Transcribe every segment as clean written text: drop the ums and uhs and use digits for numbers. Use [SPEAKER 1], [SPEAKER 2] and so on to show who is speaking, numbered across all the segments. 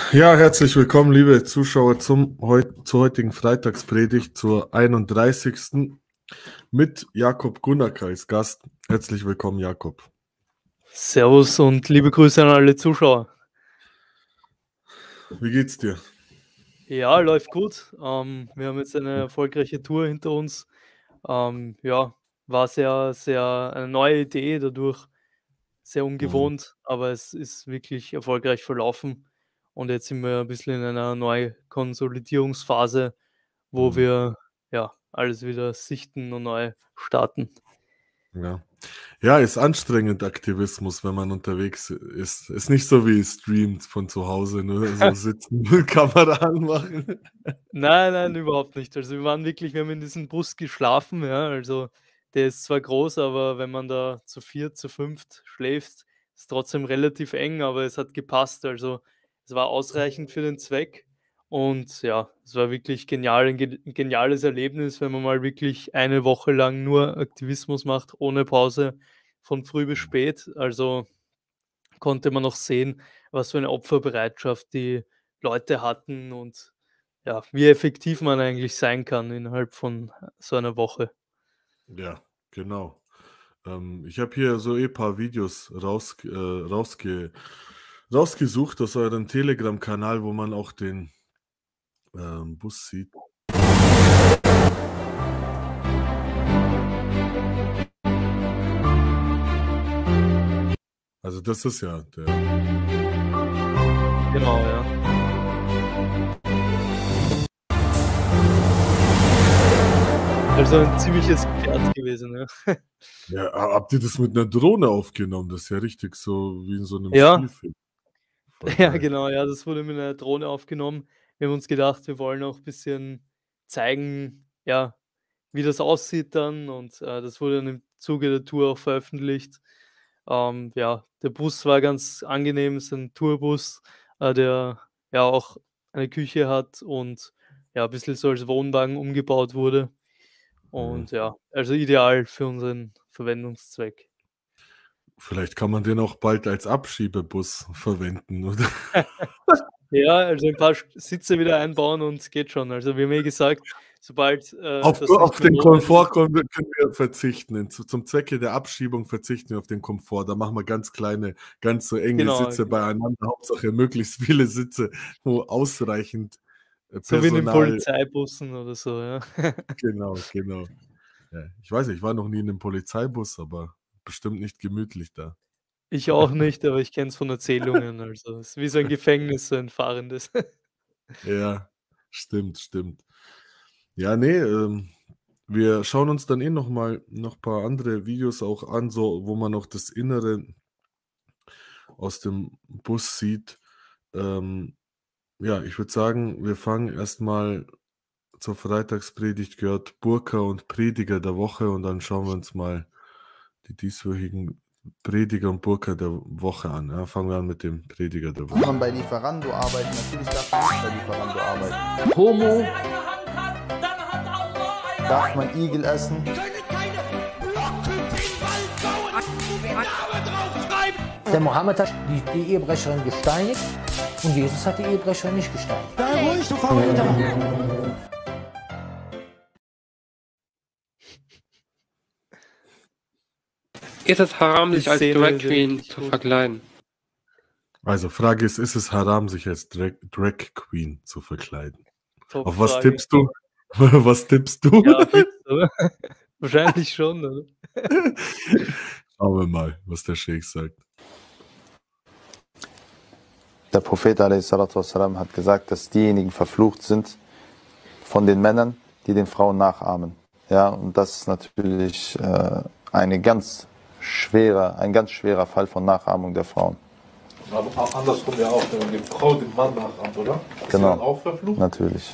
[SPEAKER 1] Ja, herzlich willkommen, liebe Zuschauer, zur heutigen Freitagspredigt, zur 31. mit Jakob Gunacker als Gast. Herzlich willkommen, Jakob.
[SPEAKER 2] Servus und liebe Grüße an alle Zuschauer.
[SPEAKER 1] Wie geht's dir?
[SPEAKER 2] Ja, läuft gut. Wir haben jetzt eine erfolgreiche Tour hinter uns. Ja, war sehr eine neue Idee, dadurch sehr
[SPEAKER 1] Mhm.
[SPEAKER 2] ungewohnt, aber es ist wirklich erfolgreich verlaufen. Und jetzt sind wir ein bisschen in einer Neukonsolidierungsphase, wo
[SPEAKER 1] Mhm.
[SPEAKER 2] wir ja alles wieder sichten und neu starten.
[SPEAKER 1] Ja. Ja, ist anstrengend, Aktivismus, wenn man unterwegs ist. Ist nicht so wie streamt von zu Hause, nur so sitzen und Kamera anmachen.
[SPEAKER 2] Nein, nein, überhaupt nicht. Also, wir haben in diesem Bus geschlafen, ja. Also, der ist zwar groß, aber wenn man da zu viert, zu fünft schläft, ist trotzdem relativ eng, aber es hat gepasst. Also, es war ausreichend für den Zweck und ja, es war wirklich ein geniales Erlebnis, wenn man mal wirklich eine Woche lang nur Aktivismus macht, ohne Pause, von früh bis spät. Also, konnte man noch sehen, was für eine Opferbereitschaft die Leute hatten und ja, wie effektiv man eigentlich sein kann innerhalb von so einer Woche.
[SPEAKER 1] Ja, genau. Ich habe hier so paar Videos rausgesucht aus eurem Telegram-Kanal, wo man auch den Bus sieht. Also das ist ja der.
[SPEAKER 2] Genau, ja. Also ein ziemliches Gefährt gewesen, ja.
[SPEAKER 1] Ja, habt ihr das mit einer Drohne aufgenommen? Das ist ja richtig so wie in so einem
[SPEAKER 2] Ja,
[SPEAKER 1] Spielfilm. Voll
[SPEAKER 2] ja,
[SPEAKER 1] geil.
[SPEAKER 2] genau, ja, das wurde mit einer Drohne aufgenommen. Wir haben uns gedacht, wir wollen auch ein bisschen zeigen, ja, wie das aussieht dann und, das wurde dann im Zuge der Tour auch veröffentlicht. Ja, der Bus war ganz angenehm, ist ein Tourbus, der ja auch eine Küche hat und ja, ein bisschen so als Wohnwagen umgebaut wurde
[SPEAKER 1] Mhm.
[SPEAKER 2] und ja, also ideal für unseren Verwendungszweck.
[SPEAKER 1] Vielleicht kann man den auch bald als Abschiebebus verwenden, oder?
[SPEAKER 2] Ja, also ein paar Sitze wieder einbauen und geht schon. Also, wir haben eh gesagt, sobald, das
[SPEAKER 1] Auf
[SPEAKER 2] nicht mehr
[SPEAKER 1] den
[SPEAKER 2] notwendig
[SPEAKER 1] Komfort
[SPEAKER 2] ist.
[SPEAKER 1] können wir verzichten. Zum Zwecke der Abschiebung verzichten wir auf den Komfort. Da machen wir ganz kleine, ganz so enge
[SPEAKER 2] Genau,
[SPEAKER 1] Sitze
[SPEAKER 2] genau.
[SPEAKER 1] beieinander. Hauptsache möglichst viele Sitze, wo ausreichend,
[SPEAKER 2] So wie in den
[SPEAKER 1] Personal.
[SPEAKER 2] Polizeibussen oder so, ja.
[SPEAKER 1] Genau, genau. Ja, ich weiß nicht, ich war noch nie in 'nem Polizeibus, aber bestimmt nicht gemütlich da.
[SPEAKER 2] Ich auch nicht, aber ich kenne es von Erzählungen, also, es ist wie so ein Gefängnis, so ein fahrendes.
[SPEAKER 1] Ja, stimmt, stimmt. Ja, ne, wir schauen uns dann noch paar andere Videos auch an, so wo man auch das Innere aus dem Bus sieht. Ähm, ja, ich würde sagen, wir fangen erst mal zur Freitagspredigt gehört Burka und Prediger der Woche und dann schauen wir uns mal die dieswöchigen Prediger und Burka der Woche an. Ja, fangen wir an mit dem Prediger der
[SPEAKER 3] Kann
[SPEAKER 1] Woche.
[SPEAKER 3] man bei Lieferando arbeiten? Natürlich darf man nicht bei Lieferando arbeiten. Homo, darf man Igel essen?
[SPEAKER 4] Der Mohammed hat die Ehebrecherin gesteinigt und Jesus hat die Ehebrecherin nicht gesteinigt.
[SPEAKER 3] Sei ruhig, du Verräter!
[SPEAKER 5] Ist es haram,
[SPEAKER 2] Die
[SPEAKER 5] sich als
[SPEAKER 2] Szene
[SPEAKER 5] Drag
[SPEAKER 2] ist ja
[SPEAKER 5] Queen
[SPEAKER 2] wirklich
[SPEAKER 5] zu
[SPEAKER 2] gut.
[SPEAKER 5] verkleiden?
[SPEAKER 1] Also, Frage ist es haram, sich als Drag Queen zu verkleiden? Auf was
[SPEAKER 2] Top-Frage.
[SPEAKER 1] tippst du? Was tippst du?
[SPEAKER 2] Ja, fix, oder? Wahrscheinlich schon, oder?
[SPEAKER 1] Schauen wir mal, was der Scheich sagt.
[SPEAKER 3] Der Prophet a.s. hat gesagt, dass diejenigen verflucht sind von den Männern, die den Frauen nachahmen. Ja, und das ist natürlich ein ganz schwerer Fall von Nachahmung der Frauen.
[SPEAKER 6] Aber andersrum ja auch, wenn die Frau den Mann nachahmt, oder? Ist
[SPEAKER 3] Genau.
[SPEAKER 6] sie dann auch verflucht?
[SPEAKER 3] Natürlich.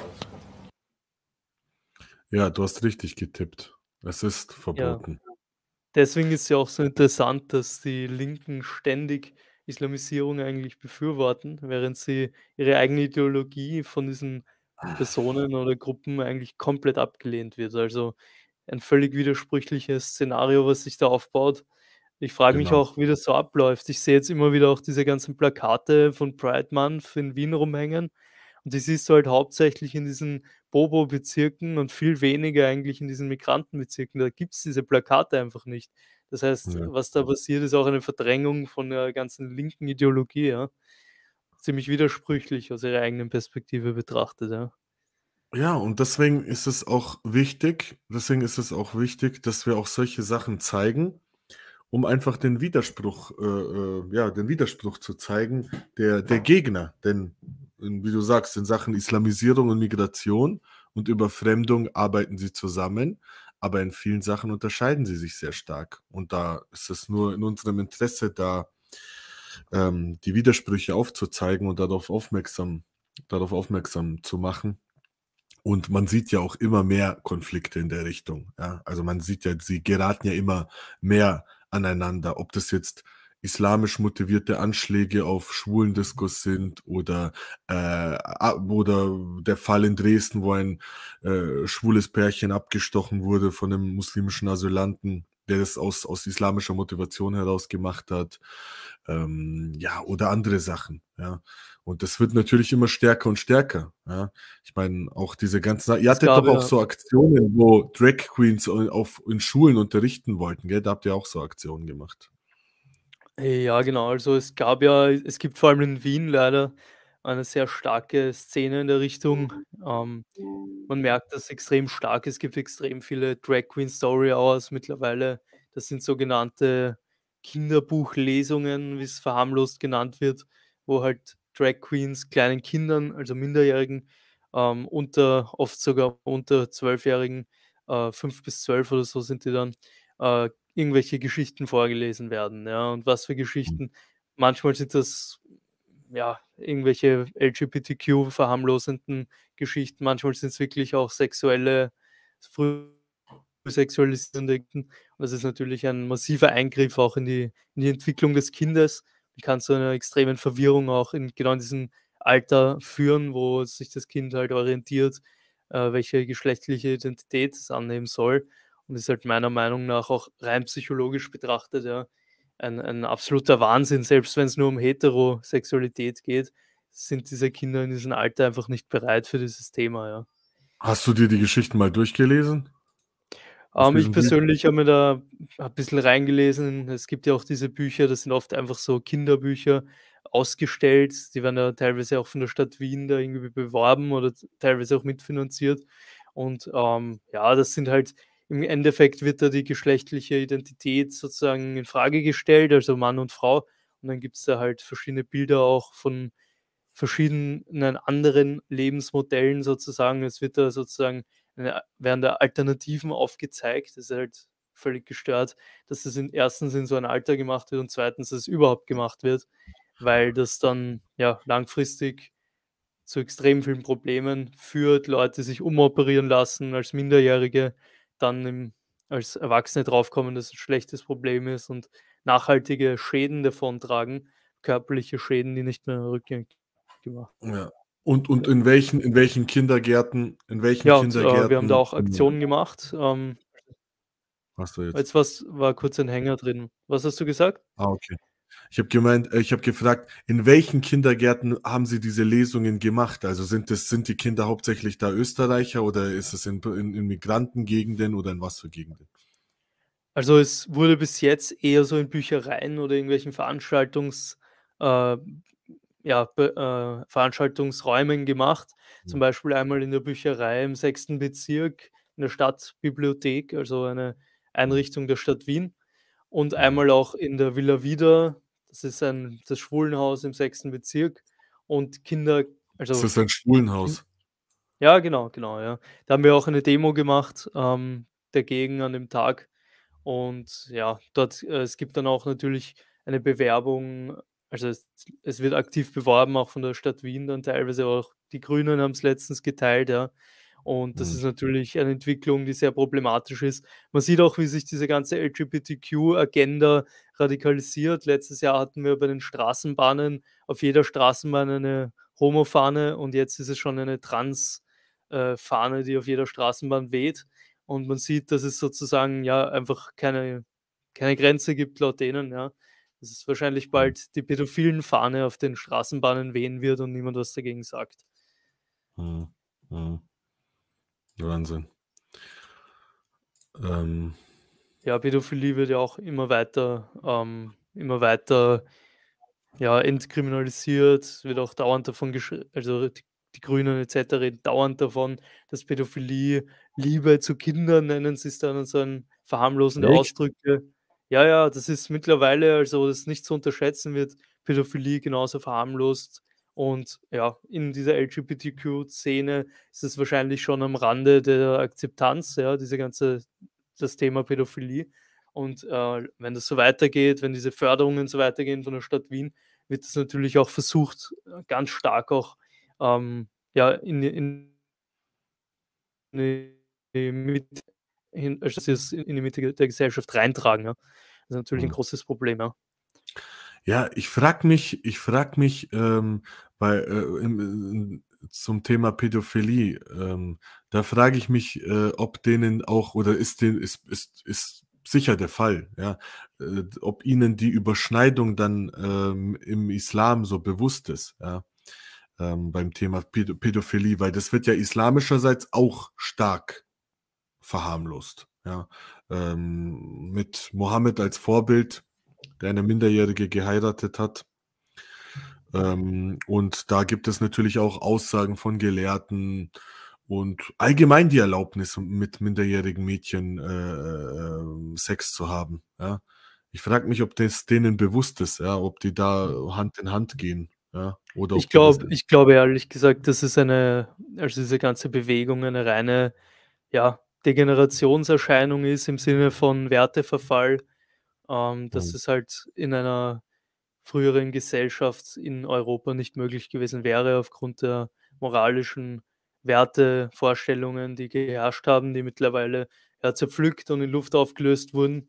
[SPEAKER 1] Ja, du hast richtig getippt. Es ist
[SPEAKER 2] Ja.
[SPEAKER 1] verboten.
[SPEAKER 2] Deswegen ist ja auch so interessant, dass die Linken ständig Islamisierung eigentlich befürworten, während sie ihre eigene Ideologie von diesen Personen oder Gruppen eigentlich komplett abgelehnt wird. Also ein völlig widersprüchliches Szenario, was sich da aufbaut. Ich frage mich
[SPEAKER 1] Genau.
[SPEAKER 2] auch, wie das so abläuft. Ich sehe jetzt immer wieder auch diese ganzen Plakate von Pride Month in Wien rumhängen und die siehst du halt hauptsächlich in diesen Bobo-Bezirken und viel weniger eigentlich in diesen Migrantenbezirken. Da gibt's diese Plakate einfach nicht. Das heißt,
[SPEAKER 1] Ja.
[SPEAKER 2] was da passiert, ist auch eine Verdrängung von der ganzen linken Ideologie, ja. Ziemlich widersprüchlich aus ihrer eigenen Perspektive betrachtet, ja.
[SPEAKER 1] Ja, und deswegen ist es auch wichtig, dass wir auch solche Sachen zeigen, um einfach den Widerspruch zu zeigen der Gegner. Denn, wie du sagst, in Sachen Islamisierung und Migration und Überfremdung arbeiten sie zusammen, aber in vielen Sachen unterscheiden sie sich sehr stark. Und da ist es nur in unserem Interesse, da die Widersprüche aufzuzeigen und darauf aufmerksam zu machen. Und man sieht ja auch immer mehr Konflikte in der Richtung, ja. Also, man sieht ja, sie geraten ja immer mehr aneinander, ob das jetzt islamisch motivierte Anschläge auf Schwulendiskos sind oder der Fall in Dresden, wo ein, schwules Pärchen abgestochen wurde von 'nem muslimischen Asylanten, der das aus islamischer Motivation heraus gemacht hat, ja, oder andere Sachen, ja. Und das wird natürlich immer stärker und stärker, ja. Ich meine, auch diese ganzen ihr
[SPEAKER 2] Es
[SPEAKER 1] hattet
[SPEAKER 2] gab
[SPEAKER 1] doch auch
[SPEAKER 2] ja
[SPEAKER 1] so Aktionen, wo Drag Queens in Schulen unterrichten wollten, gell? Da habt ihr auch so Aktionen gemacht.
[SPEAKER 2] Ja, genau. Also, es gibt vor allem in Wien leider eine sehr starke Szene in der Richtung. Man merkt das extrem stark. Es gibt extrem viele Drag Queen Story Hours mittlerweile. Das sind sogenannte Kinderbuchlesungen, wie es verharmlost genannt wird, wo halt Drag Queens kleinen Kindern, also Minderjährigen, oft sogar unter 12-Jährigen, 5 bis 12 oder so sind die dann, irgendwelche Geschichten vorgelesen werden, ja. Und was für
[SPEAKER 1] Mhm.
[SPEAKER 2] Geschichten? Manchmal sind das, ja, irgendwelche LGBTQ verharmlosenden Geschichten, manchmal sind es wirklich auch früh sexualisierende und das ist natürlich ein massiver Eingriff auch in die Entwicklung des Kindes und kann zu einer extremen Verwirrung auch in diesem Alter führen, wo sich das Kind halt orientiert, welche geschlechtliche Identität es annehmen soll. Und ist halt meiner Meinung nach auch rein psychologisch betrachtet, ja, ein absoluter Wahnsinn. Selbst wenn es nur um Heterosexualität geht, sind diese Kinder in diesem Alter einfach nicht bereit für dieses Thema, ja.
[SPEAKER 1] Hast du dir die Geschichten mal durchgelesen aus
[SPEAKER 2] Ich
[SPEAKER 1] diesen Büchern?
[SPEAKER 2] persönlich habe mir da ein bisschen reingelesen. Es gibt ja auch diese Bücher, das sind oft einfach so Kinderbücher ausgestellt. Die werden ja teilweise auch von der Stadt Wien da irgendwie beworben oder teilweise auch mitfinanziert. Und ja, das sind halt im Endeffekt wird da die geschlechtliche Identität sozusagen in Frage gestellt, also Mann und Frau. Und dann gibt es da halt verschiedene Bilder auch von verschiedenen anderen Lebensmodellen sozusagen. Es wird da sozusagen werden da Alternativen aufgezeigt. Das ist halt völlig gestört, dass das erstens in so ein Alter gemacht wird und zweitens, dass es überhaupt gemacht wird, weil das dann, ja, langfristig zu extrem vielen Problemen führt. Leute sich umoperieren lassen als Minderjährige, dann als Erwachsene draufkommen, dass es 'n schlechtes Problem ist und nachhaltige Schäden davontragen, körperliche Schäden, die nicht mehr rückgängig gemacht.
[SPEAKER 1] Ja. Und in welchen
[SPEAKER 2] Ja, und, wir haben da
[SPEAKER 1] Kindergärten
[SPEAKER 2] auch Aktionen gemacht.
[SPEAKER 1] hast du jetzt?
[SPEAKER 2] Jetzt war kurz ein Hänger drin. Was hast du gesagt?
[SPEAKER 1] Ah, okay. Ich habe gefragt, in welchen Kindergärten haben Sie diese Lesungen gemacht? Also, sind die Kinder hauptsächlich da Österreicher oder ist es in Migrantengegenden oder in was für Gegenden?
[SPEAKER 2] Also, es wurde bis jetzt eher so in Büchereien oder irgendwelchen äh, Veranstaltungsräumen gemacht.
[SPEAKER 1] Hm,
[SPEAKER 2] Zum Beispiel einmal in der Bücherei im 6. Bezirk in der Stadtbibliothek, also eine
[SPEAKER 1] hm,
[SPEAKER 2] Einrichtung der Stadt Wien. Und
[SPEAKER 1] mhm.
[SPEAKER 2] einmal auch in der Villa Vida, das ist das Schwulenhaus im 6. Bezirk und
[SPEAKER 1] Ist
[SPEAKER 2] also
[SPEAKER 1] das ein
[SPEAKER 2] Kin
[SPEAKER 1] Schwulenhaus?
[SPEAKER 2] ja, genau, genau, ja. Da haben wir auch eine Demo gemacht, dagegen an dem Tag. Und ja, es gibt dann auch natürlich eine Bewerbung, also es wird aktiv beworben, auch von der Stadt Wien dann teilweise, auch die Grünen haben es letztens geteilt, ja. Und das
[SPEAKER 1] Mhm.
[SPEAKER 2] ist natürlich eine Entwicklung, die sehr problematisch ist. Man sieht auch, wie sich diese ganze LGBTQ-Agenda radikalisiert. Letztes Jahr hatten wir bei den Straßenbahnen auf jeder Straßenbahn eine Homo-Fahne und jetzt ist es schon eine Fahne, die auf jeder Straßenbahn weht. Und man sieht, dass es sozusagen ja einfach keine keine Grenze gibt laut denen, ja. Dass es wahrscheinlich bald die pädophilen Fahne auf den Straßenbahnen wehen wird und niemand was dagegen sagt.
[SPEAKER 1] Mhm. Mhm. Wahnsinn. Ähm,
[SPEAKER 2] Ja, Pädophilie wird ja auch immer weiter, ja, entkriminalisiert. Es wird auch dauernd davon also die Grünen et cetera reden dauernd davon, dass Pädophilie Liebe zu Kindern nennen sie es dann und so ein verharmlosende
[SPEAKER 1] echt?
[SPEAKER 2] Ausdrücke. Ja, ja, das ist mittlerweile also, das nicht zu unterschätzen wird Pädophilie genauso verharmlost und ja, in dieser LGBTQ-Szene ist es wahrscheinlich schon am Rande der Akzeptanz, ja, das Thema Pädophilie. Und, wenn das so weitergeht, wenn diese Förderungen so weitergehen von der Stadt Wien, wird das natürlich auch versucht, ganz stark auch, ja, in die Mitte also, dass sie es in die Mitte der Gesellschaft reintragen, ja. Das ist natürlich ein
[SPEAKER 1] Mhm.
[SPEAKER 2] großes Problem, ja.
[SPEAKER 1] Ja, ich frage mich, zum Thema Pädophilie, da frage ich mich, ob denen auch oder ist sicher der Fall, ja, ob ihnen die Überschneidung dann, im Islam so bewusst ist, ja, beim Thema Pädophilie, weil das wird ja islamischerseits auch stark verharmlost, ja. Mit Mohammed als Vorbild, der eine Minderjährige geheiratet hat. Und da gibt es natürlich auch Aussagen von Gelehrten und allgemein die Erlaubnis, mit minderjährigen Mädchen, Sex zu haben, ja. Ich frage mich, ob das denen bewusst ist, ja, ob die da Hand in Hand gehen, ja, oder
[SPEAKER 2] Ich
[SPEAKER 1] ob die das
[SPEAKER 2] glaube ich glaube ehrlich gesagt, das ist diese ganze Bewegung eine reine, ja, Degenerationserscheinung ist im Sinne von Werteverfall, dass
[SPEAKER 1] mhm,
[SPEAKER 2] es halt in einer früheren Gesellschaft in Europa nicht möglich gewesen wäre aufgrund der moralischen Wertevorstellungen, die geherrscht haben, die mittlerweile, ja, zerpflückt und in Luft aufgelöst wurden.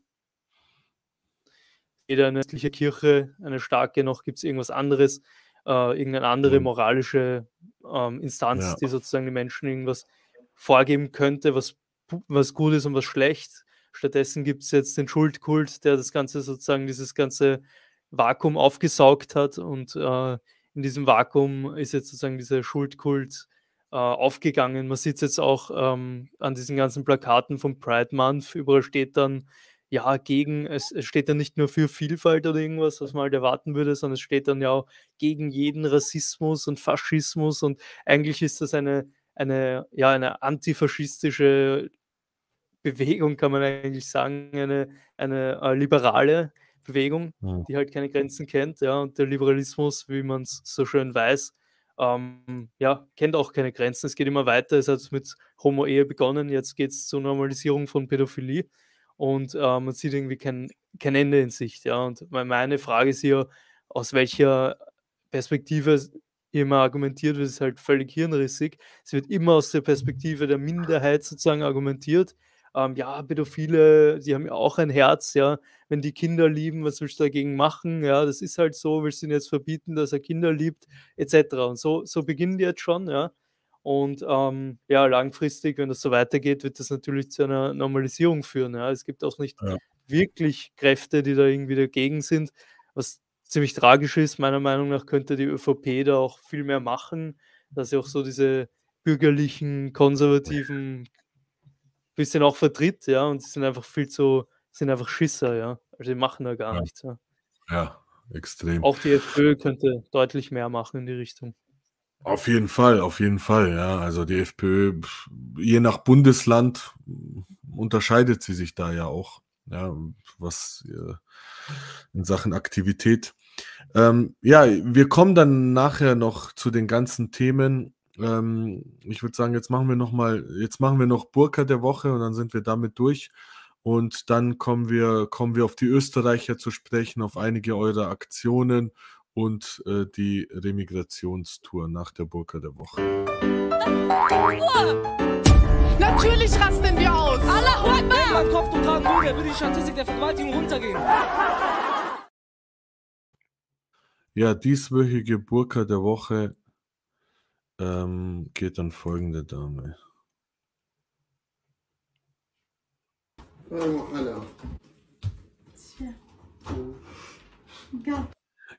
[SPEAKER 2] Weder eine christliche Kirche, eine starke, noch gibt es irgendwas anderes, irgendeine andere
[SPEAKER 1] mhm,
[SPEAKER 2] moralische, Instanz,
[SPEAKER 1] ja,
[SPEAKER 2] die sozusagen den Menschen irgendwas vorgeben könnte, was gut ist und was schlecht. Stattdessen gibt es jetzt den Schuldkult, der das Ganze sozusagen dieses ganze Vakuum aufgesaugt hat und, in diesem Vakuum ist jetzt sozusagen dieser Schuldkult, aufgegangen. Man sieht's jetzt auch, an diesen ganzen Plakaten vom Pride Month. Überall steht dann ja, es steht dann nicht nur für Vielfalt oder irgendwas, was man halt erwarten würde, sondern es steht dann ja auch gegen jeden Rassismus und Faschismus und eigentlich ist das eine antifaschistische Bewegung, kann man eigentlich sagen, eine liberale Bewegung,
[SPEAKER 1] mhm,
[SPEAKER 2] die halt keine Grenzen kennt, ja, und der Liberalismus, wie man es so schön weiß, ja, kennt auch keine Grenzen. Es geht immer weiter. Es hat mit Homo-Ehe begonnen, jetzt geht es zur Normalisierung von Pädophilie und, man sieht irgendwie kein Ende in Sicht, ja. Und meine Frage ist hier, aus welcher Perspektive hier immer argumentiert wird, ist halt völlig hirnrissig. Es wird immer aus der Perspektive der Minderheit sozusagen argumentiert. Ja, Pädophile, die haben ja auch ein Herz, ja. Wenn die Kinder lieben, was willst du dagegen machen? Ja, das ist halt so. Willst du ihnen jetzt verbieten, dass er Kinder liebt, et cetera. Und so beginnen die jetzt schon, ja. Und, ja, langfristig, wenn das so weitergeht, wird das natürlich zu einer Normalisierung führen, ja. Es gibt auch nicht
[SPEAKER 1] ja,
[SPEAKER 2] wirklich Kräfte, die da irgendwie dagegen sind, was ziemlich tragisch ist. Meiner Meinung nach könnte die ÖVP da auch viel mehr machen, dass sie auch so diese bürgerlichen, konservativen bisschen auch vertritt, ja, und sie sind einfach Schisser, ja. Also, die machen da gar
[SPEAKER 1] ja,
[SPEAKER 2] nichts, ja.
[SPEAKER 1] ja, extrem.
[SPEAKER 2] Auch die FPÖ könnte deutlich mehr machen in die Richtung.
[SPEAKER 1] Auf jeden Fall, ja. Also die FPÖ, je nach Bundesland unterscheidet sie sich da ja auch, ja, was in Sachen Aktivität. Ja, wir kommen dann nachher noch zu den ganzen Themen. Ich würde sagen, jetzt machen wir noch Burka der Woche und dann sind wir damit durch. Und dann kommen wir auf die Österreicher zu sprechen, auf einige eurer Aktionen und die Remigrationstour nach der Burka der Woche.
[SPEAKER 5] Natürlich rasten wir aus!
[SPEAKER 7] Allahu Akbar! Wenn man Kopftuch tragen würde, würde die Statistik der Vergewaltigung runtergehen.
[SPEAKER 1] Ja, dieswöchige Burka der Woche geht an folgende Dame.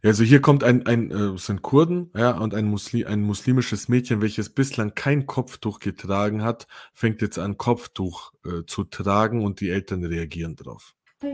[SPEAKER 1] Also hier kommt es sind Kurden, ja, und ein muslimisches Mädchen, welches bislang kein Kopftuch getragen hat, fängt jetzt an, Kopftuch zu tragen und die Eltern reagieren drauf.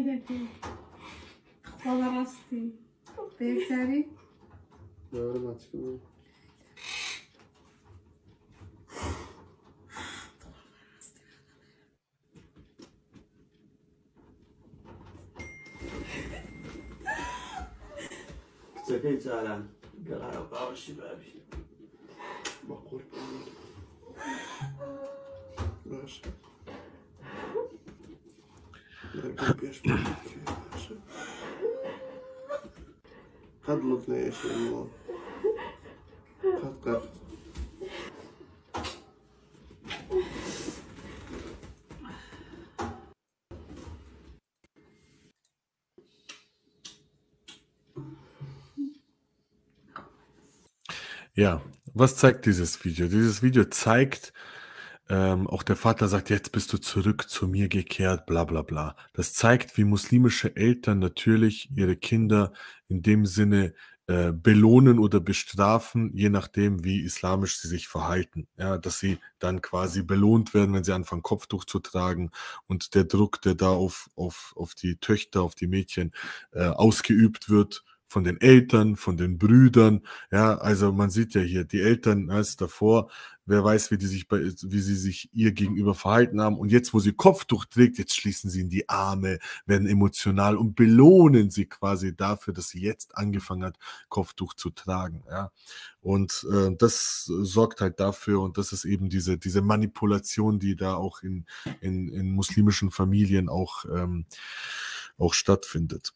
[SPEAKER 1] Ja, was zeigt dieses Video? Dieses Video zeigt, auch der Vater sagt, jetzt bist du zurück zu mir gekehrt, bla bla bla. Das zeigt, wie muslimische Eltern natürlich ihre Kinder in dem Sinne belohnen oder bestrafen, je nachdem, wie islamisch sie sich verhalten. Ja, dass sie dann quasi belohnt werden, wenn sie anfangen, Kopftuch zu tragen und der Druck, der da auf die Töchter, auf die Mädchen ausgeübt wird, von den Eltern, von den Brüdern. Ja, also man sieht ja hier, die Eltern als davor, wer weiß, wie sie sich ihr gegenüber verhalten haben. Und jetzt, wo sie Kopftuch trägt, jetzt schließen sie in die Arme, werden emotional und belohnen sie quasi dafür, dass sie jetzt angefangen hat, Kopftuch zu tragen. Ja, und das sorgt halt dafür, und das ist eben diese Manipulation, die da auch in muslimischen Familien auch stattfindet.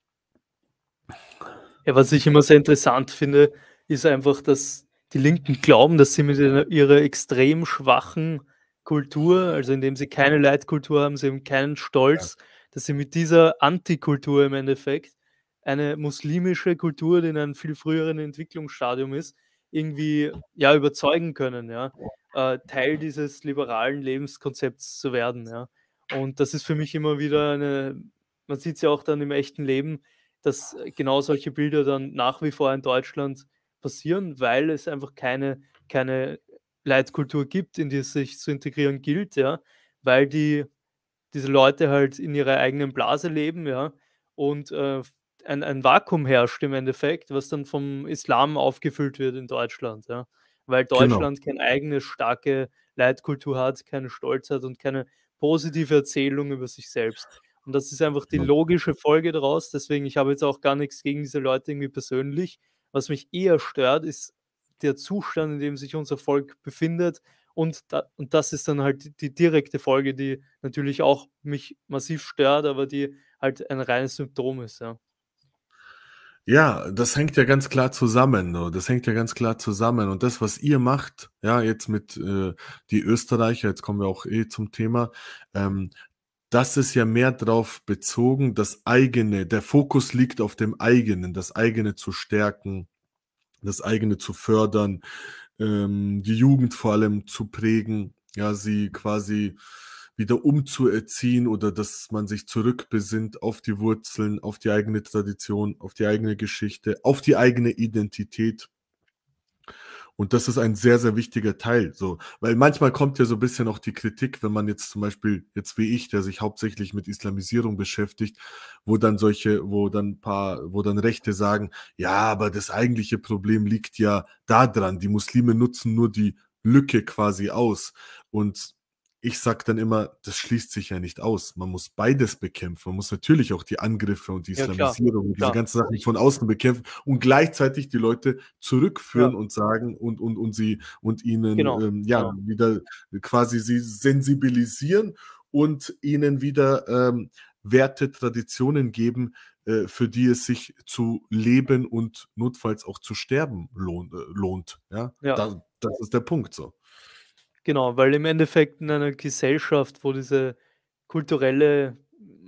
[SPEAKER 2] Ja, was ich immer sehr interessant finde, ist einfach, dass die Linken glauben, dass sie mit ihrer extrem schwachen Kultur, also indem sie keine Leitkultur haben, sie haben keinen Stolz, dass sie mit dieser Antikultur im Endeffekt eine muslimische Kultur, die in einem viel früheren Entwicklungsstadium ist, irgendwie ja überzeugen können, ja, Teil dieses liberalen Lebenskonzepts zu werden, ja. Und das ist für mich immer wieder man sieht es ja auch dann im echten Leben, dass genau solche Bilder dann nach wie vor in Deutschland passieren, weil es einfach keine Leitkultur gibt, in die es sich zu integrieren gilt, ja, weil diese Leute halt in ihrer eigenen Blase leben, ja, und ein Vakuum herrscht im Endeffekt, was dann vom Islam aufgefüllt wird in Deutschland, ja. Weil
[SPEAKER 1] Genau.
[SPEAKER 2] Deutschland keine eigene starke Leitkultur hat, keinen Stolz hat und keine positive Erzählung über sich selbst. Und das ist einfach die logische Folge daraus. Deswegen, ich habe jetzt auch gar nichts gegen diese Leute irgendwie persönlich. Was mich eher stört, ist der Zustand, in dem sich unser Volk befindet. Und das ist dann halt die direkte Folge, die natürlich auch mich massiv stört, aber die halt ein reines Symptom ist, ja.
[SPEAKER 1] Ja, das hängt ja ganz klar zusammen, ne? Das hängt ja ganz klar zusammen. Und das, was ihr macht, ja, jetzt mit die Österreicher, jetzt kommen wir auch zum Thema, das ist ja mehr darauf bezogen, der Fokus liegt auf dem eigenen, das eigene zu stärken, das eigene zu fördern, die Jugend vor allem zu prägen, ja, sie quasi wieder umzuerziehen oder dass man sich zurückbesinnt auf die Wurzeln, auf die eigene Tradition, auf die eigene Geschichte, auf die eigene Identität. Und das ist ein sehr, sehr wichtiger Teil, so. Weil manchmal kommt ja so ein bisschen auch die Kritik, wenn man jetzt zum Beispiel, jetzt wie ich, der sich hauptsächlich mit Islamisierung beschäftigt, wo dann Rechte sagen, ja, aber das eigentliche Problem liegt ja daran, die Muslime nutzen nur die Lücke quasi aus. Und ich sage dann immer, das schließt sich ja nicht aus. Man muss beides bekämpfen. Man muss natürlich auch die Angriffe und die
[SPEAKER 2] Ja, klar,
[SPEAKER 1] Islamisierung und diese
[SPEAKER 2] klar.
[SPEAKER 1] ganzen Sachen von außen bekämpfen und gleichzeitig die Leute zurückführen
[SPEAKER 2] Ja.
[SPEAKER 1] und sagen und ihnen
[SPEAKER 2] Genau, genau.
[SPEAKER 1] wieder quasi sie sensibilisieren und ihnen wieder Werte, Traditionen geben, für die es sich zu leben und notfalls auch zu sterben lohnt. Ja?
[SPEAKER 2] Ja.
[SPEAKER 1] Das ist der Punkt so.
[SPEAKER 2] Genau, weil im Endeffekt in einer Gesellschaft, wo dieses kulturelles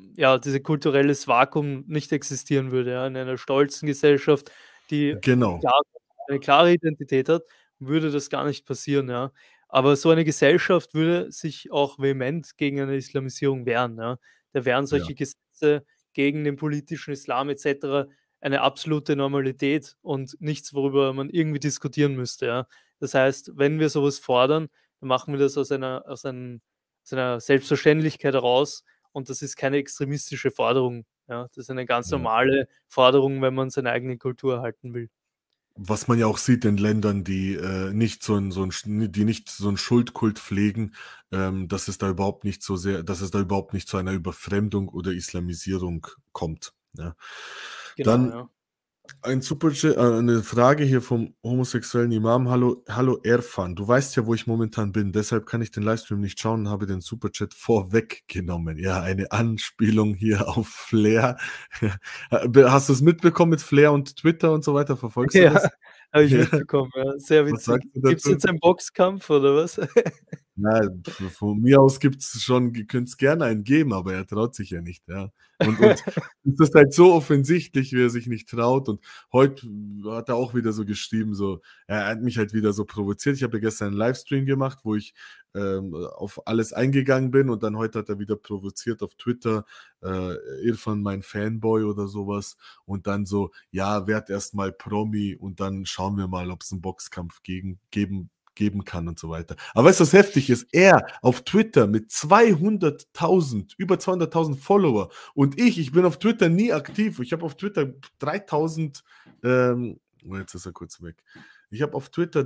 [SPEAKER 2] Vakuum nicht existieren würde, ja, in einer stolzen Gesellschaft, die
[SPEAKER 1] Genau.
[SPEAKER 2] eine klare Identität hat, würde das gar nicht passieren, ja. Aber so eine Gesellschaft würde sich auch vehement gegen eine Islamisierung wehren, ja. Da wären solche Gesetze gegen den politischen Islam et cetera eine absolute Normalität und nichts, worüber man irgendwie diskutieren müsste, ja. Das heißt, wenn wir sowas fordern, dann machen wir das aus einer Selbstverständlichkeit heraus und das ist keine extremistische Forderung, ja. Das ist eine ganz
[SPEAKER 1] Ja.
[SPEAKER 2] normale Forderung, wenn man seine eigene Kultur erhalten will.
[SPEAKER 1] Was man ja auch sieht in Ländern, die nicht die nicht so 'n Schuldkult pflegen, dass es da überhaupt nicht zu einer Überfremdung oder Islamisierung kommt, ja.
[SPEAKER 2] Genau,
[SPEAKER 1] Dann
[SPEAKER 2] ja.
[SPEAKER 1] ein eine Frage hier vom homosexuellen Imam. Hallo Erfan, du weißt ja, wo ich momentan bin, deshalb kann ich den Livestream nicht schauen und habe den Superchat vorweggenommen. Ja, eine Anspielung hier auf Flair. Hast du es mitbekommen mit Flair und Twitter und so weiter? Verfolgst du
[SPEAKER 2] Ja,
[SPEAKER 1] das?
[SPEAKER 2] habe ich
[SPEAKER 1] Ja.
[SPEAKER 2] mitbekommen, ja. Sehr
[SPEAKER 1] Was
[SPEAKER 2] witzig.
[SPEAKER 1] sagst du
[SPEAKER 2] Gibt's
[SPEAKER 1] dazu?
[SPEAKER 2] jetzt einen Boxkampf oder was?
[SPEAKER 1] Na, von mir aus könnte es gerne einen geben, aber er traut sich ja nicht, ja. Und es ist halt so offensichtlich, wie er sich nicht traut. Und heute hat er auch wieder so geschrieben, so, er hat mich halt wieder so provoziert. Ich habe ja gestern einen Livestream gemacht, wo ich auf alles eingegangen bin und dann heute hat er wieder provoziert auf Twitter, Irfan, mein Fanboy oder sowas. Und dann so, ja, werd erst mal Promi und dann schauen wir mal, ob es einen Boxkampf geben kann und so weiter. Aber weißt du, was heftig ist? Er auf Twitter mit 200.000, über 200.000 Follower und ich bin auf Twitter nie aktiv. Ich habe auf Twitter 3.000, jetzt ist er kurz weg. Ich habe auf Twitter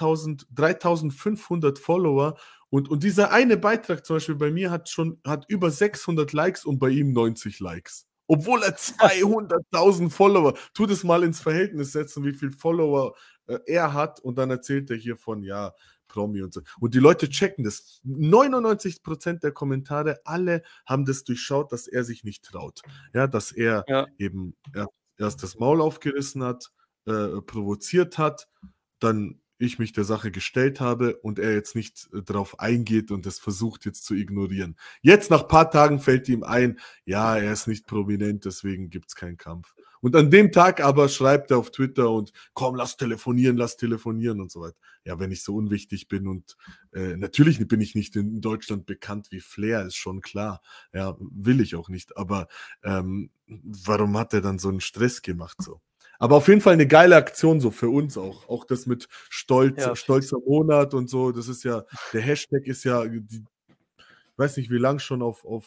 [SPEAKER 1] 3.500 Follower und dieser eine Beitrag zum Beispiel bei mir hat über 600 Likes und bei ihm 90 Likes. Obwohl er 200.000 Follower, tu das mal ins Verhältnis setzen, wie viel Follower er hat und dann erzählt er hier von, ja, Promi und so. Und die Leute checken das. 99% der Kommentare, alle haben das durchschaut, dass er sich nicht traut. Ja, dass er
[SPEAKER 2] Ja.
[SPEAKER 1] eben erst das Maul aufgerissen hat, provoziert hat, dann ich mich der Sache gestellt habe und er jetzt nicht drauf eingeht und das versucht jetzt zu ignorieren. Jetzt nach ein paar Tagen fällt ihm ein, ja, er ist nicht prominent, deswegen gibt es keinen Kampf. Und an dem Tag aber schreibt er auf Twitter und komm, lass telefonieren und so weiter. Ja, wenn ich so unwichtig bin und natürlich bin ich nicht in Deutschland bekannt wie Flair, ist schon klar. Ja, will ich auch nicht. Aber warum hat er dann so einen Stress gemacht so? Aber auf jeden Fall eine geile Aktion so für uns auch. Auch das mit
[SPEAKER 2] Ja,
[SPEAKER 1] stolzer Monat und so. Das ist ja, der Hashtag ist ja, ich weiß nicht wie lang schon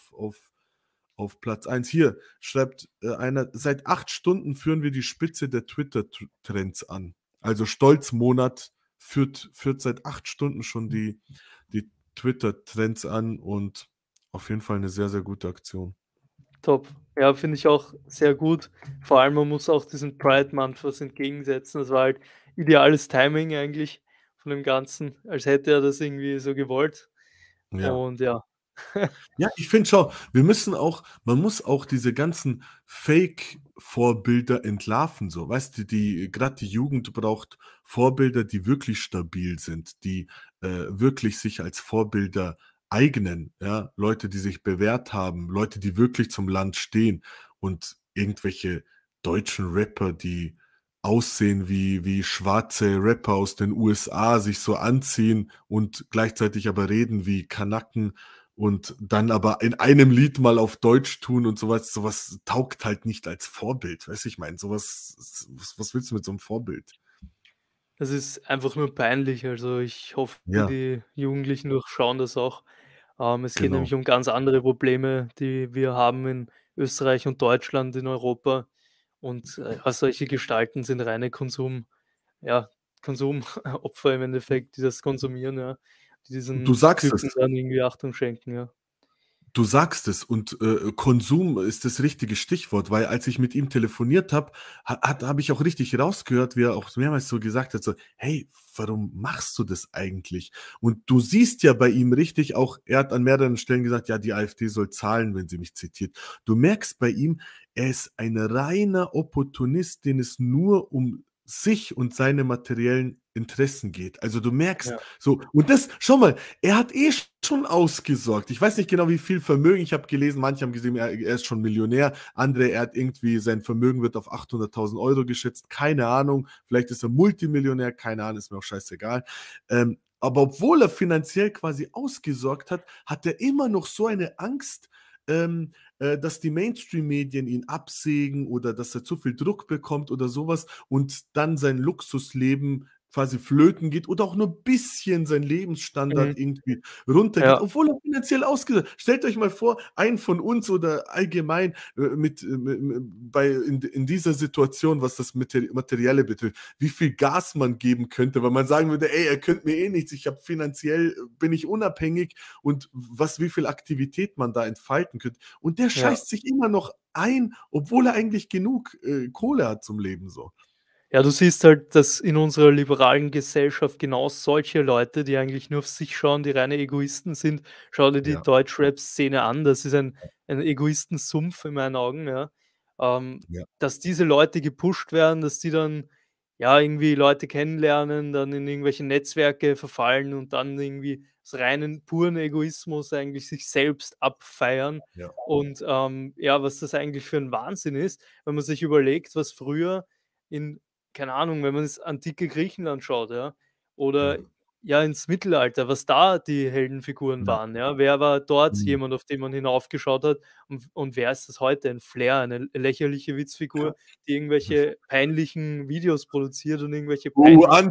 [SPEAKER 1] auf Platz 1. Hier schreibt einer, seit 8 Stunden führen wir die Spitze der Twitter-Trends an. Also Stolzmonat führt seit 8 Stunden schon die Twitter-Trends an und auf jeden Fall eine sehr, sehr gute Aktion.
[SPEAKER 2] top. Ja, finde ich auch sehr gut. Vor allem, man muss auch diesem Pride Month was entgegensetzen. Das war halt ideales Timing eigentlich von dem Ganzen, als hätte er das irgendwie so gewollt.
[SPEAKER 1] Ja.
[SPEAKER 2] Und ja.
[SPEAKER 1] Ja, ich finde schau, man muss auch diese ganzen Fake-Vorbilder entlarven, so. Weißt du, gerade die Jugend braucht Vorbilder, die wirklich stabil sind, die wirklich sich als Vorbilder eignen, ja. Leute, die sich bewährt haben, Leute, die wirklich zum Land stehen und irgendwelche deutschen Rapper, die aussehen wie schwarze Rapper aus den USA, sich so anziehen und gleichzeitig aber reden wie Kanaken und dann aber in einem Lied mal auf Deutsch tun und sowas taugt halt nicht als Vorbild, weißt du, ich meine, was willst du mit so einem Vorbild?
[SPEAKER 2] Das ist einfach nur peinlich. Also, ich hoffe,
[SPEAKER 1] Ja,
[SPEAKER 2] die Jugendlichen durchschauen das auch. Es geht
[SPEAKER 1] genau.
[SPEAKER 2] nämlich um ganz andere Probleme, die wir haben in Österreich und Deutschland, in Europa. Und, ja, solche Gestalten sind reine ja, Konsumopfer im Endeffekt, die das konsumieren, ja, die
[SPEAKER 1] Du
[SPEAKER 2] diesen
[SPEAKER 1] sagst
[SPEAKER 2] Typen
[SPEAKER 1] es.
[SPEAKER 2] dann irgendwie Achtung schenken, ja.
[SPEAKER 1] Du sagst es und Konsum ist das richtige Stichwort, weil als ich mit ihm telefoniert habe, habe ich auch richtig rausgehört, wie er auch mehrmals so gesagt hat, so, hey, warum machst du das eigentlich? Und du siehst ja bei ihm richtig auch, er hat an mehreren Stellen gesagt, ja, die AfD soll zahlen, wenn sie mich zitiert. Du merkst bei ihm, er ist ein reiner Opportunist, den es nur um sich und seine materiellen Interessen geht. Also du merkst
[SPEAKER 2] Ja.
[SPEAKER 1] so, und das, schau mal, er hat schon ausgesorgt. Ich weiß nicht genau, wie viel Vermögen. Ich habe gelesen, manche haben gesehen, er ist schon Millionär. Andere, er hat irgendwie, sein Vermögen wird auf 800.000 Euro geschätzt. Keine Ahnung. Vielleicht ist er Multimillionär. Keine Ahnung, ist mir auch scheißegal. Aber obwohl er finanziell quasi ausgesorgt hat, hat er immer noch so eine Angst, dass die Mainstream-Medien ihn absägen oder dass er zu viel Druck bekommt oder sowas und dann sein Luxusleben quasi flöten geht oder auch nur 'n bisschen sein Lebensstandard
[SPEAKER 2] Mhm.
[SPEAKER 1] irgendwie runtergeht,
[SPEAKER 2] Ja.
[SPEAKER 1] obwohl er finanziell stellt euch mal vor, einen von uns oder allgemein, mit bei in dieser Situation, was das Materielle betrifft, wie viel Gas man geben könnte, weil man sagen würde: „Ey, ihr könnt mir eh nichts, ich habe finanziell bin ich unabhängig“ und wie viel Aktivität man da entfalten könnte. Und der
[SPEAKER 2] Ja.
[SPEAKER 1] scheißt sich immer noch ein, obwohl er eigentlich genug, Kohle hat zum Leben so.
[SPEAKER 2] Ja, du siehst halt, dass in unserer liberalen Gesellschaft genau solche Leute, die eigentlich nur auf sich schauen, die reine Egoisten sind. Schau dir die
[SPEAKER 1] Ja,
[SPEAKER 2] Deutschrap-Szene an, das ist ein Egoistensumpf in meinen Augen, ja.
[SPEAKER 1] ja,
[SPEAKER 2] Dass diese Leute gepusht werden, dass die dann, ja, irgendwie Leute kennenlernen, dann in irgendwelche Netzwerke verfallen und dann irgendwie aus reinen puren Egoismus eigentlich sich selbst abfeiern.
[SPEAKER 1] ja.
[SPEAKER 2] Und, ja, was das eigentlich für ein Wahnsinn ist, wenn man sich überlegt, was früher in keine Ahnung, wenn man das antike Griechenland schaut, ja, oder
[SPEAKER 1] Ja,
[SPEAKER 2] ja ins Mittelalter, was da die Heldenfiguren
[SPEAKER 1] ja,
[SPEAKER 2] waren, ja? Wer war dort
[SPEAKER 1] mhm.
[SPEAKER 2] jemand, auf den man hinaufgeschaut hat und wer ist das heute? Ein Flair, eine lächerliche Witzfigur, die irgendwelche peinlichen Videos produziert und irgendwelche peinlichen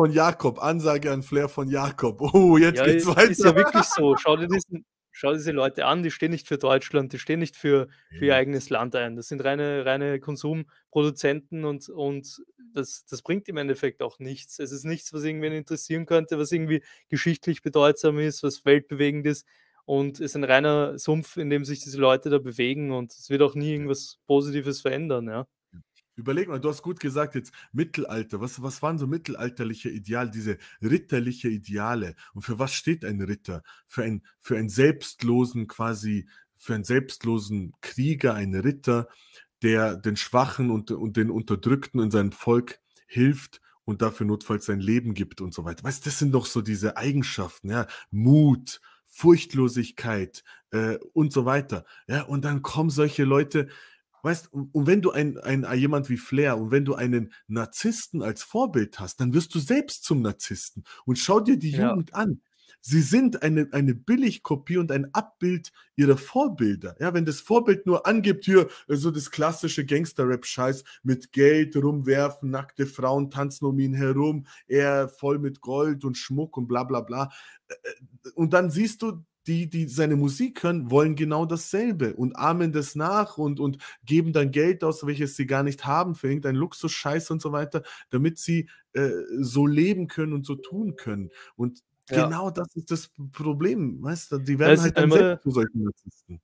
[SPEAKER 1] Ansage an Flair von Jakob. Oh, jetzt
[SPEAKER 2] ja,
[SPEAKER 1] geht's
[SPEAKER 2] ist ja
[SPEAKER 1] weiter.
[SPEAKER 2] wirklich so. Schau diese Leute an, die stehen nicht für Deutschland, die stehen nicht für ihr
[SPEAKER 1] Ne,
[SPEAKER 2] eigenes Land ein. Das sind reine Konsumproduzenten und das bringt im Endeffekt auch nichts. Es ist nichts, was irgendwen interessieren könnte, was irgendwie geschichtlich bedeutsam ist, was weltbewegend ist und ist ein reiner Sumpf, in dem sich diese Leute da bewegen und es wird auch nie
[SPEAKER 1] ja.
[SPEAKER 2] irgendwas Positives verändern, ja.
[SPEAKER 1] Überleg mal, du hast gut gesagt jetzt Mittelalter. Was waren so mittelalterliche Ideale, diese ritterliche Ideale? Und für was steht ein Ritter? Für einen selbstlosen quasi für einen selbstlosen Krieger, ein Ritter, der den Schwachen und den Unterdrückten in seinem Volk hilft und dafür notfalls sein Leben gibt und so weiter. Weißt du, das sind doch so diese Eigenschaften, ja, Mut, Furchtlosigkeit, und so weiter. Ja, und dann kommen solche Leute, weißt und wenn du jemand wie Flair und wenn du einen Narzissten als Vorbild hast, dann wirst du selbst zum Narzissten. Und schau dir die
[SPEAKER 2] Ja,
[SPEAKER 1] Jugend an. Sie sind eine Billigkopie und ein Abbild ihrer Vorbilder. Ja, wenn das Vorbild nur angibt, hier so das klassische Gangster-Rap-Scheiß mit Geld rumwerfen, nackte Frauen tanzen um ihn herum, er voll mit Gold und Schmuck und bla bla bla. Und dann siehst du, die seine Musik hören, wollen genau dasselbe und ahmen das nach und geben dann Geld aus, welches sie gar nicht haben, für irgendeinen Luxusscheiß und so weiter, damit sie, so leben können und so tun können. Und
[SPEAKER 2] ja.
[SPEAKER 1] genau das ist das Problem, weißt du? Die
[SPEAKER 2] Ja,
[SPEAKER 1] werden
[SPEAKER 2] es ist
[SPEAKER 1] halt dann selbst
[SPEAKER 2] eine
[SPEAKER 1] zu solchen Narzissten.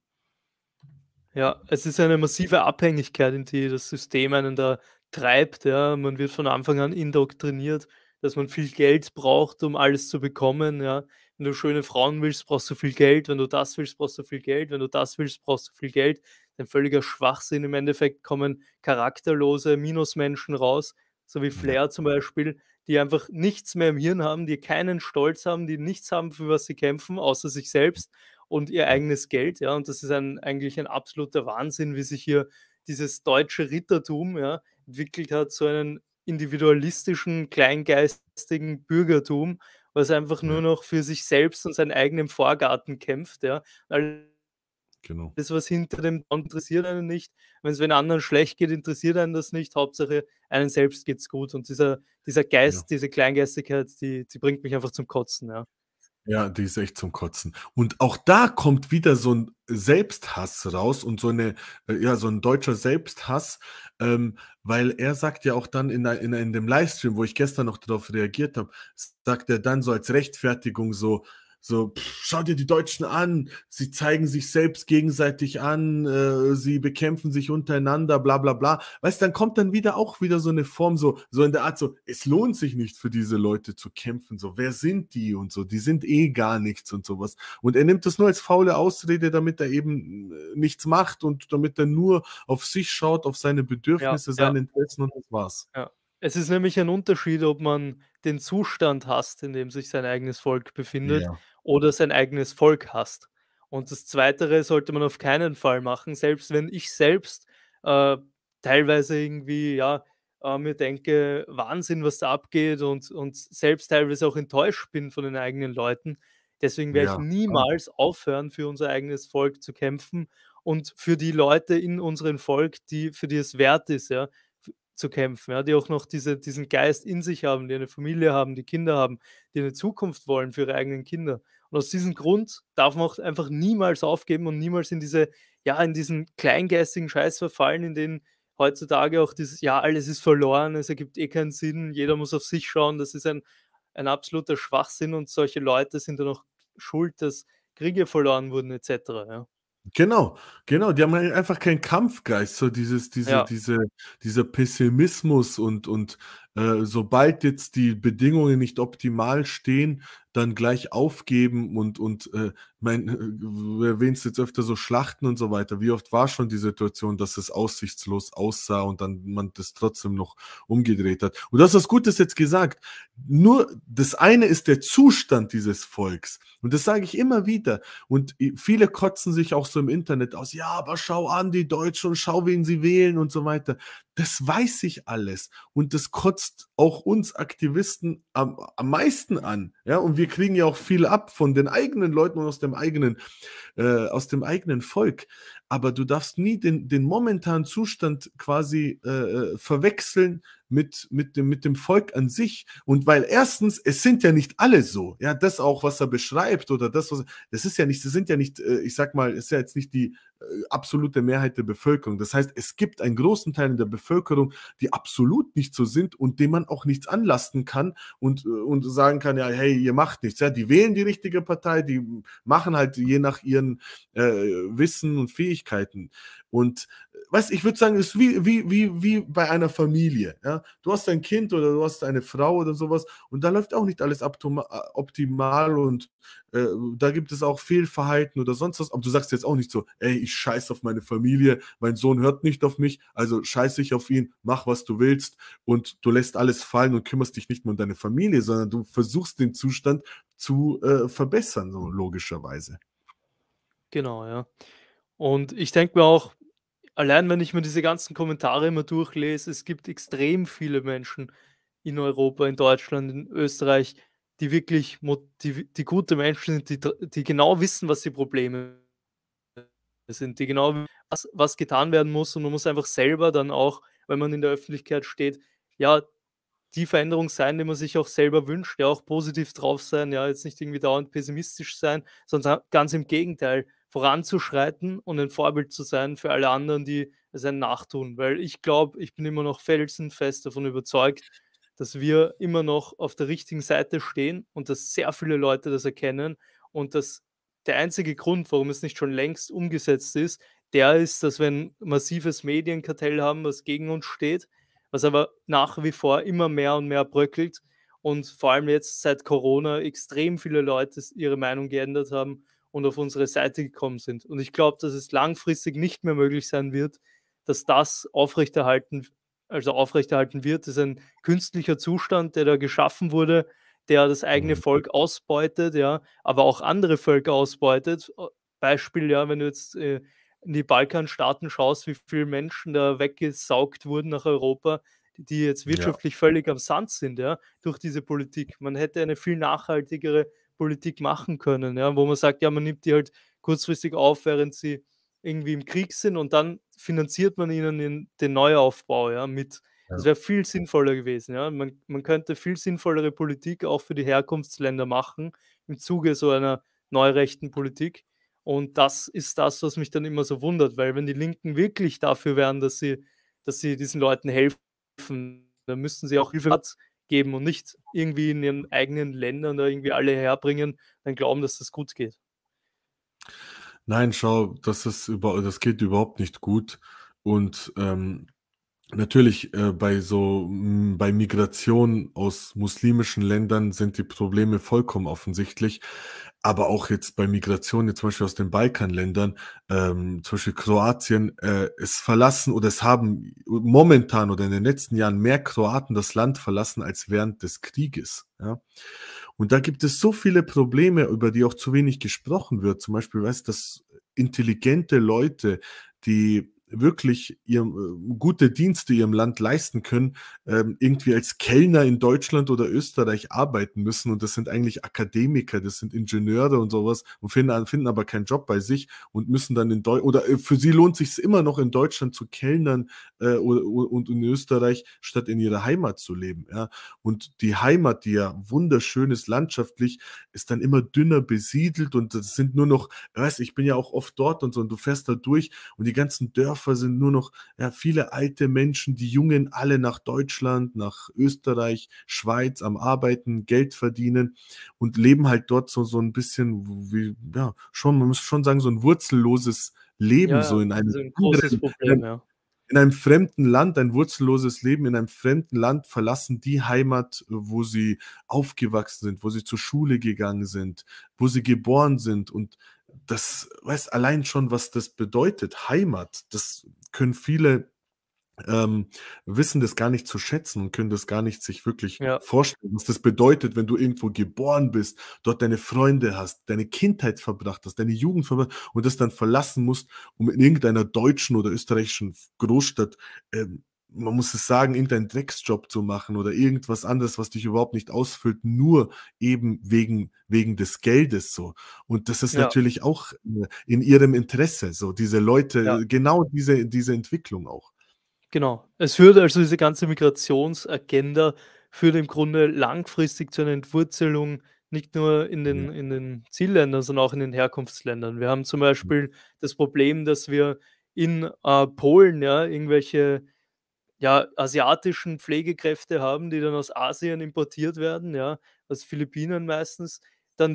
[SPEAKER 2] Ja, es ist eine massive Abhängigkeit, in die das System einen da treibt, ja. Man wird von Anfang an indoktriniert, dass man viel Geld braucht, um alles zu bekommen, ja. Wenn du schöne Frauen willst, brauchst du viel Geld. Wenn du das willst, brauchst du viel Geld. Wenn du das willst, brauchst du viel Geld. Ein völliger Schwachsinn. Im Endeffekt kommen charakterlose Minusmenschen raus, so wie
[SPEAKER 1] Ja,
[SPEAKER 2] Flair zum Beispiel, die einfach nichts mehr im Hirn haben, die keinen Stolz haben, die nichts haben, für was sie kämpfen, außer sich selbst und ihr
[SPEAKER 1] ja,
[SPEAKER 2] eigenes Geld, ja. Und das ist eigentlich ein absoluter Wahnsinn, wie sich hier dieses deutsche Rittertum, ja, entwickelt hat, so einen individualistischen, kleingeistigen Bürgertum, was einfach
[SPEAKER 1] ja,
[SPEAKER 2] nur noch für sich selbst und seinen eigenen Vorgarten kämpft, ja. Alles,
[SPEAKER 1] genau.
[SPEAKER 2] was hinter dem Zaun interessiert einen nicht. Wenn es wen anderen schlecht geht, interessiert einen das nicht. Hauptsache, einen selbst geht's gut. Und dieser
[SPEAKER 1] Ja.
[SPEAKER 2] Geist, diese Kleingeistigkeit, die bringt mich einfach zum Kotzen, ja.
[SPEAKER 1] Ja, die ist echt zum Kotzen. Und auch da kommt wieder so 'n Selbsthass raus und so 'n deutscher Selbsthass, weil er sagt ja auch dann in dem Livestream, wo ich gestern noch drauf reagiert habe, sagt er dann so als Rechtfertigung so: „Schau dir die Deutschen an, sie zeigen sich selbst gegenseitig an, sie bekämpfen sich untereinander, bla bla bla.“ Weißt, dann kommt dann wieder so 'ne Form so in der Art so: „Es lohnt sich nicht für diese Leute zu kämpfen, so. Wer sind die?“ und so. „Die sind eh gar nichts“ und so was. Und er nimmt das nur als faule Ausrede, damit er eben, nichts macht und damit er nur auf sich schaut, auf seine
[SPEAKER 2] Ja,
[SPEAKER 1] Bedürfnisse,
[SPEAKER 2] ja.
[SPEAKER 1] seine Interessen und das war's.
[SPEAKER 2] Ja. Es ist nämlich ein Unterschied, ob man den Zustand hasst, in dem sich sein eigenes Volk befindet,
[SPEAKER 1] Ja,
[SPEAKER 2] oder sein eigenes Volk hasst. Und das Zweitere sollte man auf keinen Fall machen, selbst wenn ich selbst, äh, teilweise irgendwie, ja, mir denke: „Wahnsinn, was da abgeht“, und selbst teilweise auch enttäuscht bin von den eigenen Leuten. Deswegen werde ich
[SPEAKER 1] ja, klar.
[SPEAKER 2] niemals aufhören, für unser eigenes Volk zu kämpfen und für die Leute in unserem Volk, für die es wert ist, ja, zu kämpfen, ja, die auch noch diesen Geist in sich haben, die eine Familie haben, die Kinder haben, die eine Zukunft wollen für ihre eigenen Kinder. Und aus diesem Grund darf man auch einfach niemals aufgeben und niemals in diesen kleingeistigen Scheiß verfallen, in den heutzutage auch dieses, ja, alles ist verloren, es ergibt eh keinen Sinn, jeder muss auf sich schauen, das ist ein absoluter Schwachsinn und solche Leute sind dann auch schuld, dass Kriege verloren wurden etc. Ja.
[SPEAKER 1] Genau, genau. Die haben halt einfach keinen Kampfgeist, so
[SPEAKER 2] Ja,
[SPEAKER 1] dieser Pessimismus und sobald jetzt die Bedingungen nicht optimal stehen, dann gleich aufgeben du erwähnst jetzt öfter so Schlachten und so weiter. Wie oft war schon die Situation, dass es aussichtslos aussah und dann man das trotzdem noch umgedreht hat? Und du hast was Gutes jetzt gesagt. Nur das eine ist der Zustand dieses Volks. Und das sage ich immer wieder. Und viele kotzen sich auch so im Internet aus, ja, aber schau an die Deutschen und schau, wen sie wählen und so weiter. Das weiß ich alles. Und das kotzt auch uns Aktivisten am meisten an. Ja? Und wir kriegen ja auch viel ab von den eigenen Leuten und aus dem eigenen Volk. Aber du darfst nie den momentanen Zustand quasi verwechseln mit dem Volk an sich. Und weil erstens, es sind ja nicht alle so. Ja, das auch, was er beschreibt oder das sind ja nicht, ich sag mal, ist ja jetzt nicht die absolute Mehrheit der Bevölkerung. Das heißt, es gibt einen großen Teil in der Bevölkerung, die absolut nicht so sind und dem man auch nichts anlasten kann und sagen kann, ja, hey, ihr macht nichts. Ja, die wählen die richtige Partei, die machen halt je nach ihren Wissen und Fähigkeiten. Und weißt, ich würde sagen, es ist wie bei einer Familie. Ja? Du hast ein Kind oder du hast eine Frau oder sowas und da läuft auch nicht alles optimal und da gibt es auch Fehlverhalten oder sonst was. Aber du sagst jetzt auch nicht so, ey, ich scheiße auf meine Familie, mein Sohn hört nicht auf mich, also scheiße ich auf ihn, mach was du willst und du lässt alles fallen und kümmerst dich nicht mehr um deine Familie, sondern du versuchst den Zustand zu verbessern, so logischerweise.
[SPEAKER 2] genau, ja. Und ich denke mir auch, allein wenn ich mir diese ganzen Kommentare immer durchlese, es gibt extrem viele Menschen in Europa, in Deutschland, in Österreich, die wirklich die gute Menschen sind, die genau wissen, was die Probleme sind, die genau was getan werden muss und man muss einfach selber dann auch, wenn man in der Öffentlichkeit steht, ja, die Veränderung sein, die man sich auch selber wünscht, ja, auch positiv drauf sein, ja, jetzt nicht irgendwie dauernd pessimistisch sein, sondern ganz im Gegenteil, voranzuschreiten und ein Vorbild zu sein für alle anderen, die es einem nachtun. Weil ich glaube, ich bin immer noch felsenfest davon überzeugt, dass wir immer noch auf der richtigen Seite stehen und dass sehr viele Leute das erkennen und dass der einzige Grund, warum es nicht schon längst umgesetzt ist, der ist, dass wir ein massives Medienkartell haben, was gegen uns steht, was aber nach wie vor immer mehr und mehr bröckelt und vor allem jetzt seit Corona extrem viele Leute ihre Meinung geändert haben und auf unsere Seite gekommen sind. Und ich glaube, dass es langfristig nicht mehr möglich sein wird, dass das aufrechterhalten wird. Das ist ein künstlicher Zustand, der da geschaffen wurde, der das eigene Volk ausbeutet, ja, aber auch andere Völker ausbeutet. Beispiel, ja, wenn du jetzt in die Balkanstaaten schaust, wie viele Menschen da weggesaugt wurden nach Europa, die jetzt
[SPEAKER 1] Ja.
[SPEAKER 2] wirtschaftlich völlig am Sand sind, ja, durch diese Politik. Man hätte eine viel nachhaltigere Politik machen können, ja, wo man sagt, ja, man nimmt die halt kurzfristig auf, während sie irgendwie im Krieg sind und dann finanziert man ihnen den Neuaufbau, ja, mit. Das
[SPEAKER 1] Ja.
[SPEAKER 2] wäre viel sinnvoller gewesen, ja. Man könnte viel sinnvollere Politik auch für die Herkunftsländer machen im Zuge so einer neurechten Politik. Und das ist das, was mich dann immer so wundert, weil wenn die Linken wirklich dafür wären, dass sie diesen Leuten helfen, dann müssten sie auch Hilfe geben und nicht irgendwie in ihren eigenen Ländern da irgendwie alle herbringen, dann glauben, dass das gut geht.
[SPEAKER 1] Nein, schau, das geht überhaupt nicht gut. Und natürlich bei Migration aus muslimischen Ländern sind die Probleme vollkommen offensichtlich. Aber auch jetzt bei Migration, jetzt zum Beispiel aus den Balkanländern, zum Beispiel Kroatien, es haben momentan oder in den letzten Jahren mehr Kroaten das Land verlassen als während des Krieges. Ja? Und da gibt es so viele Probleme, über die auch zu wenig gesprochen wird. Zum Beispiel, weißt du, dass intelligente Leute, die wirklich gute Dienste ihrem Land leisten können, irgendwie als Kellner in Deutschland oder Österreich arbeiten müssen. Und das sind eigentlich Akademiker, das sind Ingenieure und sowas und finden aber keinen Job bei sich und müssen dann in Deutschland, oder für sie lohnt sich immer noch in Deutschland zu kellnern und in Österreich, statt in ihrer Heimat zu leben. Ja? Und die Heimat, die ja wunderschön ist landschaftlich, ist dann immer dünner besiedelt und das sind nur noch, weißt, ich bin ja auch oft dort und so, und du fährst da durch und die ganzen Dörfer sind nur noch, ja, viele alte Menschen, die Jungen alle nach Deutschland, nach Österreich, Schweiz am Arbeiten, Geld verdienen und leben halt dort so ein bisschen, wie, ja, schon, man muss schon sagen, so ein wurzelloses Leben,
[SPEAKER 2] Ja,
[SPEAKER 1] so in
[SPEAKER 2] das
[SPEAKER 1] einem
[SPEAKER 2] ist ein großes Problem, ja.
[SPEAKER 1] in einem fremden Land, ein wurzelloses Leben in einem fremden Land, verlassen die Heimat, wo sie aufgewachsen sind, wo sie zur Schule gegangen sind, wo sie geboren sind. Und das, weißt allein schon, was das bedeutet, Heimat, das können viele wissen das gar nicht zu schätzen und können das gar nicht sich wirklich
[SPEAKER 2] Ja.
[SPEAKER 1] vorstellen, was das bedeutet, wenn du irgendwo geboren bist, dort deine Freunde hast, deine Kindheit verbracht hast, deine Jugend verbracht und das dann verlassen musst, um in irgendeiner deutschen oder österreichischen Großstadt, man muss es sagen, irgendeinen Drecksjob zu machen oder irgendwas anderes, was dich überhaupt nicht ausfüllt, nur eben wegen des Geldes so. Und das ist
[SPEAKER 2] Ja.
[SPEAKER 1] natürlich auch in ihrem Interesse, so diese Leute,
[SPEAKER 2] Ja.
[SPEAKER 1] genau diese Entwicklung auch.
[SPEAKER 2] Genau. Es führt also diese ganze Migrationsagenda führt im Grunde langfristig zu einer Entwurzelung, nicht nur in den Zielländern, sondern auch in den Herkunftsländern. Wir haben zum Beispiel das Problem, dass wir in Polen ja irgendwelche asiatischen Pflegekräfte haben, die dann aus Asien importiert werden, ja, aus Philippinen meistens. Dann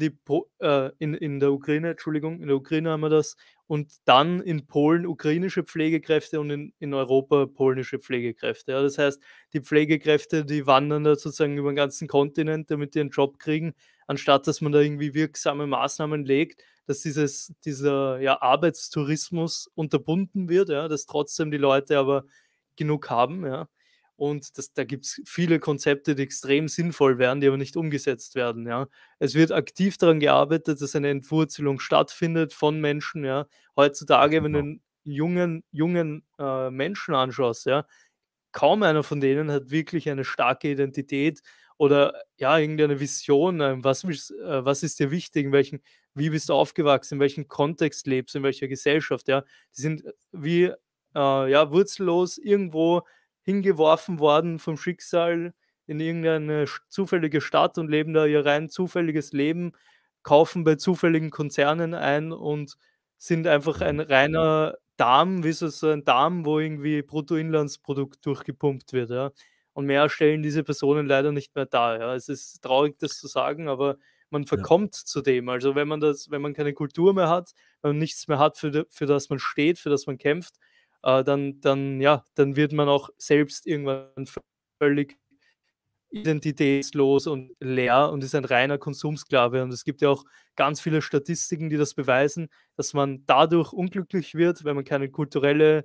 [SPEAKER 2] in der Ukraine, Entschuldigung, in der Ukraine haben wir das. Und dann in Polen ukrainische Pflegekräfte und in Europa polnische Pflegekräfte. Ja, das heißt, die Pflegekräfte, die wandern da sozusagen über den ganzen Kontinent, damit die einen Job kriegen, anstatt dass man da irgendwie wirksame Maßnahmen legt, dass dieser Arbeitstourismus unterbunden wird, ja, dass trotzdem die Leute aber genug haben, ja. Und da gibt es viele Konzepte, die extrem sinnvoll wären, die aber nicht umgesetzt werden, ja. Es wird aktiv daran gearbeitet, dass eine Entwurzelung stattfindet von Menschen, ja. Heutzutage, wenn du einen jungen Menschen anschaust, ja, kaum einer von denen hat wirklich eine starke Identität oder ja, irgendeine Vision. Was ist dir wichtig? Wie bist du aufgewachsen? In welchem Kontext lebst du? In welcher Gesellschaft? Ja, die sind wie wurzellos irgendwo hingeworfen worden vom Schicksal in irgendeine zufällige Stadt und leben da ihr rein zufälliges Leben, kaufen bei zufälligen Konzernen ein und sind einfach ein reiner Darm, wie so ein Darm, wo irgendwie Bruttoinlandsprodukt durchgepumpt wird, ja. Und mehr stellen diese Personen leider nicht mehr dar, ja. Es ist traurig, das zu sagen, aber man verkommt zu dem. Also, wenn man keine Kultur mehr hat, wenn man nichts mehr hat, für das man steht, für das man kämpft, dann wird man auch selbst irgendwann völlig identitätslos und leer und ist ein reiner Konsumsklave. Und es gibt ja auch ganz viele Statistiken, die das beweisen, dass man dadurch unglücklich wird, wenn man keine kulturelle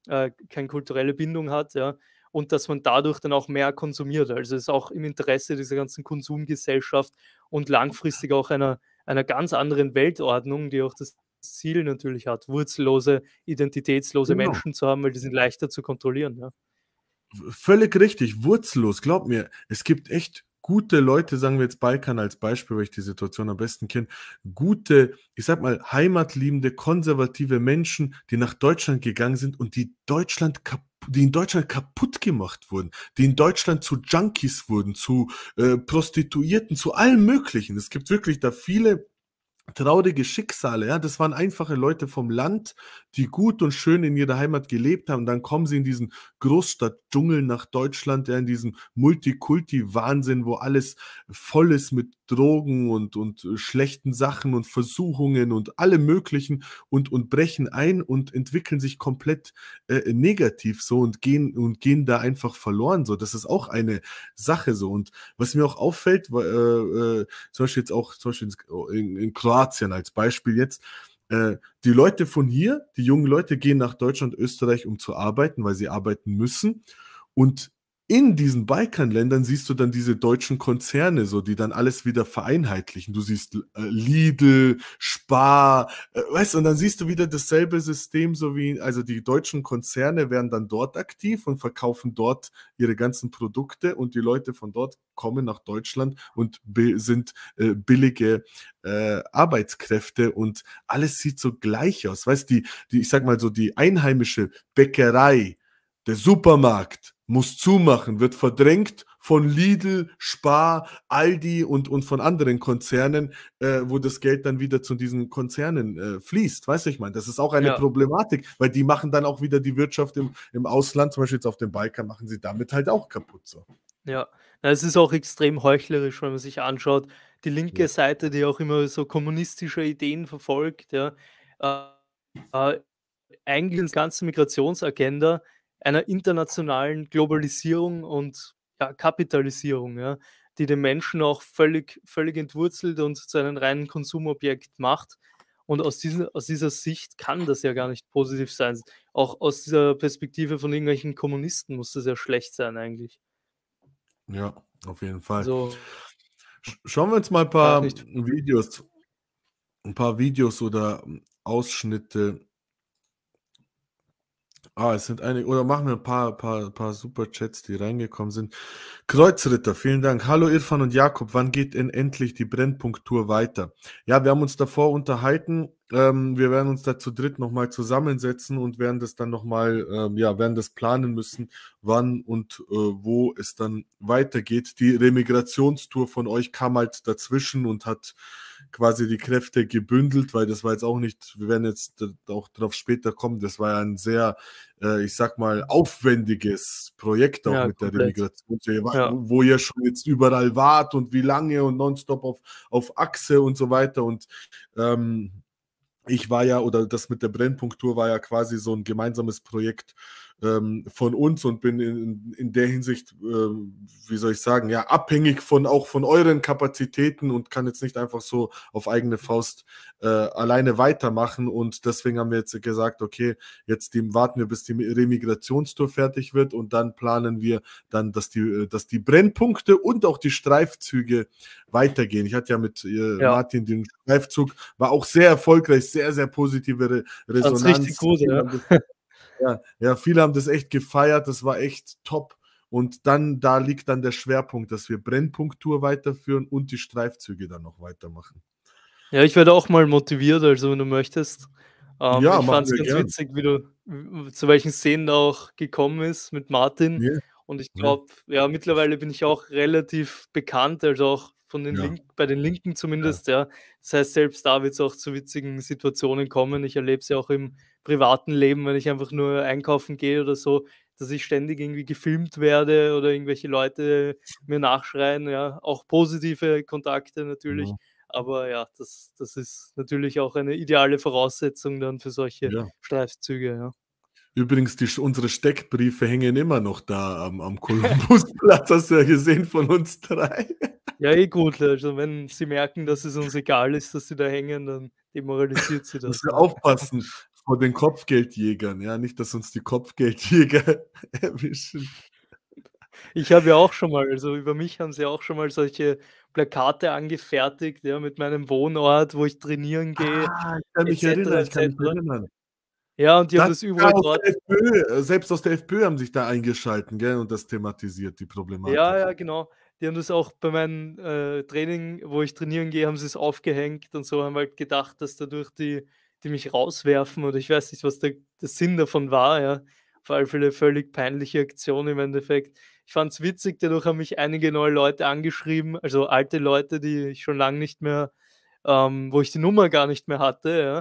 [SPEAKER 2] Bindung hat, ja, und dass man dadurch dann auch mehr konsumiert. Also es ist auch im Interesse dieser ganzen Konsumgesellschaft und langfristig auch einer ganz anderen Weltordnung, die auch das Ziel natürlich hat, wurzellose, identitätslose
[SPEAKER 1] Genau.
[SPEAKER 2] Menschen zu haben, weil die sind leichter zu kontrollieren, ja.
[SPEAKER 1] Völlig richtig, wurzellos. Glaub mir, es gibt echt gute Leute, sagen wir jetzt Balkan als Beispiel, weil ich die Situation am besten kenne, gute, ich sag mal, heimatliebende, konservative Menschen, die nach Deutschland gegangen sind und die in Deutschland kaputt gemacht wurden, die in Deutschland zu Junkies wurden, zu Prostituierten, zu allem Möglichen. Es gibt wirklich da viele traurige Schicksale, ja, das waren einfache Leute vom Land, die gut und schön in ihrer Heimat gelebt haben. Dann kommen sie in diesen Großstadtdschungel nach Deutschland, ja, in diesen Multikulti-Wahnsinn, wo alles voll ist mit Drogen und schlechten Sachen und Versuchungen und allem Möglichen und brechen ein und entwickeln sich komplett negativ so und gehen da einfach verloren. So, das ist auch eine Sache so. Und was mir auch auffällt, zum Beispiel in Kroatien als Beispiel jetzt, die Leute von hier, die jungen Leute gehen nach Deutschland, Österreich, um zu arbeiten, weil sie arbeiten müssen. Und in diesen Balkanländern siehst du dann diese deutschen Konzerne, so, die dann alles wieder vereinheitlichen. Du siehst Lidl, Spar, weißt du, und dann siehst du wieder dasselbe System, so wie, also die deutschen Konzerne werden dann dort aktiv und verkaufen dort ihre ganzen Produkte und die Leute von dort kommen nach Deutschland und sind billige Arbeitskräfte und alles sieht so gleich aus. Weißt du, ich sag mal so, die einheimische Bäckerei, der Supermarkt muss zumachen, wird verdrängt von Lidl, Spar, Aldi und von anderen Konzernen, wo das Geld dann wieder zu diesen Konzernen fließt. Weißt du, ich meine, das ist auch eine Problematik, weil die machen dann auch wieder die Wirtschaft im Ausland, zum Beispiel jetzt auf dem Balkan, machen sie damit halt auch kaputt. So.
[SPEAKER 2] Ja, es ist auch extrem heuchlerisch, wenn man sich anschaut, die linke Seite, die auch immer so kommunistische Ideen verfolgt, ja, eigentlich das ganze Migrationsagenda einer internationalen Globalisierung und Kapitalisierung, ja, die den Menschen auch völlig entwurzelt und zu einem reinen Konsumobjekt macht. Und aus dieser Sicht kann das ja gar nicht positiv sein. Auch aus dieser Perspektive von irgendwelchen Kommunisten muss das ja schlecht sein eigentlich.
[SPEAKER 1] Ja, auf jeden Fall.
[SPEAKER 2] So,
[SPEAKER 1] Schauen wir uns mal ein paar Videos oder Ausschnitte. Es sind einige, oder machen wir ein paar Superchats, die reingekommen sind. Kreuzritter, vielen Dank. Hallo Irfan und Jakob, wann geht denn endlich die Brennpunkt-Tour weiter? Ja, wir haben uns davor unterhalten. Wir werden uns da zu dritt nochmal zusammensetzen und werden das dann nochmal, werden das planen müssen, wann und wo es dann weitergeht. Die Remigrationstour von euch kam halt dazwischen und hat quasi die Kräfte gebündelt, weil das war jetzt auch nicht, wir werden jetzt auch darauf später kommen, das war ja ein sehr, ich sag mal, aufwendiges Projekt auch mit der Remigration, wo ihr schon jetzt überall wart und wie lange und nonstop auf Achse und so weiter und ich war ja, oder das mit der Brennpunkt-Tour war ja quasi so ein gemeinsames Projekt von uns und bin in der Hinsicht, wie soll ich sagen, ja, abhängig auch von euren Kapazitäten und kann jetzt nicht einfach so auf eigene Faust alleine weitermachen und deswegen haben wir jetzt gesagt, okay, jetzt warten wir, bis die Remigrationstour fertig wird und dann planen wir dann, dass die Brennpunkte und auch die Streifzüge weitergehen. Ich hatte ja mit Martin den Streifzug, war auch sehr erfolgreich, sehr, sehr positive Resonanz.
[SPEAKER 2] Das ist richtig gut,
[SPEAKER 1] ja, viele haben das echt gefeiert, das war echt top. Und da liegt dann der Schwerpunkt, dass wir Brennpunkt-Tour weiterführen und die Streifzüge dann noch weitermachen.
[SPEAKER 2] Ja, ich werde auch mal motiviert, also wenn du möchtest.
[SPEAKER 1] Ja,
[SPEAKER 2] ich fand es ganz witzig, wie du zu welchen Szenen auch gekommen ist mit Martin.
[SPEAKER 1] Ja.
[SPEAKER 2] Und ich glaube, mittlerweile bin ich auch relativ bekannt, also auch von den bei den Linken zumindest, ja. Das heißt, selbst da wird es auch zu witzigen Situationen kommen. Ich erlebe es ja auch im privaten Leben, wenn ich einfach nur einkaufen gehe oder so, dass ich ständig irgendwie gefilmt werde oder irgendwelche Leute mir nachschreien, ja. Auch positive Kontakte natürlich. Aber ja, das ist natürlich auch eine ideale Voraussetzung dann für solche Streifzüge, ja.
[SPEAKER 1] Übrigens, unsere Steckbriefe hängen immer noch da am Kolumbusplatz, hast du ja gesehen, von uns 3.
[SPEAKER 2] Ja, gut, also wenn sie merken, dass es uns egal ist, dass sie da hängen, dann demoralisiert sie das.
[SPEAKER 1] Müssen wir aufpassen vor den Kopfgeldjägern, ja, nicht, dass uns die Kopfgeldjäger erwischen.
[SPEAKER 2] Ich habe ja auch schon mal, also über mich haben sie auch schon mal solche Plakate angefertigt, ja, mit meinem Wohnort, wo ich trainieren gehe.
[SPEAKER 1] Ich kann mich erinnern.
[SPEAKER 2] Ja, und die haben das überall
[SPEAKER 1] dort. Selbst aus der FPÖ haben sich da eingeschalten, gell, und das thematisiert, die Problematik.
[SPEAKER 2] Ja, genau. Die haben das auch bei meinem Training, wo ich trainieren gehe, haben sie es aufgehängt und so, haben halt gedacht, dass dadurch die mich rauswerfen oder ich weiß nicht, was der Sinn davon war, ja. Auf alle Fälle völlig peinliche Aktion im Endeffekt. Ich fand es witzig, dadurch haben mich einige neue Leute angeschrieben, also alte Leute, die ich schon lange nicht mehr, wo ich die Nummer gar nicht mehr hatte, ja.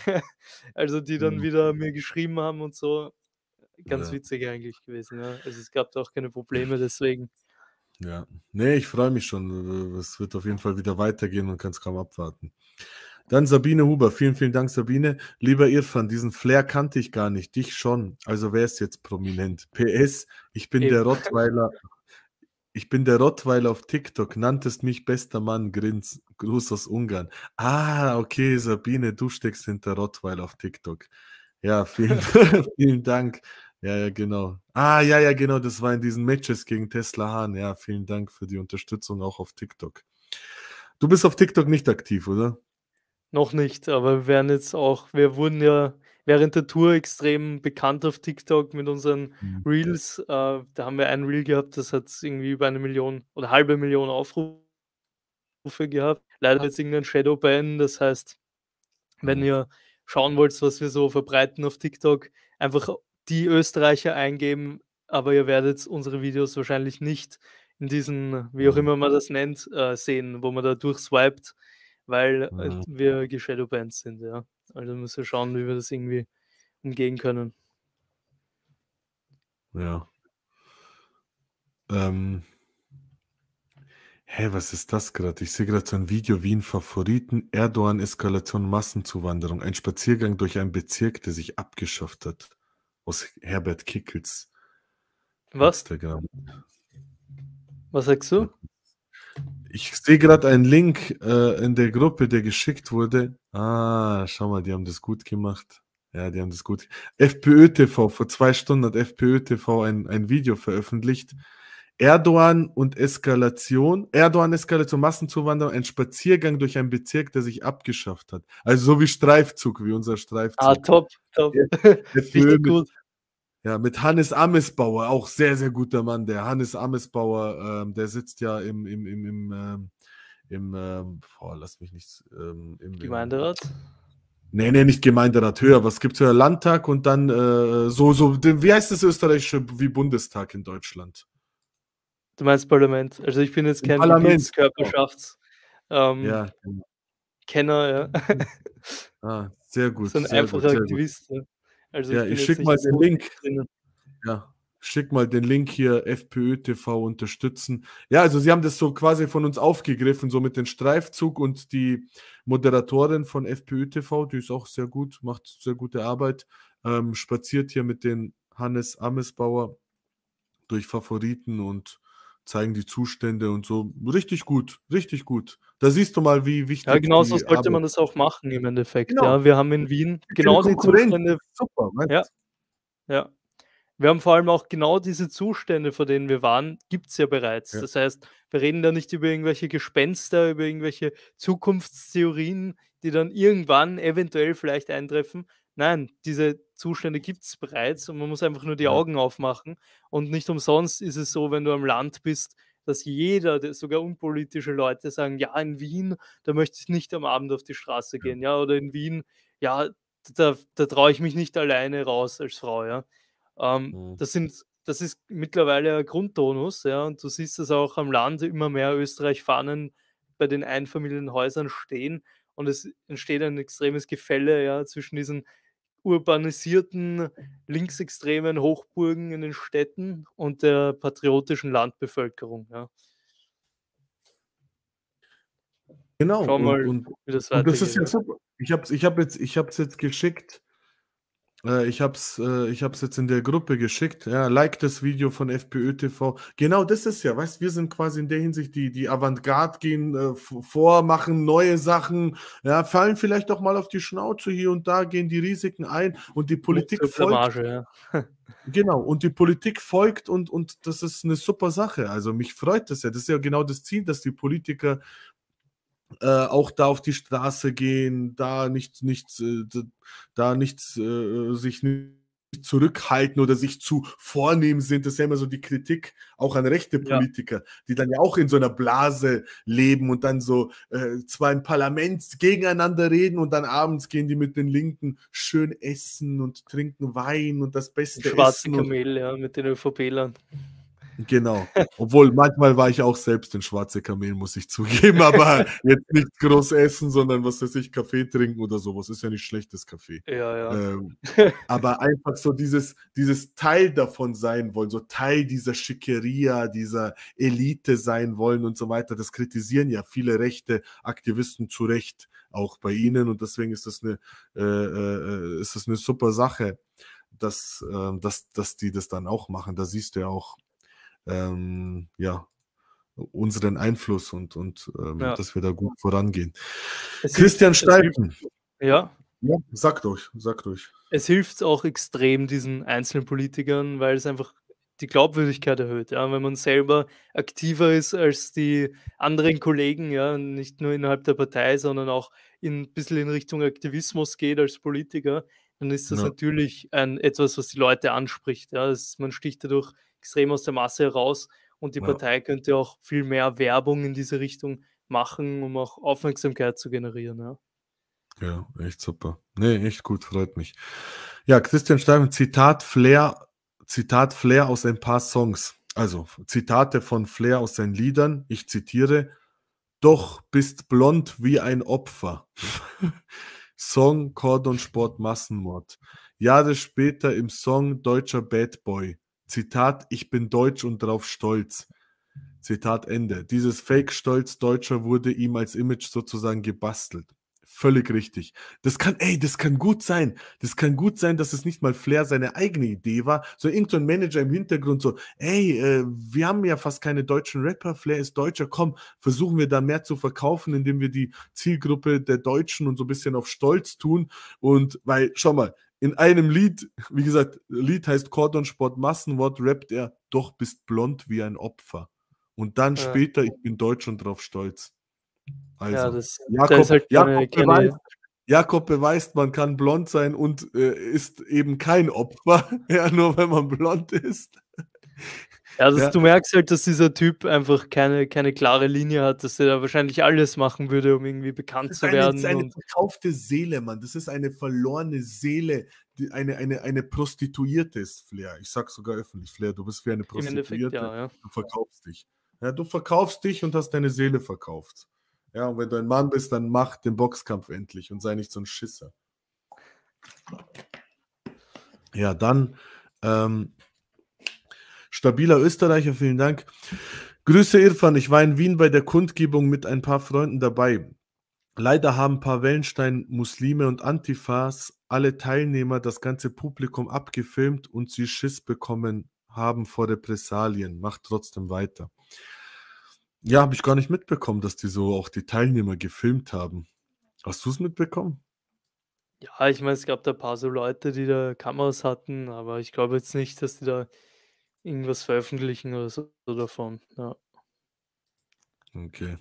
[SPEAKER 2] Also die dann wieder mir geschrieben haben und so. Ganz witzig eigentlich gewesen, ja. Also es gab da auch keine Probleme deswegen.
[SPEAKER 1] Ja, nee, ich freue mich schon. Es wird auf jeden Fall wieder weitergehen und kann es kaum abwarten. Dann Sabine Huber, vielen, vielen Dank, Sabine. Lieber Irfan, diesen Flair kannte ich gar nicht, dich schon. Also wer ist jetzt prominent? PS, ich bin der Rottweiler. Ich bin der Rottweiler auf TikTok, nanntest mich bester Mann, Grins, Gruß aus Ungarn. Okay, Sabine, du steckst hinter Rottweiler auf TikTok. Ja, vielen Dank. Ja, ja, genau. Ah, ja, ja, genau, das war in diesen Matches gegen Tesla Hahn. Ja, vielen Dank für die Unterstützung auch auf TikTok. Du bist auf TikTok nicht aktiv, oder?
[SPEAKER 2] Noch nicht, aber wir wurden ja während der Tour extrem bekannt auf TikTok mit unseren
[SPEAKER 1] Mhm.
[SPEAKER 2] Reels. Da haben wir ein Reel gehabt, das hat irgendwie über 1.000.000 oder 500.000 Aufrufe gehabt. Leider jetzt irgendein Shadowban, das heißt, wenn
[SPEAKER 1] Mhm.
[SPEAKER 2] ihr schauen wollt, was wir so verbreiten auf TikTok, einfach die Österreicher eingeben, aber ihr werdet unsere Videos wahrscheinlich nicht in diesen, wie auch
[SPEAKER 1] Mhm.
[SPEAKER 2] immer man das nennt, sehen, wo man da durchswiped, weil
[SPEAKER 1] Mhm.
[SPEAKER 2] wir geshadowbanned sind, ja. Also müssen wir schauen, wie wir das irgendwie umgehen können.
[SPEAKER 1] Ja. Was ist das gerade? Ich sehe gerade so ein Video: Wien Favoriten, Erdogan Eskalation Massenzuwanderung. Ein Spaziergang durch einen Bezirk, der sich abgeschafft hat. Aus Herbert Kickels
[SPEAKER 2] Was?
[SPEAKER 1] Instagram.
[SPEAKER 2] Was sagst du?
[SPEAKER 1] Ich sehe gerade einen Link in der Gruppe, der geschickt wurde. Ah, schau mal, die haben das gut gemacht. Ja, die haben das gut. FPÖ TV, vor 2 Stunden hat FPÖ TV ein Video veröffentlicht. Erdogan Eskalation, Massenzuwanderung, ein Spaziergang durch einen Bezirk, der sich abgeschafft hat. Also so wie Streifzug, wie unser
[SPEAKER 2] Ah,
[SPEAKER 1] Streifzug.
[SPEAKER 2] top, top.
[SPEAKER 1] FPÖ
[SPEAKER 2] Richtig
[SPEAKER 1] mit,
[SPEAKER 2] gut.
[SPEAKER 1] ja, mit Hannes Amesbauer, auch sehr, sehr guter Mann. Der Hannes Amesbauer, der sitzt ja lass mich nicht,
[SPEAKER 2] Gemeinderat?
[SPEAKER 1] nee, nicht Gemeinderat, höher. Was gibt's höher? Landtag und dann wie heißt das österreichische wie Bundestag in Deutschland?
[SPEAKER 2] Du meinst Parlament. Also ich bin jetzt
[SPEAKER 1] Im
[SPEAKER 2] kein
[SPEAKER 1] Parlament, genau.
[SPEAKER 2] Gebietskörperschafts
[SPEAKER 1] Ja, genau.
[SPEAKER 2] Kenner, ja.
[SPEAKER 1] Ah, sehr gut,
[SPEAKER 2] So ein
[SPEAKER 1] sehr gut,
[SPEAKER 2] einfacher
[SPEAKER 1] sehr gut.
[SPEAKER 2] Aktivist, ja. Also
[SPEAKER 1] Ja,
[SPEAKER 2] ich bin
[SPEAKER 1] ich
[SPEAKER 2] jetzt
[SPEAKER 1] schicke
[SPEAKER 2] nicht
[SPEAKER 1] mal
[SPEAKER 2] so
[SPEAKER 1] den
[SPEAKER 2] tief
[SPEAKER 1] Link.
[SPEAKER 2] drinnen.
[SPEAKER 1] Ja, schick mal den Link hier, FPÖ TV unterstützen. Ja, also sie haben das so quasi von uns aufgegriffen, so mit dem Streifzug, und die Moderatorin von FPÖ TV, die ist auch sehr gut, macht sehr gute Arbeit, spaziert hier mit den Hannes Amesbauer durch Favoriten und zeigen die Zustände und so. Richtig gut, richtig gut. Da siehst du mal, wie
[SPEAKER 2] Ja,
[SPEAKER 1] wichtig
[SPEAKER 2] genau so
[SPEAKER 1] die
[SPEAKER 2] sollte
[SPEAKER 1] Arbeit
[SPEAKER 2] man das auch machen im Endeffekt,
[SPEAKER 1] Genau.
[SPEAKER 2] ja. Wir haben in Wien
[SPEAKER 1] Keine
[SPEAKER 2] genau die
[SPEAKER 1] Konkurrenz,
[SPEAKER 2] Zustände
[SPEAKER 1] super, weißt
[SPEAKER 2] ja, ja. Wir haben vor allem auch genau diese Zustände, vor denen wir waren, gibt's ja bereits.
[SPEAKER 1] Ja.
[SPEAKER 2] Das heißt, wir reden da nicht über irgendwelche Gespenster, über irgendwelche Zukunftstheorien, die dann irgendwann eventuell vielleicht eintreffen. Nein, diese Zustände gibt's bereits und man muss einfach nur die
[SPEAKER 1] Ja.
[SPEAKER 2] Augen aufmachen. Und nicht umsonst ist es so, wenn du am Land bist, dass jeder, sogar unpolitische Leute sagen, ja, in Wien, da möchte ich nicht am Abend auf die Straße gehen, ja, oder in Wien, ja, da traue ich mich nicht alleine raus als Frau, ja.
[SPEAKER 1] Mhm.
[SPEAKER 2] Das ist mittlerweile ein Grundtonus, ja, und du siehst das auch am Land, immer mehr Österreich-Fahnen bei den Einfamilienhäusern stehen und es entsteht ein extremes Gefälle, ja, zwischen diesen urbanisierten, linksextremen Hochburgen in den Städten und der patriotischen Landbevölkerung, ja.
[SPEAKER 1] Genau,
[SPEAKER 2] Schauen wir mal, wie das
[SPEAKER 1] und das ist
[SPEAKER 2] weitergeht,
[SPEAKER 1] ja
[SPEAKER 2] ja.
[SPEAKER 1] super. Ich habe es jetzt geschickt. Ich habe es jetzt in der Gruppe geschickt. Ja, like das Video von FPÖ TV. Genau, das ist ja, weißt, wir sind quasi in der Hinsicht die Avantgarde, gehen vor, machen neue Sachen, ja, fallen vielleicht auch mal auf die Schnauze hier und da, gehen die Risiken ein und die Politik
[SPEAKER 2] Zur
[SPEAKER 1] folgt.
[SPEAKER 2] Blamage, ja.
[SPEAKER 1] Genau, und die Politik folgt und das ist eine super Sache. Also mich freut das ja. Das ist ja genau das Ziel, dass die Politiker auch da auf die Straße gehen, sich nicht zurückhalten oder sich zu vornehm sind. Das ist ja immer so die Kritik auch an rechte
[SPEAKER 2] Ja.
[SPEAKER 1] Politiker, die dann ja auch in so einer Blase leben und dann so zwar im Parlament gegeneinander reden und dann abends gehen die mit den Linken schön essen und trinken Wein und das beste
[SPEAKER 2] Schwarze
[SPEAKER 1] Essen.
[SPEAKER 2] Kamel, ja, mit den ÖVP-Lern.
[SPEAKER 1] Genau. Obwohl, manchmal war ich auch selbst in schwarze Kamel, muss ich zugeben, aber jetzt nicht groß essen, sondern was weiß ich, Kaffee trinken oder sowas. Ist ja nicht schlechtes Kaffee.
[SPEAKER 2] Ja, ja.
[SPEAKER 1] Aber einfach so dieses Teil davon sein wollen, so Teil dieser Schickeria, dieser Elite sein wollen und so weiter, das kritisieren ja viele rechte Aktivisten zu Recht auch bei ihnen, und deswegen ist das eine super Sache, dass die das dann auch machen. Da siehst du ja auch ja, unseren Einfluss und
[SPEAKER 2] Ja.
[SPEAKER 1] dass wir da gut vorangehen.
[SPEAKER 2] Es
[SPEAKER 1] Christian
[SPEAKER 2] hilft- es hilft-
[SPEAKER 1] Steifen.
[SPEAKER 2] Ja,
[SPEAKER 1] Ja, sagt euch.
[SPEAKER 2] Es hilft auch extrem diesen einzelnen Politikern, weil es einfach die Glaubwürdigkeit erhöht, ja. Wenn man selber aktiver ist als die anderen Kollegen, ja, nicht nur innerhalb der Partei, sondern auch ein bisschen in Richtung Aktivismus geht als Politiker, dann ist das
[SPEAKER 1] Ja,
[SPEAKER 2] natürlich etwas, was die Leute anspricht, ja. Man sticht dadurch extrem aus der Masse heraus und die
[SPEAKER 1] ja,
[SPEAKER 2] Partei könnte auch viel mehr Werbung in diese Richtung machen, um auch Aufmerksamkeit zu generieren, ja.
[SPEAKER 1] ja, echt super. Nee, echt gut, freut mich. Ja, Christian Steifen, Zitat Flair aus ein paar Songs. Also Zitate von Flair aus seinen Liedern. Ich zitiere: Doch bist blond wie ein Opfer. Song Cordon Sport Massenmord. Jahre später im Song Deutscher Bad Boy. Zitat: Ich bin deutsch und drauf stolz. Zitat Ende. Dieses Fake-Stolz Deutscher wurde ihm als Image sozusagen gebastelt. Völlig richtig. Das kann gut sein. Das kann gut sein, dass es nicht mal Flair seine eigene Idee war, sondern irgend so ein Manager im Hintergrund so, wir haben ja fast keine deutschen Rapper, Flair ist Deutscher, komm, versuchen wir da mehr zu verkaufen, indem wir die Zielgruppe der Deutschen und so ein bisschen auf Stolz tun. Und weil, schau mal, in einem Lied, wie gesagt, Lied heißt Cordon Sport Massenwort, rappt er: Doch bist blond wie ein Opfer. Und dann
[SPEAKER 2] Ja.
[SPEAKER 1] später: Ich bin deutsch und drauf stolz.
[SPEAKER 2] Ja,
[SPEAKER 1] Also,
[SPEAKER 2] da ist halt
[SPEAKER 1] Jakob beweist, man kann blond sein und ist eben kein Opfer, ja, nur wenn man blond ist.
[SPEAKER 2] Ja,
[SPEAKER 1] Ja.
[SPEAKER 2] du merkst halt, dass dieser Typ einfach keine klare Linie hat, dass er da wahrscheinlich alles machen würde, um irgendwie bekannt zu werden.
[SPEAKER 1] Das ist eine
[SPEAKER 2] Und
[SPEAKER 1] verkaufte Seele, Mann. Das ist eine verlorene Seele. Eine Prostituierte ist Flair. Ich sag sogar öffentlich, Flair, du bist wie eine
[SPEAKER 2] im Endeffekt,
[SPEAKER 1] Prostituierte.
[SPEAKER 2] ja.
[SPEAKER 1] Du verkaufst dich. Ja, du verkaufst dich und hast deine Seele verkauft. Ja, und wenn du ein Mann bist, dann mach den Boxkampf endlich und sei nicht so ein Schisser. Ja, dann stabiler Österreicher, vielen Dank. Grüße Irfan, ich war in Wien bei der Kundgebung mit ein paar Freunden dabei. Leider haben ein paar Wellenstein, Muslime und Antifas alle Teilnehmer, das ganze Publikum abgefilmt und sie Schiss bekommen haben vor Repressalien. Macht trotzdem weiter. Ja, habe ich gar nicht mitbekommen, dass die so auch die Teilnehmer gefilmt haben. Hast du es mitbekommen?
[SPEAKER 2] Ja, ich meine, es gab da ein paar so Leute, die da Kameras hatten, aber ich glaube jetzt nicht, dass die da irgendwas veröffentlichen oder so davon. Ja.
[SPEAKER 1] Okay.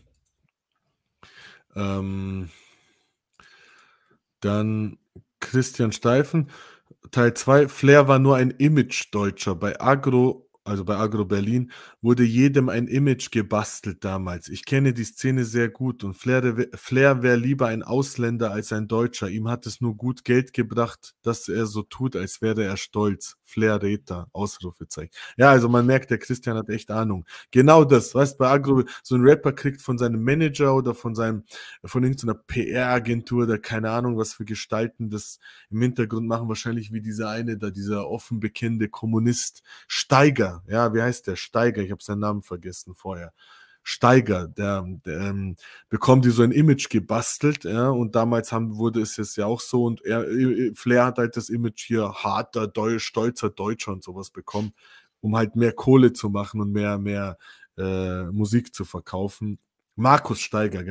[SPEAKER 1] Dann Christian Steifen, Teil 2, Flair war nur ein Image-Deutscher. Bei Agro Berlin, wurde jedem ein Image gebastelt damals. Ich kenne die Szene sehr gut und Flair wäre lieber ein Ausländer als ein Deutscher. Ihm hat es nur gut Geld gebracht, dass er so tut, als wäre er stolz. Flair Räter, Ausrufezeichen. Ja, also man merkt, der Christian hat echt Ahnung. Genau das, weißt du, bei Agro, so ein Rapper kriegt von seinem Manager oder von irgendeiner PR-Agentur, da keine Ahnung, was für Gestalten das im Hintergrund machen, wahrscheinlich wie dieser offen bekennende Kommunist Steiger. Ja, wie heißt der? Steiger, ich habe seinen Namen vergessen vorher. Steiger, der bekommt die so ein Image gebastelt, ja, und damals wurde es jetzt ja auch so und Flair hat halt das Image hier harter, stolzer Deutscher und sowas bekommen, um halt mehr Kohle zu machen und mehr Musik zu verkaufen. Markus Steiger.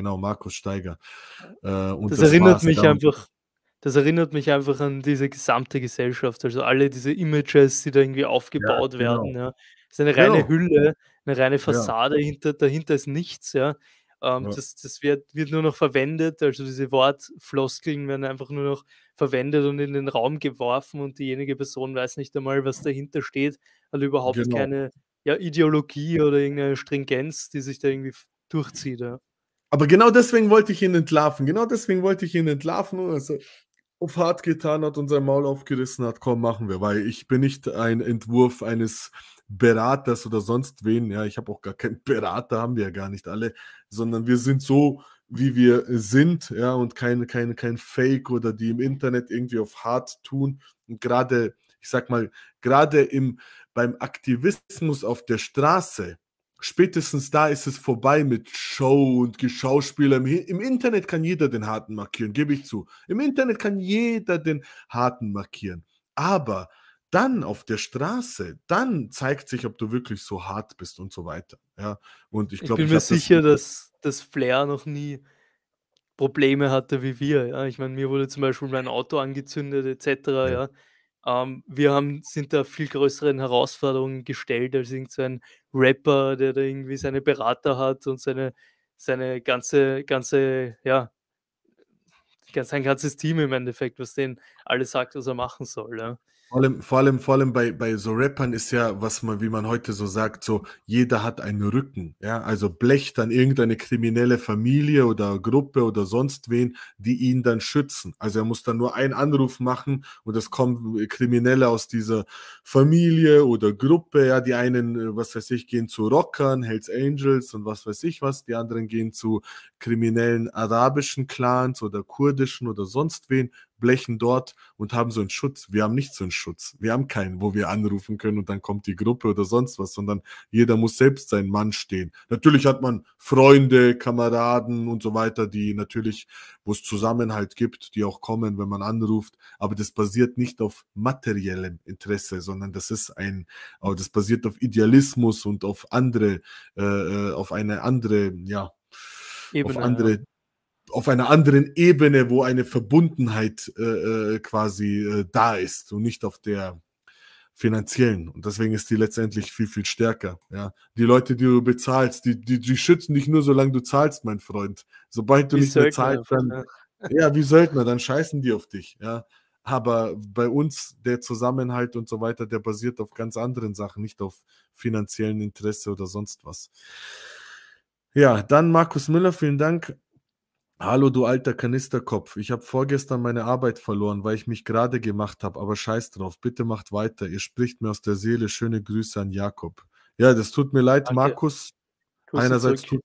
[SPEAKER 1] Und
[SPEAKER 2] Das erinnert mich einfach an diese gesamte Gesellschaft, also alle diese Images, die da irgendwie aufgebaut werden, ja. Das ist eine reine Hülle, eine reine Fassade, dahinter ist nichts, ja. Das wird nur noch verwendet, also diese Wortfloskeln werden einfach nur noch verwendet und in den Raum geworfen und diejenige Person weiß nicht einmal, was dahinter steht, hat überhaupt keine, ja, Ideologie oder irgendeine Stringenz, die sich da irgendwie durchzieht, ja.
[SPEAKER 1] Aber genau deswegen wollte ich ihn entlarven. Also auf hart getan hat und sein Maul aufgerissen hat, komm, machen wir, weil ich bin nicht ein Entwurf eines Beraters oder sonst wen, ja, ich habe auch gar keinen Berater, haben wir ja gar nicht alle, sondern wir sind so, wie wir sind, ja, und kein Fake oder die im Internet irgendwie auf hart tun und gerade, ich sag mal, beim Aktivismus auf der Straße, spätestens da ist es vorbei mit Show und Geschauspieler. Im Internet kann jeder den Harten markieren, gebe ich zu. Im Internet kann jeder den Harten markieren. Aber dann auf der Straße, dann zeigt sich, ob du wirklich so hart bist und so weiter. Ja, und ich glaube,
[SPEAKER 2] bin mir sicher, dass Flair noch nie Probleme hatte wie wir, ja. Ich meine, mir wurde zum Beispiel mein Auto angezündet et cetera,
[SPEAKER 1] Ja.
[SPEAKER 2] ja. Sind da viel größeren Herausforderungen gestellt als irgend so ein Rapper, der da irgendwie seine Berater hat und seine ganze ja, sein ganzes Team im Endeffekt, was denen alles sagt, was er machen soll, ja.
[SPEAKER 1] Vor allem bei so Rappern ist ja, wie man heute so sagt, so jeder hat einen Rücken, ja, also blecht dann irgendeine kriminelle Familie oder Gruppe oder sonst wen, die ihn dann schützen. Also er muss dann nur einen Anruf machen und es kommen Kriminelle aus dieser Familie oder Gruppe, ja, die einen, was weiß ich, gehen zu Rockern, Hells Angels und was weiß ich was, die anderen gehen zu kriminellen arabischen Clans oder kurdischen oder sonst wen, blechen dort und haben so einen Schutz. Wir haben nicht so einen Schutz. Wir haben keinen, wo wir anrufen können und dann kommt die Gruppe oder sonst was, sondern jeder muss selbst seinen Mann stehen. Natürlich hat man Freunde, Kameraden und so weiter, die natürlich, wo es Zusammenhalt gibt, die auch kommen, wenn man anruft, aber das basiert nicht auf materiellem Interesse, sondern aber das basiert auf Idealismus und auf eine andere, ja,
[SPEAKER 2] Ebene,
[SPEAKER 1] auf einer anderen Ebene, wo eine Verbundenheit quasi da ist und nicht auf der finanziellen. Und deswegen ist die letztendlich viel, viel stärker. Ja. Die Leute, die du bezahlst, die schützen dich nur, solange du zahlst, mein Freund. Sobald du
[SPEAKER 2] wie
[SPEAKER 1] nicht mehr
[SPEAKER 2] Söldner
[SPEAKER 1] zahlst,
[SPEAKER 2] einfach,
[SPEAKER 1] dann, ja, wie Söldner, dann scheißen die auf dich. Ja. Aber bei uns, der Zusammenhalt und so weiter, der basiert auf ganz anderen Sachen, nicht auf finanziellen Interesse oder sonst was. Ja, dann Markus Müller, vielen Dank. Hallo, du alter Kanisterkopf. Ich habe vorgestern meine Arbeit verloren, weil ich mich gerade gemacht habe, aber scheiß drauf. Bitte macht weiter. Ihr spricht mir aus der Seele. Schöne Grüße an Jakob. Ja, das tut mir leid,
[SPEAKER 2] danke,
[SPEAKER 1] Markus.
[SPEAKER 2] Grüße
[SPEAKER 1] Einerseits
[SPEAKER 2] zurück.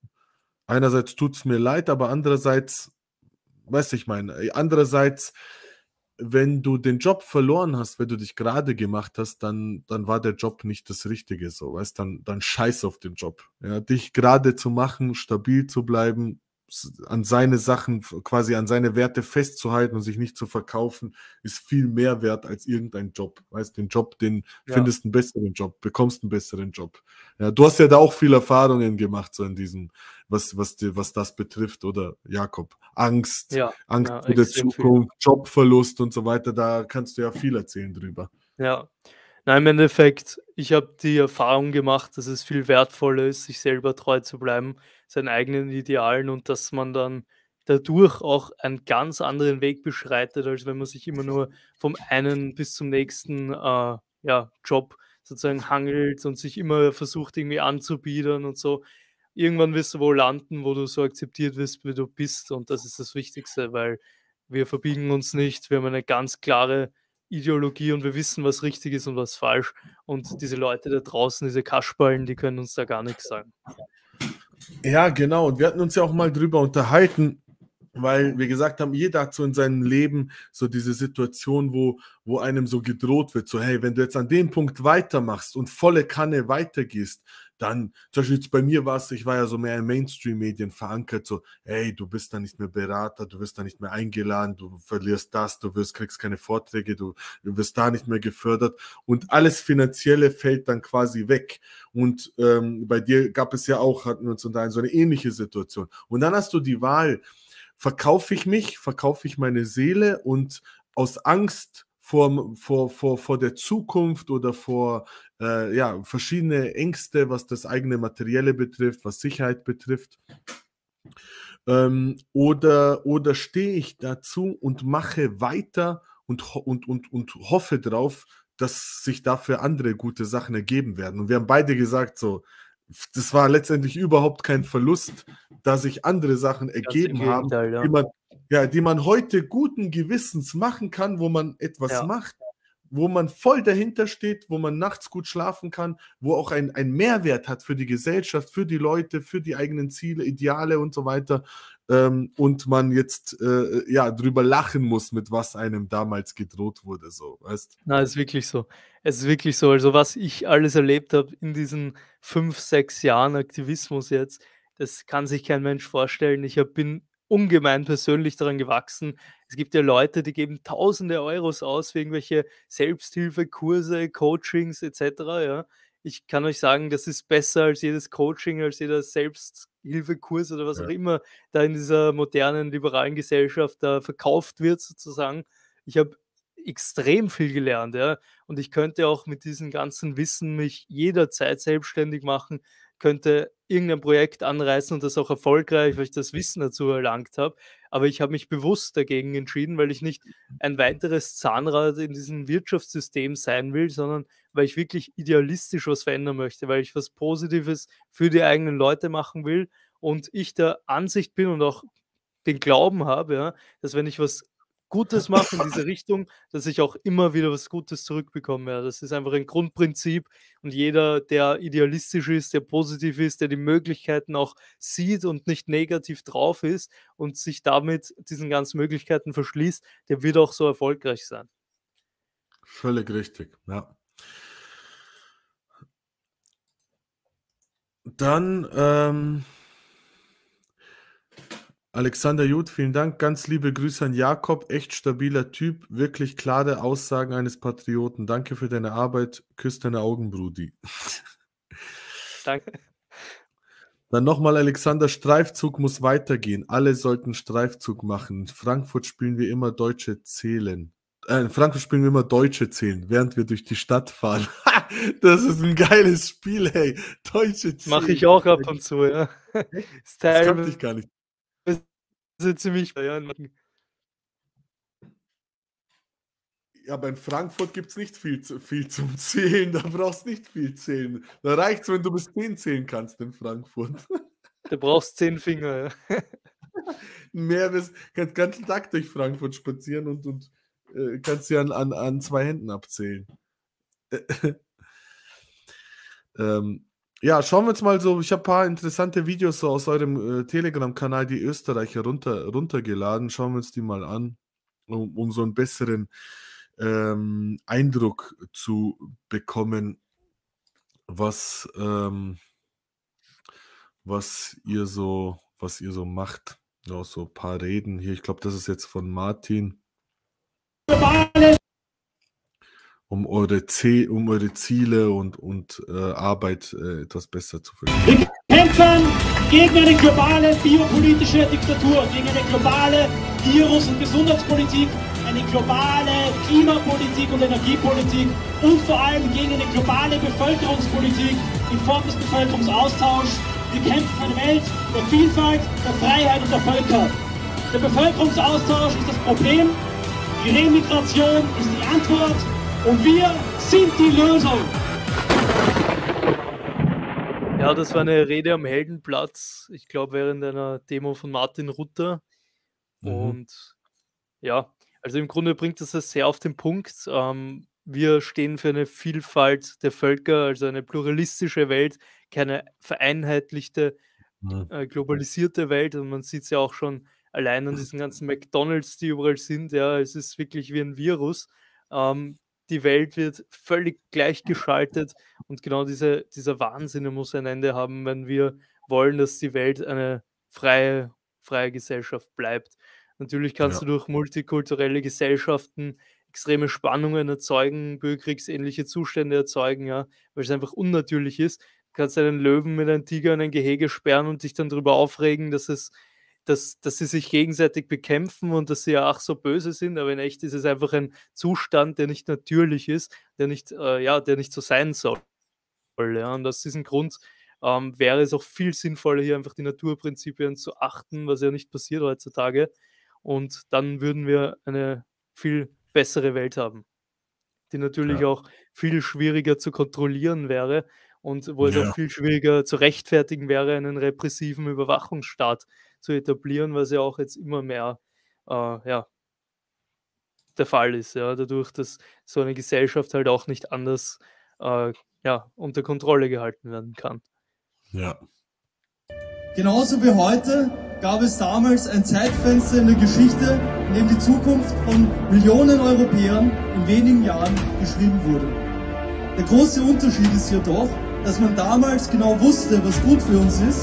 [SPEAKER 1] tut es mir leid, aber andererseits, weißt du, ich meine, andererseits, wenn du den Job verloren hast, wenn du dich gerade gemacht hast, dann war der Job nicht das Richtige, so, weißt, dann scheiß auf den Job. Ja, dich gerade zu machen, stabil zu bleiben, an seine Sachen, quasi an seine Werte festzuhalten und sich nicht zu verkaufen, ist viel mehr wert als irgendein Job. Weißt, den Job,
[SPEAKER 2] Ja,
[SPEAKER 1] findest einen besseren Job, bekommst einen besseren Job. Ja, du hast ja da auch viele Erfahrungen gemacht, so in diesem, was das betrifft, oder Jakob? Angst
[SPEAKER 2] ja,
[SPEAKER 1] vor der
[SPEAKER 2] extrem viel.
[SPEAKER 1] Zukunft, Jobverlust und so weiter, da kannst du ja viel erzählen drüber.
[SPEAKER 2] Ja. Nein, im Endeffekt, ich habe die Erfahrung gemacht, dass es viel wertvoller ist, sich selber treu zu bleiben, seinen eigenen Idealen und dass man dann dadurch auch einen ganz anderen Weg beschreitet, als wenn man sich immer nur vom einen bis zum nächsten ja, Job sozusagen hangelt und sich immer versucht irgendwie anzubiedern und so. Irgendwann wirst du wo landen, wo du so akzeptiert wirst, wie du bist und das ist das Wichtigste, weil wir verbiegen uns nicht, wir haben eine ganz klare Ideologie und wir wissen, was richtig ist und was falsch. Und diese Leute da draußen, diese Kaschballen, die können uns da gar nichts sagen.
[SPEAKER 1] Ja, genau. Und wir hatten uns ja auch mal drüber unterhalten, weil wir gesagt haben, jeder hat so in seinem Leben so diese Situation, wo einem so gedroht wird, so hey, wenn du jetzt an dem Punkt weitermachst und volle Kanne weitergehst, dann, zum Beispiel jetzt bei mir war es, ich war ja so mehr in Mainstream-Medien verankert, so hey, du bist da nicht mehr Berater, du wirst da nicht mehr eingeladen, du verlierst das, kriegst keine Vorträge, du wirst da nicht mehr gefördert und alles Finanzielle fällt dann quasi weg. Und bei dir gab es ja auch, hatten wir uns unterhalten, so eine ähnliche Situation. Und dann hast du die Wahl, verkaufe ich meine Seele und aus Angst vor der Zukunft oder vor verschiedene Ängste, was das eigene Materielle betrifft, was Sicherheit betrifft. Oder stehe ich dazu und mache weiter und hoffe drauf, dass sich dafür andere gute Sachen ergeben werden. Und wir haben beide gesagt, so, das war letztendlich überhaupt kein Verlust, da sich andere Sachen ergeben haben, die man heute guten Gewissens machen kann, wo man etwas macht, wo man voll dahinter steht, wo man nachts gut schlafen kann, wo auch ein Mehrwert hat für die Gesellschaft, für die Leute, für die eigenen Ziele, Ideale und so weiter. Und man jetzt drüber lachen muss, mit was einem damals gedroht wurde. So, weißt?
[SPEAKER 2] Na, es ist wirklich so. Es ist wirklich so. Also was ich alles erlebt habe in diesen 5, 6 Jahren Aktivismus jetzt, das kann sich kein Mensch vorstellen. Ich bin ungemein persönlich daran gewachsen. Es gibt ja Leute, die geben tausende Euros aus für irgendwelche Selbsthilfekurse, Coachings etc., ja. Ich kann euch sagen, das ist besser als jedes Coaching, als jeder Selbsthilfekurs oder was auch immer da in dieser modernen, liberalen Gesellschaft da verkauft wird sozusagen. Ich habe extrem viel gelernt, ja. Und ich könnte auch mit diesem ganzen Wissen mich jederzeit selbstständig machen, könnte irgendein Projekt anreißen und das auch erfolgreich, weil ich das Wissen dazu erlangt habe. Aber ich habe mich bewusst dagegen entschieden, weil ich nicht ein weiteres Zahnrad in diesem Wirtschaftssystem sein will, sondern weil ich wirklich idealistisch was verändern möchte, weil ich was Positives für die eigenen Leute machen will und ich der Ansicht bin und auch den Glauben habe, ja, dass wenn ich was Gutes mache in diese Richtung, dass ich auch immer wieder was Gutes zurückbekomme. Ja. Das ist einfach ein Grundprinzip und jeder, der idealistisch ist, der positiv ist, der die Möglichkeiten auch sieht und nicht negativ drauf ist und sich damit diesen ganzen Möglichkeiten verschließt, der wird auch so erfolgreich sein.
[SPEAKER 1] Völlig richtig, ja. Dann Alexander Jud, vielen Dank. Ganz liebe Grüße an Jakob. Echt stabiler Typ. Wirklich klare Aussagen eines Patrioten. Danke für deine Arbeit. Küss deine Augen, Brudi.
[SPEAKER 2] Danke.
[SPEAKER 1] Dann nochmal Alexander. Streifzug muss weitergehen. Alle sollten Streifzug machen. In Frankfurt spielen wir immer Deutsche zählen. In Frankfurt spielen wir immer Deutsche zählen, während wir durch die Stadt fahren. Das ist ein geiles Spiel, hey. Deutsche zählen.
[SPEAKER 2] Mache ich auch ab und zu, ja.
[SPEAKER 1] Das kannte ich gar nicht.
[SPEAKER 2] Ziemlich.
[SPEAKER 1] Ja, aber in Frankfurt gibt es nicht viel zum Zählen. Da brauchst du nicht viel zählen. Da reicht es, wenn du bis 10 zählen kannst in Frankfurt.
[SPEAKER 2] Du brauchst 10 Finger. Ja.
[SPEAKER 1] Mehr kannst den ganzen Tag durch Frankfurt spazieren und kannst sie an 2 Händen abzählen. Ja, schauen wir uns mal so, ich habe ein paar interessante Videos so aus eurem Telegram-Kanal, die Österreicher, runtergeladen. Schauen wir uns die mal an, um so einen besseren Eindruck zu bekommen, was ihr so macht. Ja, so ein paar Reden hier. Ich glaube, das ist jetzt von Martin. Um eure Ziele und Arbeit etwas besser zu verstehen.
[SPEAKER 8] Wir kämpfen gegen eine globale biopolitische Diktatur, gegen eine globale Virus- und Gesundheitspolitik, eine globale Klimapolitik und Energiepolitik und vor allem gegen eine globale Bevölkerungspolitik in Form des Bevölkerungsaustauschs. Wir kämpfen für eine Welt der Vielfalt, der Freiheit und der Völker. Der Bevölkerungsaustausch ist das Problem, die Remigration ist die Antwort. Und wir sind die Lösung.
[SPEAKER 2] Ja, das war eine Rede am Heldenplatz, ich glaube während einer Demo von Martin Rutter. Und ja, also im Grunde bringt das sehr auf den Punkt. Wir stehen für eine Vielfalt der Völker, also eine pluralistische Welt, keine vereinheitlichte, globalisierte Welt. Und man sieht es ja auch schon allein an diesen ganzen McDonalds, die überall sind. Ja, es ist wirklich wie ein Virus. Die Welt wird völlig gleichgeschaltet und genau dieser Wahnsinn muss ein Ende haben, wenn wir wollen, dass die Welt eine freie Gesellschaft bleibt. Natürlich kannst du durch multikulturelle Gesellschaften extreme Spannungen erzeugen, bürgerkriegsähnliche Zustände erzeugen, ja, weil es einfach unnatürlich ist. Du kannst einen Löwen mit einem Tiger in ein Gehege sperren und dich dann darüber aufregen, dass sie sich gegenseitig bekämpfen und dass sie ja ach so böse sind, aber in echt ist es einfach ein Zustand, der nicht natürlich ist, der nicht so sein soll. Ja. Und aus diesem Grund wäre es auch viel sinnvoller, hier einfach die Naturprinzipien zu achten, was ja nicht passiert heutzutage. Und dann würden wir eine viel bessere Welt haben, die natürlich auch viel schwieriger zu kontrollieren wäre und wo es auch viel schwieriger zu rechtfertigen wäre, einen repressiven Überwachungsstaat zu etablieren, was ja auch jetzt immer mehr der Fall ist, ja, dadurch, dass so eine Gesellschaft halt auch nicht anders unter Kontrolle gehalten werden kann.
[SPEAKER 1] Ja.
[SPEAKER 9] Genauso wie heute gab es damals ein Zeitfenster in der Geschichte, in dem die Zukunft von Millionen Europäern in wenigen Jahren geschrieben wurde. Der große Unterschied ist jedoch, dass man damals genau wusste, was gut für uns ist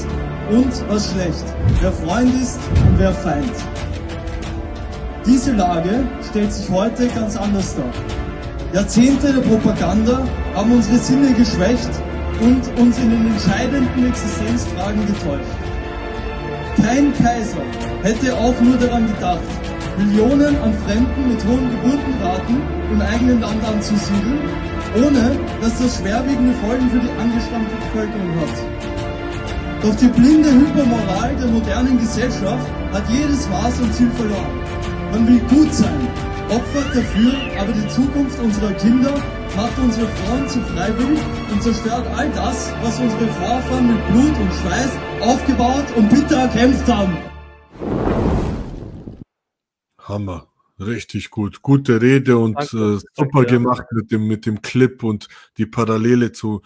[SPEAKER 9] und was schlecht, wer Freund ist und wer Feind. Diese Lage stellt sich heute ganz anders dar. Jahrzehnte der Propaganda haben unsere Sinne geschwächt und uns in den entscheidenden Existenzfragen getäuscht. Kein Kaiser hätte auch nur daran gedacht, Millionen an Fremden mit hohen Geburtenraten im eigenen Land anzusiedeln, ohne dass das schwerwiegende Folgen für die angestammte Bevölkerung hat. Doch die blinde Hypermoral der modernen Gesellschaft hat jedes Maß und Ziel verloren. Man will gut sein, opfert dafür aber die Zukunft unserer Kinder, macht unsere Frauen zu freiwillig und zerstört all das, was unsere Vorfahren mit Blut und Schweiß aufgebaut und bitter erkämpft haben.
[SPEAKER 1] Hammer. Richtig gut. Gute Rede und
[SPEAKER 2] Danke,
[SPEAKER 1] super
[SPEAKER 2] danke, ja.
[SPEAKER 1] gemacht mit dem Clip und die Parallele zu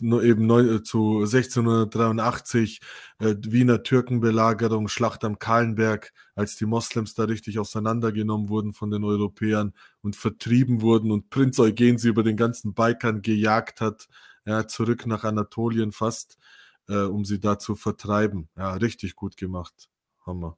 [SPEAKER 1] 1683, Wiener Türkenbelagerung, Schlacht am Kahlenberg, als die Moslems da richtig auseinandergenommen wurden von den Europäern und vertrieben wurden und Prinz Eugen sie über den ganzen Balkan gejagt hat, ja, zurück nach Anatolien fast, um sie da zu vertreiben. Ja, richtig gut gemacht. Hammer.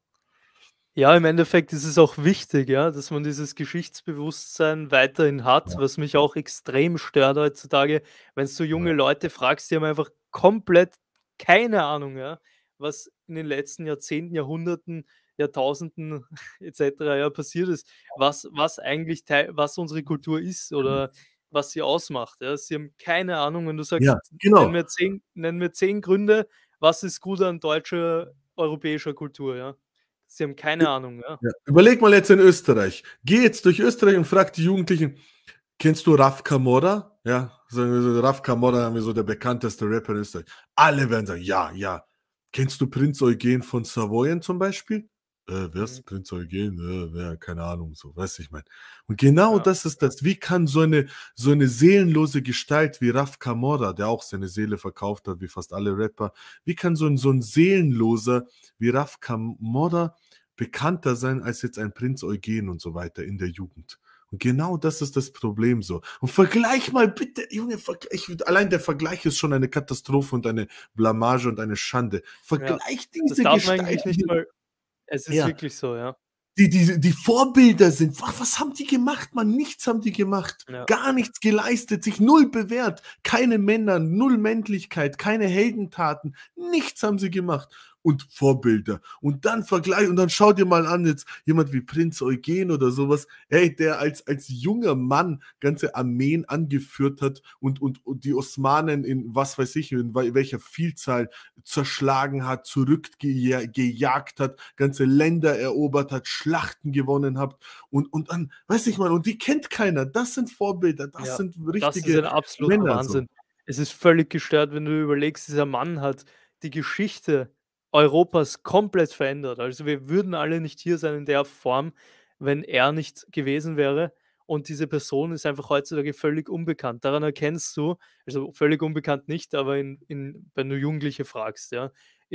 [SPEAKER 2] Ja, im Endeffekt ist es auch wichtig, ja, dass man dieses Geschichtsbewusstsein weiterhin hat,
[SPEAKER 1] Ja.
[SPEAKER 2] was mich auch extrem stört heutzutage, wenn du junge
[SPEAKER 1] Ja.
[SPEAKER 2] Leute fragst, die haben einfach komplett keine Ahnung, ja, was in den letzten Jahrzehnten, Jahrhunderten, Jahrtausenden etc. ja passiert ist, was eigentlich was unsere Kultur ist oder was sie ausmacht. Ja. Sie haben keine Ahnung, wenn du sagst,
[SPEAKER 1] Ja, genau.
[SPEAKER 2] nenn mir 10 Gründe, was ist gut an deutscher, europäischer Kultur, ja. Sie haben keine Ahnung, ja.
[SPEAKER 1] Ja. Überleg mal jetzt in Österreich. Geh jetzt durch Österreich und frag die Jugendlichen, kennst du Raf Camorra? Ja, sagen wir so, Raf Camorra haben wir so der bekannteste Rapper in Österreich. Alle werden sagen, ja, ja. Kennst du Prinz Eugen von Savoyen zum Beispiel? Wer ist Prinz Eugen? Ja, keine Ahnung, so, weiß ich mein. Und genau
[SPEAKER 2] Ja.
[SPEAKER 1] das ist das. Wie kann so eine seelenlose Gestalt wie Raf Camorra, der auch seine Seele verkauft hat, wie fast alle Rapper, wie kann so ein Seelenloser wie Raf Camorra bekannter sein als jetzt ein Prinz Eugen und so weiter in der Jugend? Und genau das ist das Problem so. Und vergleich mal bitte, Junge, allein der Vergleich ist schon eine Katastrophe und eine Blamage und eine Schande. Vergleich
[SPEAKER 2] Das
[SPEAKER 1] diese
[SPEAKER 2] darf man eigentlich
[SPEAKER 1] Gestalten.
[SPEAKER 2] nicht mal. Es ist
[SPEAKER 1] Ja.
[SPEAKER 2] wirklich so, ja.
[SPEAKER 1] Die Vorbilder sind. Was haben die gemacht, Mann? Nichts haben die gemacht.
[SPEAKER 2] Ja.
[SPEAKER 1] Gar nichts geleistet, sich null bewährt. Keine Männer, null Männlichkeit, keine Heldentaten. Nichts haben sie gemacht. Und Vorbilder. Und dann Vergleich, und dann schau dir mal an, jetzt jemand wie Prinz Eugen oder sowas, ey, der als junger Mann ganze Armeen angeführt hat und die Osmanen in was weiß ich, in welcher Vielzahl zerschlagen hat, zurückgejagt hat, ganze Länder erobert hat, Schlachten gewonnen hat und dann, weiß ich mal, und die kennt keiner. Das sind Vorbilder, das
[SPEAKER 2] Ja,
[SPEAKER 1] sind
[SPEAKER 2] das ist
[SPEAKER 1] richtige
[SPEAKER 2] ein absoluter
[SPEAKER 1] Männer.
[SPEAKER 2] Wahnsinn. Es ist völlig gestört, wenn du überlegst, dieser Mann hat die Geschichte Europas komplett verändert. Also wir würden alle nicht hier sein in der Form, wenn er nicht gewesen wäre. Und diese Person ist einfach heutzutage völlig unbekannt. Daran erkennst du, also völlig unbekannt nicht, aber wenn du Jugendliche fragst, ja,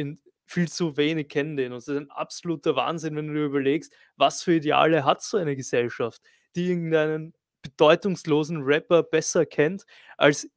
[SPEAKER 2] viel zu wenig kennen den. Und das ist ein absoluter Wahnsinn, wenn du dir überlegst, was für Ideale hat so eine Gesellschaft, die irgendeinen bedeutungslosen Rapper besser kennt als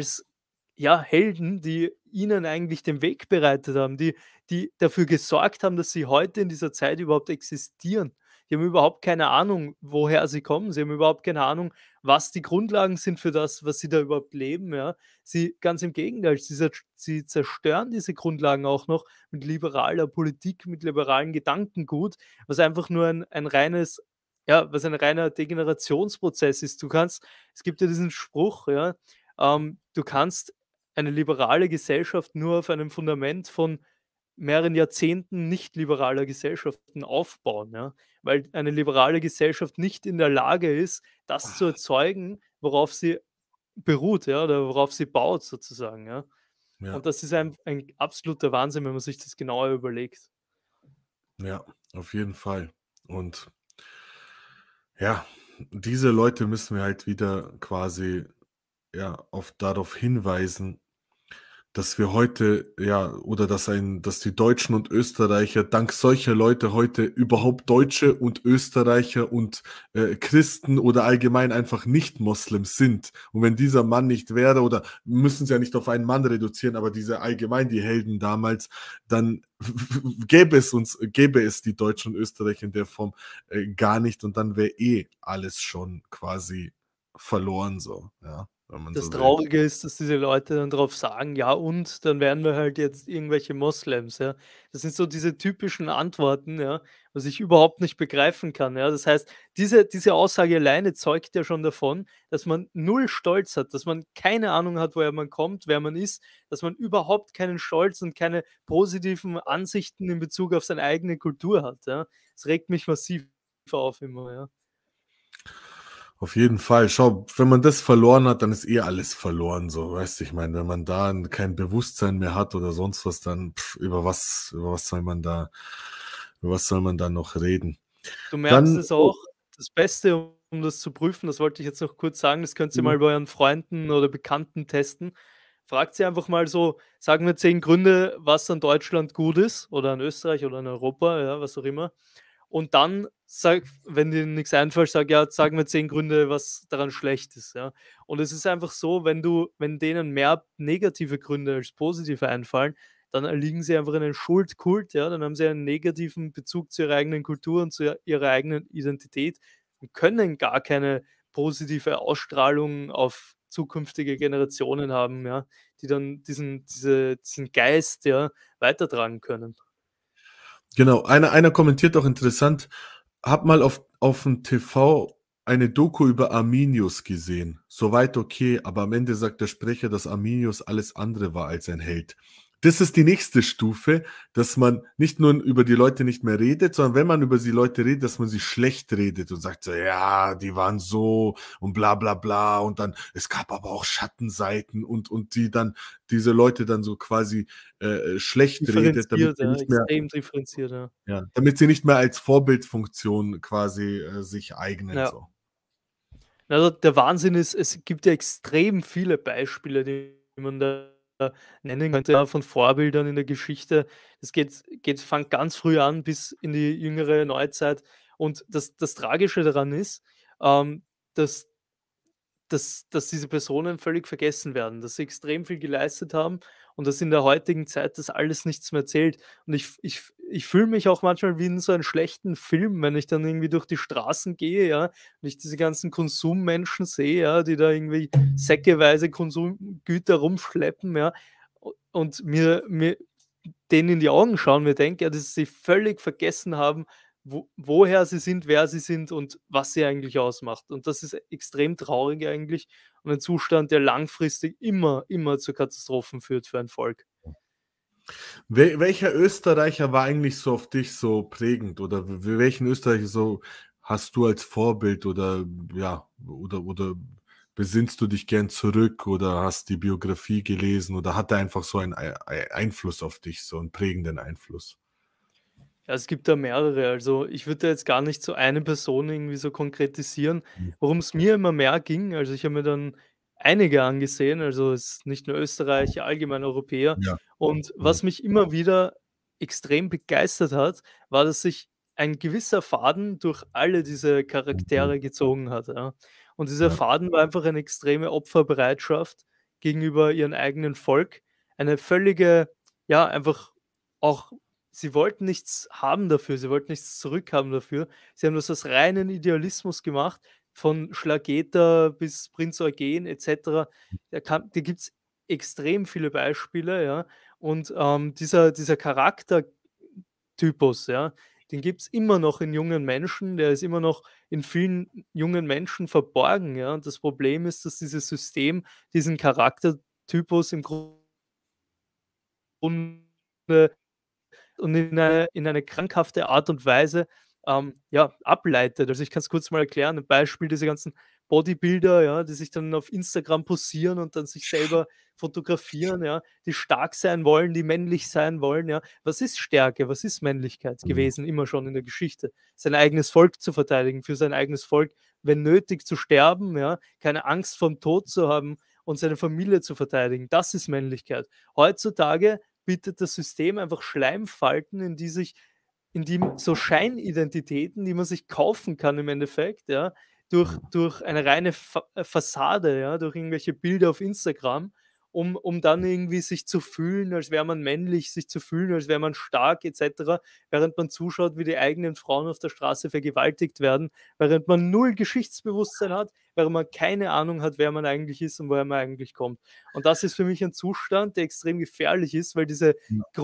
[SPEAKER 2] ja, Helden, die ihnen eigentlich den Weg bereitet haben, die dafür gesorgt haben, dass sie heute in dieser Zeit überhaupt existieren. Die haben überhaupt keine Ahnung, woher sie kommen. Sie haben überhaupt keine Ahnung, was die Grundlagen sind für das, was sie da überhaupt leben, ja. Ganz im Gegenteil, sie zerstören diese Grundlagen auch noch mit liberaler Politik, mit liberalem Gedankengut, was einfach nur ein reines, ja, was ein reiner Degenerationsprozess ist. Es gibt ja diesen Spruch, ja, du kannst eine liberale Gesellschaft nur auf einem Fundament von mehreren Jahrzehnten nicht-liberaler Gesellschaften aufbauen, ja? Weil eine liberale Gesellschaft nicht in der Lage ist, das zu erzeugen, worauf sie beruht, ja, oder worauf sie baut sozusagen, ja.
[SPEAKER 1] Ja.
[SPEAKER 2] Und das ist ein absoluter Wahnsinn, wenn man sich das genauer überlegt.
[SPEAKER 1] Ja, auf jeden Fall. Und ja, diese Leute müssen wir halt wieder quasi darauf hinweisen, dass wir heute, ja, oder dass die Deutschen und Österreicher dank solcher Leute heute überhaupt Deutsche und Österreicher und Christen oder allgemein einfach Nicht-Moslems sind. Und wenn dieser Mann nicht wäre, oder müssen es ja nicht auf einen Mann reduzieren, aber diese allgemein die Helden damals, dann gäbe es die Deutschen und Österreicher in der Form gar nicht, und dann wäre alles schon quasi verloren, so, ja.
[SPEAKER 2] Das Traurige ist, dass diese Leute dann drauf sagen: „Ja und, dann wären wir halt jetzt irgendwelche Moslems", ja. Das sind so diese typischen Antworten, ja, was ich überhaupt nicht begreifen kann, ja. Das heißt, diese Aussage alleine zeugt ja schon davon, dass man null Stolz hat, dass man keine Ahnung hat, woher man kommt, wer man ist, dass man überhaupt keinen Stolz und keine positiven Ansichten in Bezug auf seine eigene Kultur hat, ja. Das regt mich massiv auf immer, ja.
[SPEAKER 1] Auf jeden Fall. Schau, wenn man das verloren hat, dann ist alles verloren, so, weißt du, ich meine, wenn man da kein Bewusstsein mehr hat oder sonst was, dann über was soll man da noch reden?
[SPEAKER 2] Du merkst es auch, das Beste, um das zu prüfen, das wollte ich jetzt noch kurz sagen, das könnt ihr mal bei euren Freunden oder Bekannten testen. Fragt sie einfach mal so, sagen wir 10 Gründe, was an Deutschland gut ist oder an Österreich oder an Europa, ja, was auch immer. Und dann wenn dir nichts einfällt, ja, sagen wir 10 Gründe, was daran schlecht ist, ja. Und es ist einfach so, wenn denen mehr negative Gründe als positive einfallen, dann erliegen sie einfach in einen Schuldkult, ja, dann haben sie einen negativen Bezug zu ihrer eigenen Kultur und zu ihrer eigenen Identität und können gar keine positive Ausstrahlung auf zukünftige Generationen haben, ja, die dann diesen Geist, ja, weitertragen können.
[SPEAKER 1] Genau, einer kommentiert auch interessant: „Habe mal auf dem TV eine Doku über Arminius gesehen. Soweit okay, aber am Ende sagt der Sprecher, dass Arminius alles andere war als ein Held." Das ist die nächste Stufe, dass man nicht nur über die Leute nicht mehr redet, sondern wenn man über die Leute redet, dass man sie schlecht redet und sagt so: „Ja, die waren so und bla bla bla, und dann es gab aber auch Schattenseiten", und diese Leute dann so quasi schlecht redet, damit
[SPEAKER 2] Differenziert,
[SPEAKER 1] sie
[SPEAKER 2] ja,
[SPEAKER 1] nicht mehr
[SPEAKER 2] extrem differenziert, ja.
[SPEAKER 1] ja, damit sie nicht mehr als Vorbildfunktion quasi sich eignen,
[SPEAKER 2] Ja.
[SPEAKER 1] so.
[SPEAKER 2] Also, der Wahnsinn ist, es gibt ja extrem viele Beispiele, die man da nennen könnte, ja, von Vorbildern in der Geschichte. Es fängt ganz früh an bis in die jüngere Neuzeit. Und das Tragische daran ist, dass diese Personen völlig vergessen werden, dass sie extrem viel geleistet haben und dass in der heutigen Zeit das alles nichts mehr zählt. Und ich fühle mich auch manchmal wie in so einem schlechten Film, wenn ich dann irgendwie durch die Straßen gehe, ja, und ich diese ganzen Konsummenschen sehe, ja, die da irgendwie säckeweise Konsumgüter rumschleppen, ja, und mir denen in die Augen schauen, mir denke, ja, dass sie völlig vergessen haben, woher sie sind, wer sie sind und was sie eigentlich ausmacht. Und das ist extrem traurig eigentlich und ein Zustand, der langfristig immer zu Katastrophen führt für ein Volk.
[SPEAKER 1] Welcher Österreicher war eigentlich so auf dich so prägend, oder welchen Österreicher so hast du als Vorbild, oder ja, oder besinnst du dich gern zurück oder hast die Biografie gelesen, oder hat er einfach so einen Einfluss auf dich, so einen prägenden Einfluss?
[SPEAKER 2] Ja, es gibt da mehrere. Also, ich würde da jetzt gar nicht so eine Person irgendwie so konkretisieren. Worum es mir immer mehr ging, also, ich habe mir dann einige angesehen, also, es ist nicht nur Österreich, allgemein Europäer.
[SPEAKER 1] Ja.
[SPEAKER 2] Und was mich immer wieder extrem begeistert hat, war, dass sich ein gewisser Faden durch alle diese Charaktere gezogen hat, ja. Und dieser
[SPEAKER 1] Ja.
[SPEAKER 2] Faden war einfach eine extreme Opferbereitschaft gegenüber ihrem eigenen Volk, eine völlige, ja, einfach auch. Sie wollten nichts haben dafür, sie wollten nichts zurückhaben dafür. Sie haben das aus reinen Idealismus gemacht, von Schlageter bis Prinz Eugen et cetera. Da gibt's extrem viele Beispiele, ja. Und, dieser Charaktertypus, ja, den gibt's immer noch in jungen Menschen, der ist immer noch in vielen jungen Menschen verborgen, ja. Und das Problem ist, dass dieses System diesen Charaktertypus im Grunde und in eine krankhafte Art und Weise, ja, ableitet. Also, ich kann es kurz mal erklären. Ein Beispiel, diese ganzen Bodybuilder, ja, die sich dann auf Instagram posieren und dann sich selber fotografieren, ja, die stark sein wollen, die männlich sein wollen, ja. Was ist Stärke? Was ist Männlichkeit gewesen, immer schon in der Geschichte? Sein eigenes Volk zu verteidigen, für sein eigenes Volk, wenn nötig, zu sterben, ja, keine Angst vorm Tod zu haben und seine Familie zu verteidigen. Das ist Männlichkeit. Heutzutage bietet das System einfach Schleimfalten, in die so Scheinidentitäten, die man sich kaufen kann im Endeffekt, ja, durch eine reine Fassade, ja, durch irgendwelche Bilder auf Instagram, um dann irgendwie sich zu fühlen, als wäre man männlich, sich zu fühlen, als wäre man stark etc., während man zuschaut, wie die eigenen Frauen auf der Straße vergewaltigt werden, während man null Geschichtsbewusstsein hat, während man keine Ahnung hat, wer man eigentlich ist und woher man eigentlich kommt. Und das ist für mich ein Zustand, der extrem gefährlich ist, weil diese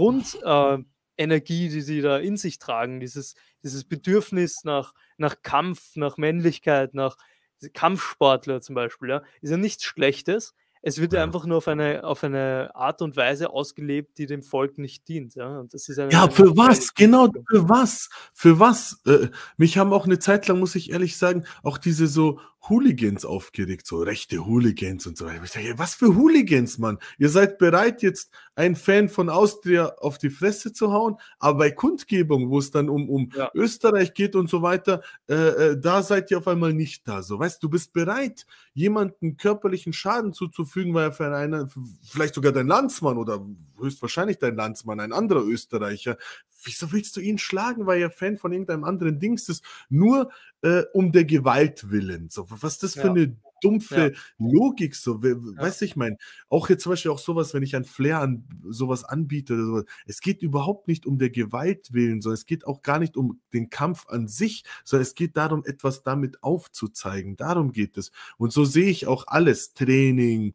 [SPEAKER 2] Energie, die sie da in sich tragen, dieses Bedürfnis nach Kampf, nach Männlichkeit, nach Kampfsportler zum Beispiel, ja, ist ja nichts Schlechtes. Es wird
[SPEAKER 1] Ja.
[SPEAKER 2] einfach nur auf eine Art und Weise ausgelebt, die dem Volk nicht dient. Ja, und das ist
[SPEAKER 1] Ja,
[SPEAKER 2] eine
[SPEAKER 1] für was?
[SPEAKER 2] gefährliche
[SPEAKER 1] Genau,
[SPEAKER 2] Entwicklung.
[SPEAKER 1] für was? Für was? Mich haben auch eine Zeit lang, muss ich ehrlich sagen, auch diese so Hooligans aufgeregt, so rechte Hooligans und so weiter. Ich sage, was für Hooligans, Mann? Ihr seid bereit, jetzt einen Fan von Austria auf die Fresse zu hauen, aber bei Kundgebung, wo es dann um
[SPEAKER 2] Ja.
[SPEAKER 1] Österreich geht und so weiter, da seid ihr auf einmal nicht da. So, weißt du, bist bereit, jemanden körperlichen Schaden zuzufügen, weil er für vielleicht sogar dein Landsmann oder höchstwahrscheinlich dein Landsmann, ein anderer Österreicher, wieso willst du ihn schlagen, weil er Fan von irgendeinem anderen Dings ist? Nur um der Gewalt willen. So, was ist das für
[SPEAKER 2] Ja.
[SPEAKER 1] eine dumpfe
[SPEAKER 2] Ja.
[SPEAKER 1] Logik? So, weißt du, ich meine, auch jetzt zum Beispiel auch sowas, wenn ich ein Flair sowas anbiete oder sowas, es geht überhaupt nicht um der Gewalt willen, sondern es geht auch gar nicht um den Kampf an sich, sondern es geht darum, etwas damit aufzuzeigen. Darum geht es. Und so sehe ich auch alles, Training,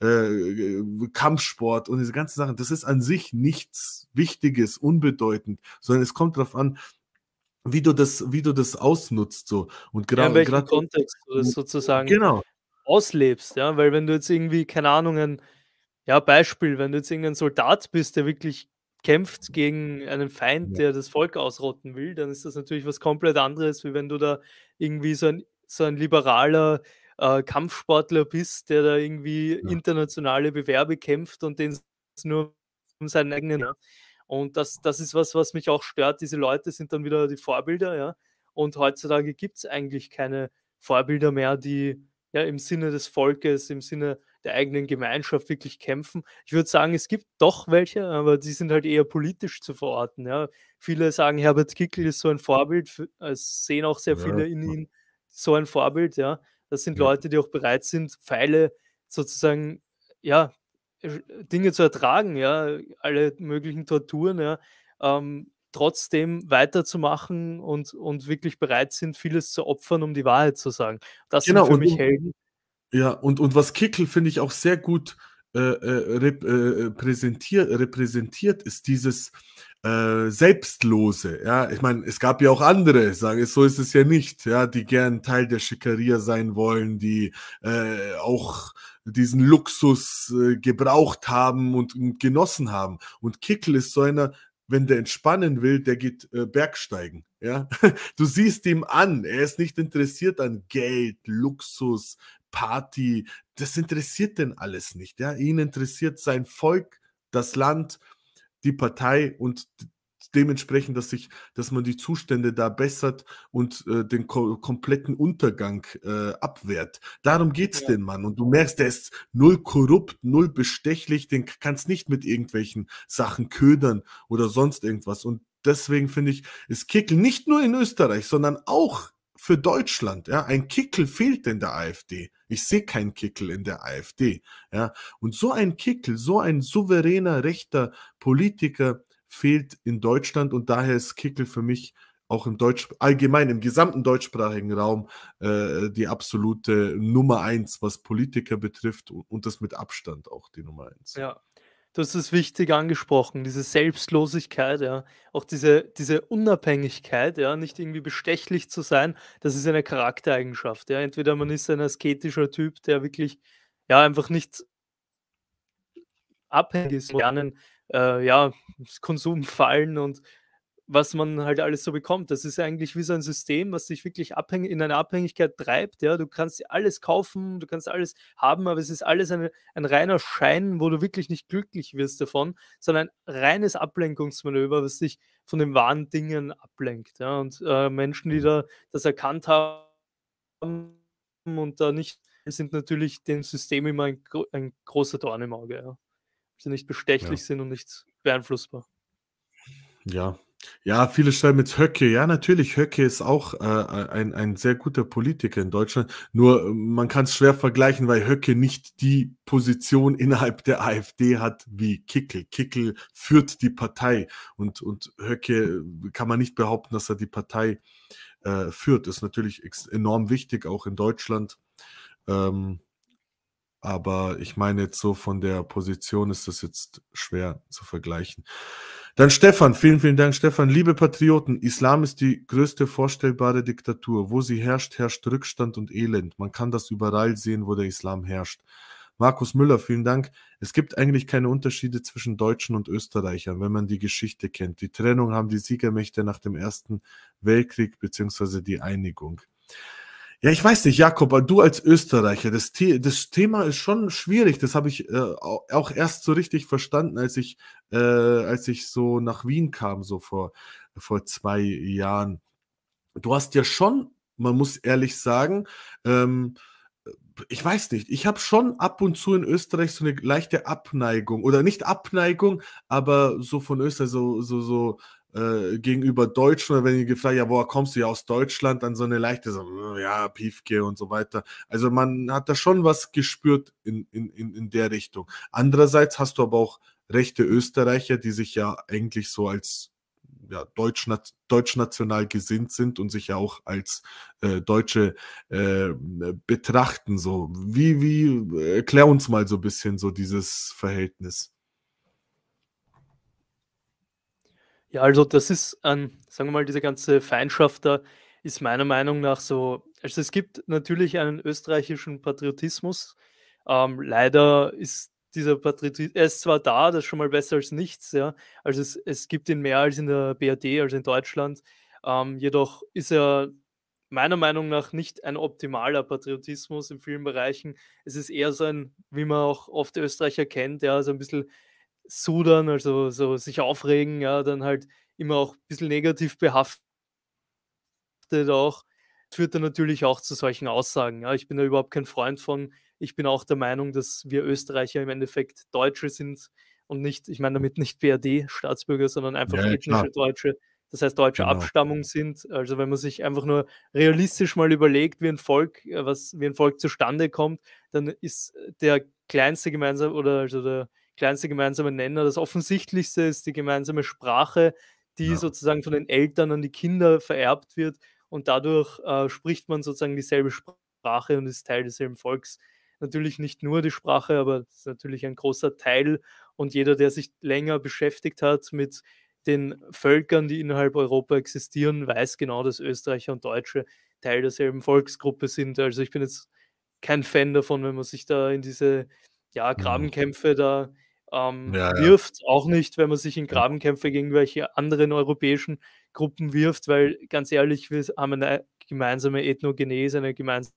[SPEAKER 1] Kampfsport und diese ganzen Sachen. Das ist an sich nichts Wichtiges, unbedeutend, sondern es kommt darauf an, wie du das ausnutzt, so. Und
[SPEAKER 2] Ja, in welchem
[SPEAKER 1] gerade
[SPEAKER 2] Kontext du das sozusagen
[SPEAKER 1] genau.
[SPEAKER 2] auslebst, ja, weil wenn du jetzt irgendwie, keine Ahnung, Beispiel, wenn du jetzt irgendein Soldat bist, der wirklich kämpft gegen einen Feind,
[SPEAKER 1] Ja.
[SPEAKER 2] der das Volk ausrotten will, dann ist das natürlich was komplett anderes, wie wenn du da irgendwie so ein liberaler Kampfsportler bist, der da irgendwie
[SPEAKER 1] Ja.
[SPEAKER 2] internationale Bewerbe kämpft und den es nur um seinen eigenen, ja. Und das ist was mich auch stört. Diese Leute sind dann wieder die Vorbilder, ja. Und heutzutage gibt es eigentlich keine Vorbilder mehr, die ja im Sinne des Volkes, im Sinne der eigenen Gemeinschaft wirklich kämpfen. Ich würde sagen, es gibt doch welche, aber die sind halt eher politisch zu verorten, ja. Viele sagen, Herbert Kickl ist so ein Vorbild, es sehen auch sehr
[SPEAKER 1] Ja,
[SPEAKER 2] viele in ihm so ein Vorbild, ja. Das sind Leute, die auch bereit sind, Pfeile sozusagen, ja, Dinge zu ertragen, ja, alle möglichen Torturen, ja, trotzdem weiterzumachen und wirklich bereit sind, vieles zu opfern, um die Wahrheit zu sagen. Das sind
[SPEAKER 1] Genau,
[SPEAKER 2] für mich Helden.
[SPEAKER 1] Ja, und was Kickl, finde ich, auch sehr gut repräsentiert, ist dieses Selbstlose. Ja, ich meine, es gab ja auch andere, so ist es ja nicht, ja, die gern Teil der Schickeria sein wollen, die auch diesen Luxus gebraucht haben und genossen haben. Und Kickl ist so einer, wenn der entspannen will, der geht Bergsteigen. Ja? Du siehst ihm an, er ist nicht interessiert an Geld, Luxus, Party. Das interessiert den alles nicht. Ja? Ihn interessiert sein Volk, das Land, die Partei und dementsprechend, dass man die Zustände da bessert und den kompletten Untergang abwehrt. Darum geht's
[SPEAKER 2] Ja.
[SPEAKER 1] den Mann. Und du merkst, der ist null korrupt, null bestechlich, den kannst nicht mit irgendwelchen Sachen ködern oder sonst irgendwas. Und deswegen finde ich, ist Kickl nicht nur in Österreich, sondern auch für Deutschland. Ja? Ein Kickl fehlt in der AfD. Ich sehe keinen Kickl in der AfD. Ja? Und so ein Kickl, so ein souveräner rechter Politiker fehlt in Deutschland und daher ist Kickl für mich auch allgemein im gesamten deutschsprachigen Raum die absolute Nummer 1, was Politiker betrifft und das mit Abstand auch die Nummer 1.
[SPEAKER 2] Ja, du hast es wichtig angesprochen, diese Selbstlosigkeit, ja, auch diese Unabhängigkeit, ja, nicht irgendwie bestechlich zu sein, das ist eine Charaktereigenschaft, ja. Entweder man ist ein asketischer Typ, der wirklich, ja, einfach nicht abhängig ist von modernen, Konsumfallen und was man halt alles so bekommt. Das ist eigentlich wie so ein System, was dich wirklich in eine Abhängigkeit treibt, ja. Du kannst dir alles kaufen, du kannst alles haben, aber es ist alles ein reiner Schein, wo du wirklich nicht glücklich wirst davon, sondern ein reines Ablenkungsmanöver, was dich von den wahren Dingen ablenkt, ja. Und Menschen, die da das erkannt haben und da nicht sind natürlich dem System immer ein großer Dorn im Auge, ja. Sie nicht bestechlich sind und nicht beeinflussbar.
[SPEAKER 1] Ja. Ja, viele schreiben jetzt Höcke. Ja, natürlich, Höcke ist auch ein sehr guter Politiker in Deutschland. Nur man kann es schwer vergleichen, weil Höcke nicht die Position innerhalb der AfD hat wie Kickl. Kickl führt die Partei und Höcke kann man nicht behaupten, dass er die Partei führt. Ist natürlich enorm wichtig, auch in Deutschland. Aber ich meine jetzt so von der Position ist das jetzt schwer zu vergleichen. Dann Stefan, vielen, vielen Dank, Stefan. Liebe Patrioten, Islam ist die größte vorstellbare Diktatur. Wo sie herrscht, herrscht Rückstand und Elend. Man kann das überall sehen, wo der Islam herrscht. Markus Müller, vielen Dank. Es gibt eigentlich keine Unterschiede zwischen Deutschen und Österreichern, wenn man die Geschichte kennt. Die Trennung haben die Siegermächte nach dem Ersten Weltkrieg beziehungsweise die Einigung. Ja, ich weiß nicht, Jakob, aber du als Österreicher, das Thema ist schon schwierig. Das habe ich auch erst so richtig verstanden, als ich so nach Wien kam, so vor 2 Jahren. Du hast ja schon, man muss ehrlich sagen, ich weiß nicht, ich habe schon ab und zu in Österreich so eine leichte Abneigung, oder nicht Abneigung, aber so von Österreich so gegenüber Deutschen, oder wenn ihr gefragt, ja, woher kommst du, ja aus Deutschland, dann so eine leichte, so, ja, Piefke und so weiter. Also man hat da schon was gespürt in der Richtung. Andererseits hast du aber auch rechte Österreicher, die sich ja eigentlich so als deutschnational gesinnt sind und sich ja auch als Deutsche betrachten. So. Erklär uns mal so ein bisschen so dieses Verhältnis.
[SPEAKER 2] Ja, also das ist sagen wir mal, diese ganze Feindschaft da ist meiner Meinung nach so, also es gibt natürlich einen österreichischen Patriotismus. Leider ist dieser Patriotismus, er ist zwar da, das ist schon mal besser als nichts, ja. Also es gibt ihn mehr als in der BRD, also in Deutschland. Jedoch ist er meiner Meinung nach nicht ein optimaler Patriotismus in vielen Bereichen. Es ist eher so ein, wie man auch oft Österreicher kennt, ja, so ein bisschen sudern, also so sich aufregen, ja, dann halt immer auch ein bisschen negativ behaftet auch, führt dann natürlich auch zu solchen Aussagen. Ja. Ich bin da überhaupt kein Freund von. Ich bin auch der Meinung, dass wir Österreicher im Endeffekt Deutsche sind und nicht, ich meine damit nicht BRD-Staatsbürger, sondern einfach ethnische Deutsche, das heißt deutsche Abstammung sind. Also wenn man sich einfach nur realistisch mal überlegt, wie ein Volk zustande kommt, dann ist der kleinste gemeinsame Nenner, das Offensichtlichste ist die gemeinsame Sprache, die sozusagen von den Eltern an die Kinder vererbt wird und dadurch spricht man sozusagen dieselbe Sprache und ist Teil desselben Volks. Natürlich nicht nur die Sprache, aber das ist natürlich ein großer Teil und jeder, der sich länger beschäftigt hat mit den Völkern, die innerhalb Europa existieren, weiß genau, dass Österreicher und Deutsche Teil derselben Volksgruppe sind. Also ich bin jetzt kein Fan davon, wenn man sich da in diese Grabenkämpfe da wirft, auch nicht, wenn man sich in Grabenkämpfe gegen welche anderen europäischen Gruppen wirft, weil ganz ehrlich, wir haben eine gemeinsame Ethnogenese, eine gemeinsame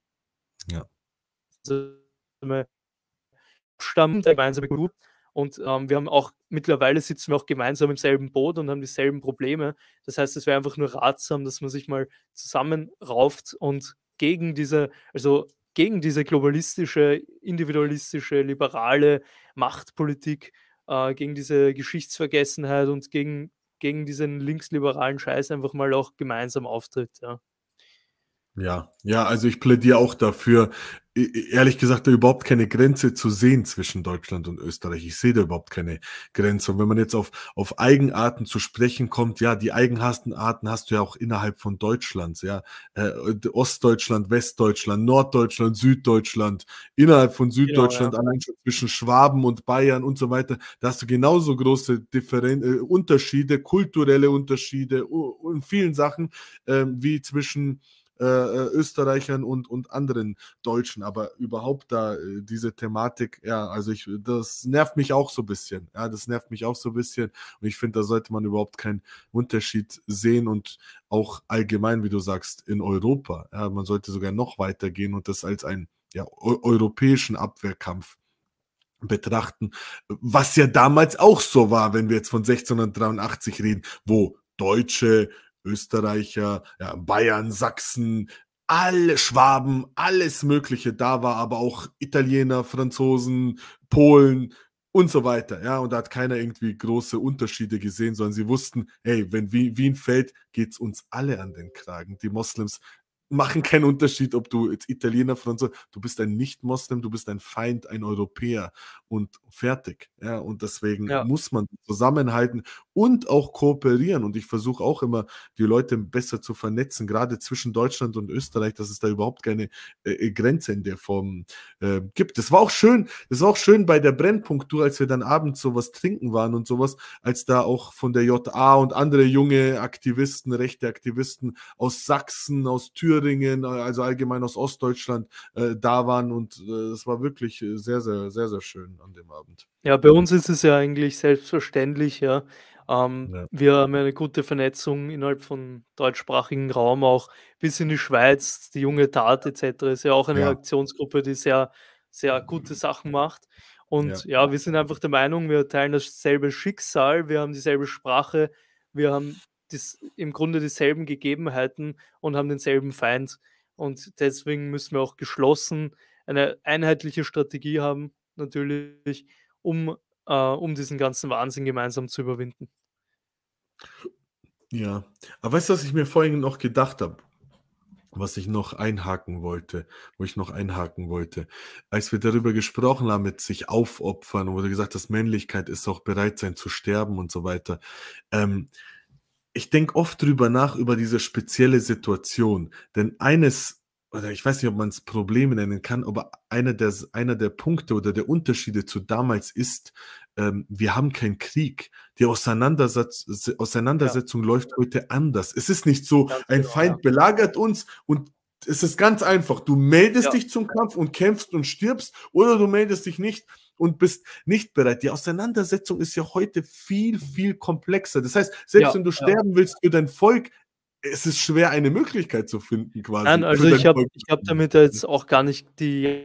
[SPEAKER 2] Stamm, der gemeinsame Kultur und wir haben auch, mittlerweile sitzen wir auch gemeinsam im selben Boot und haben dieselben Probleme. Das heißt, es wäre einfach nur ratsam, dass man sich mal zusammenrauft und gegen diese globalistische, individualistische, liberale Machtpolitik, gegen diese Geschichtsvergessenheit und gegen diesen linksliberalen Scheiß einfach mal auch gemeinsam auftritt, ja.
[SPEAKER 1] Ja, also ich plädiere auch dafür, ehrlich gesagt, da überhaupt keine Grenze zu sehen zwischen Deutschland und Österreich. Ich sehe da überhaupt keine Grenze. Und wenn man jetzt auf Eigenarten zu sprechen kommt, ja, die eigenarten hast du ja auch innerhalb von Deutschlands, ja. Ostdeutschland, Westdeutschland, Norddeutschland, Süddeutschland, innerhalb von Süddeutschland, allein schon zwischen Schwaben und Bayern und so weiter, da hast du genauso große Unterschiede, kulturelle Unterschiede und vielen Sachen, wie zwischen Österreichern und anderen Deutschen, aber überhaupt da diese Thematik, ja, also das nervt mich auch so ein bisschen, ja, das nervt mich auch so ein bisschen und ich finde, da sollte man überhaupt keinen Unterschied sehen und auch allgemein, wie du sagst, in Europa, ja, man sollte sogar noch weiter gehen und das als einen europäischen Abwehrkampf betrachten, was ja damals auch so war, wenn wir jetzt von 1683 reden, wo Deutsche, Österreicher, Bayern, Sachsen, alle Schwaben, alles Mögliche da war, aber auch Italiener, Franzosen, Polen und so weiter. Ja, und da hat keiner irgendwie große Unterschiede gesehen, sondern sie wussten, hey, wenn Wien fällt, geht es uns alle an den Kragen. Die Moslems machen keinen Unterschied, ob du jetzt Italiener, Franzose, du bist ein Nicht-Moslem, du bist ein Feind, ein Europäer und fertig. Ja, und deswegen
[SPEAKER 2] Ja.
[SPEAKER 1] muss man zusammenhalten und auch kooperieren. Und ich versuche auch immer, die Leute besser zu vernetzen, gerade zwischen Deutschland und Österreich, dass es da überhaupt keine Grenze in der Form gibt. Das war auch schön bei der Brennpunkttour, als wir dann abends sowas trinken waren und sowas, als da auch von der JA und andere junge Aktivisten, rechte Aktivisten aus Sachsen, aus Thüringen, also allgemein aus Ostdeutschland da waren und es war wirklich sehr, sehr, sehr, sehr schön an dem Abend.
[SPEAKER 2] Ja, bei uns ist es ja eigentlich selbstverständlich, ja.
[SPEAKER 1] Ja.
[SPEAKER 2] Wir haben ja eine gute Vernetzung innerhalb von deutschsprachigen Raum auch bis in die Schweiz. Die Junge Tat et cetera ist ja auch eine
[SPEAKER 1] Ja.
[SPEAKER 2] Aktionsgruppe, die sehr, sehr gute Sachen macht. Und
[SPEAKER 1] Ja.
[SPEAKER 2] ja, wir sind einfach der Meinung, wir teilen dasselbe Schicksal, wir haben dieselbe Sprache, wir haben im Grunde dieselben Gegebenheiten und haben denselben Feind. Und deswegen müssen wir auch geschlossen eine einheitliche Strategie haben, natürlich, um diesen ganzen Wahnsinn gemeinsam zu überwinden.
[SPEAKER 1] Ja, aber weißt du, was ich mir vorhin noch gedacht habe? Was ich noch einhaken wollte, wo ich noch einhaken wollte. Als wir darüber gesprochen haben, mit sich aufopfern, wo du gesagt hast, Männlichkeit ist auch bereit sein zu sterben und so weiter. Ich denke oft drüber nach, über diese spezielle Situation. Denn oder ich weiß nicht, ob man es Probleme nennen kann, aber einer der Punkte oder der Unterschiede zu damals ist, wir haben keinen Krieg. Die Auseinandersetzung läuft heute anders. Es ist nicht so,
[SPEAKER 2] Ganz
[SPEAKER 1] ein
[SPEAKER 2] genau,
[SPEAKER 1] Feind
[SPEAKER 2] ja.
[SPEAKER 1] belagert uns und es ist ganz einfach. Du meldest
[SPEAKER 2] Ja.
[SPEAKER 1] dich zum Kampf und kämpfst und stirbst oder du meldest dich nicht und bist nicht bereit. Die Auseinandersetzung ist ja heute viel, viel komplexer. Das heißt, selbst
[SPEAKER 2] Ja,
[SPEAKER 1] wenn du
[SPEAKER 2] ja.
[SPEAKER 1] sterben willst für dein Volk, es ist schwer, eine Möglichkeit zu finden quasi.
[SPEAKER 2] Nein, also
[SPEAKER 1] für
[SPEAKER 2] ich
[SPEAKER 1] dein
[SPEAKER 2] habe
[SPEAKER 1] Volk.
[SPEAKER 2] damit jetzt auch gar nicht die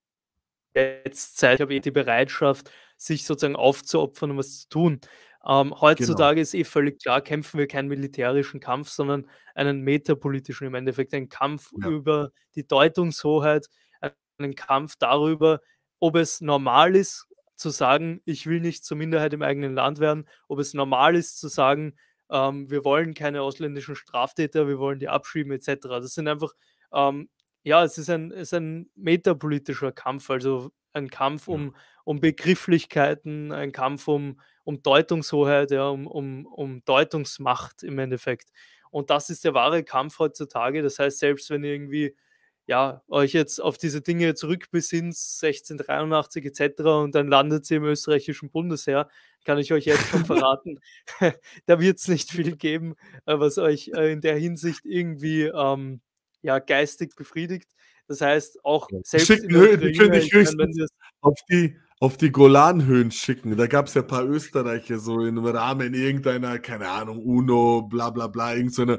[SPEAKER 2] Zeit, ich habe die Bereitschaft, sich sozusagen aufzuopfern, um was zu tun.
[SPEAKER 1] Genau.
[SPEAKER 2] Heutzutage ist völlig klar, kämpfen wir keinen militärischen Kampf, sondern einen metapolitischen im Endeffekt, einen Kampf
[SPEAKER 1] Ja.
[SPEAKER 2] über die Deutungshoheit, einen Kampf darüber, ob es normal ist zu sagen, ich will nicht zur Minderheit im eigenen Land werden, ob es normal ist zu sagen, wir wollen keine ausländischen Straftäter, wir wollen die abschieben et cetera. Das sind einfach, ja, es ist ein metapolitischer Kampf, also ein Kampf
[SPEAKER 1] Ja.
[SPEAKER 2] um Begrifflichkeiten, ein Kampf um Deutungshoheit, ja, um Deutungsmacht im Endeffekt. Und das ist der wahre Kampf heutzutage. Das heißt, selbst wenn ihr irgendwie, ja, euch jetzt auf diese Dinge zurückbesinnt, 1683 et cetera, und dann landet ihr im österreichischen Bundesheer, kann ich euch jetzt schon verraten, da wird es nicht viel geben, was euch in der Hinsicht irgendwie ja, geistig befriedigt. Das heißt, auch
[SPEAKER 1] Die
[SPEAKER 2] selbst in der
[SPEAKER 1] die können
[SPEAKER 2] Ukraine,
[SPEAKER 1] dich
[SPEAKER 2] ich meine, wenn
[SPEAKER 1] höchstens
[SPEAKER 2] wir
[SPEAKER 1] auf die Golanhöhen schicken. Da gab es ja ein paar Österreicher so im Rahmen irgendeiner, keine Ahnung, UNO, bla bla bla, irgendeiner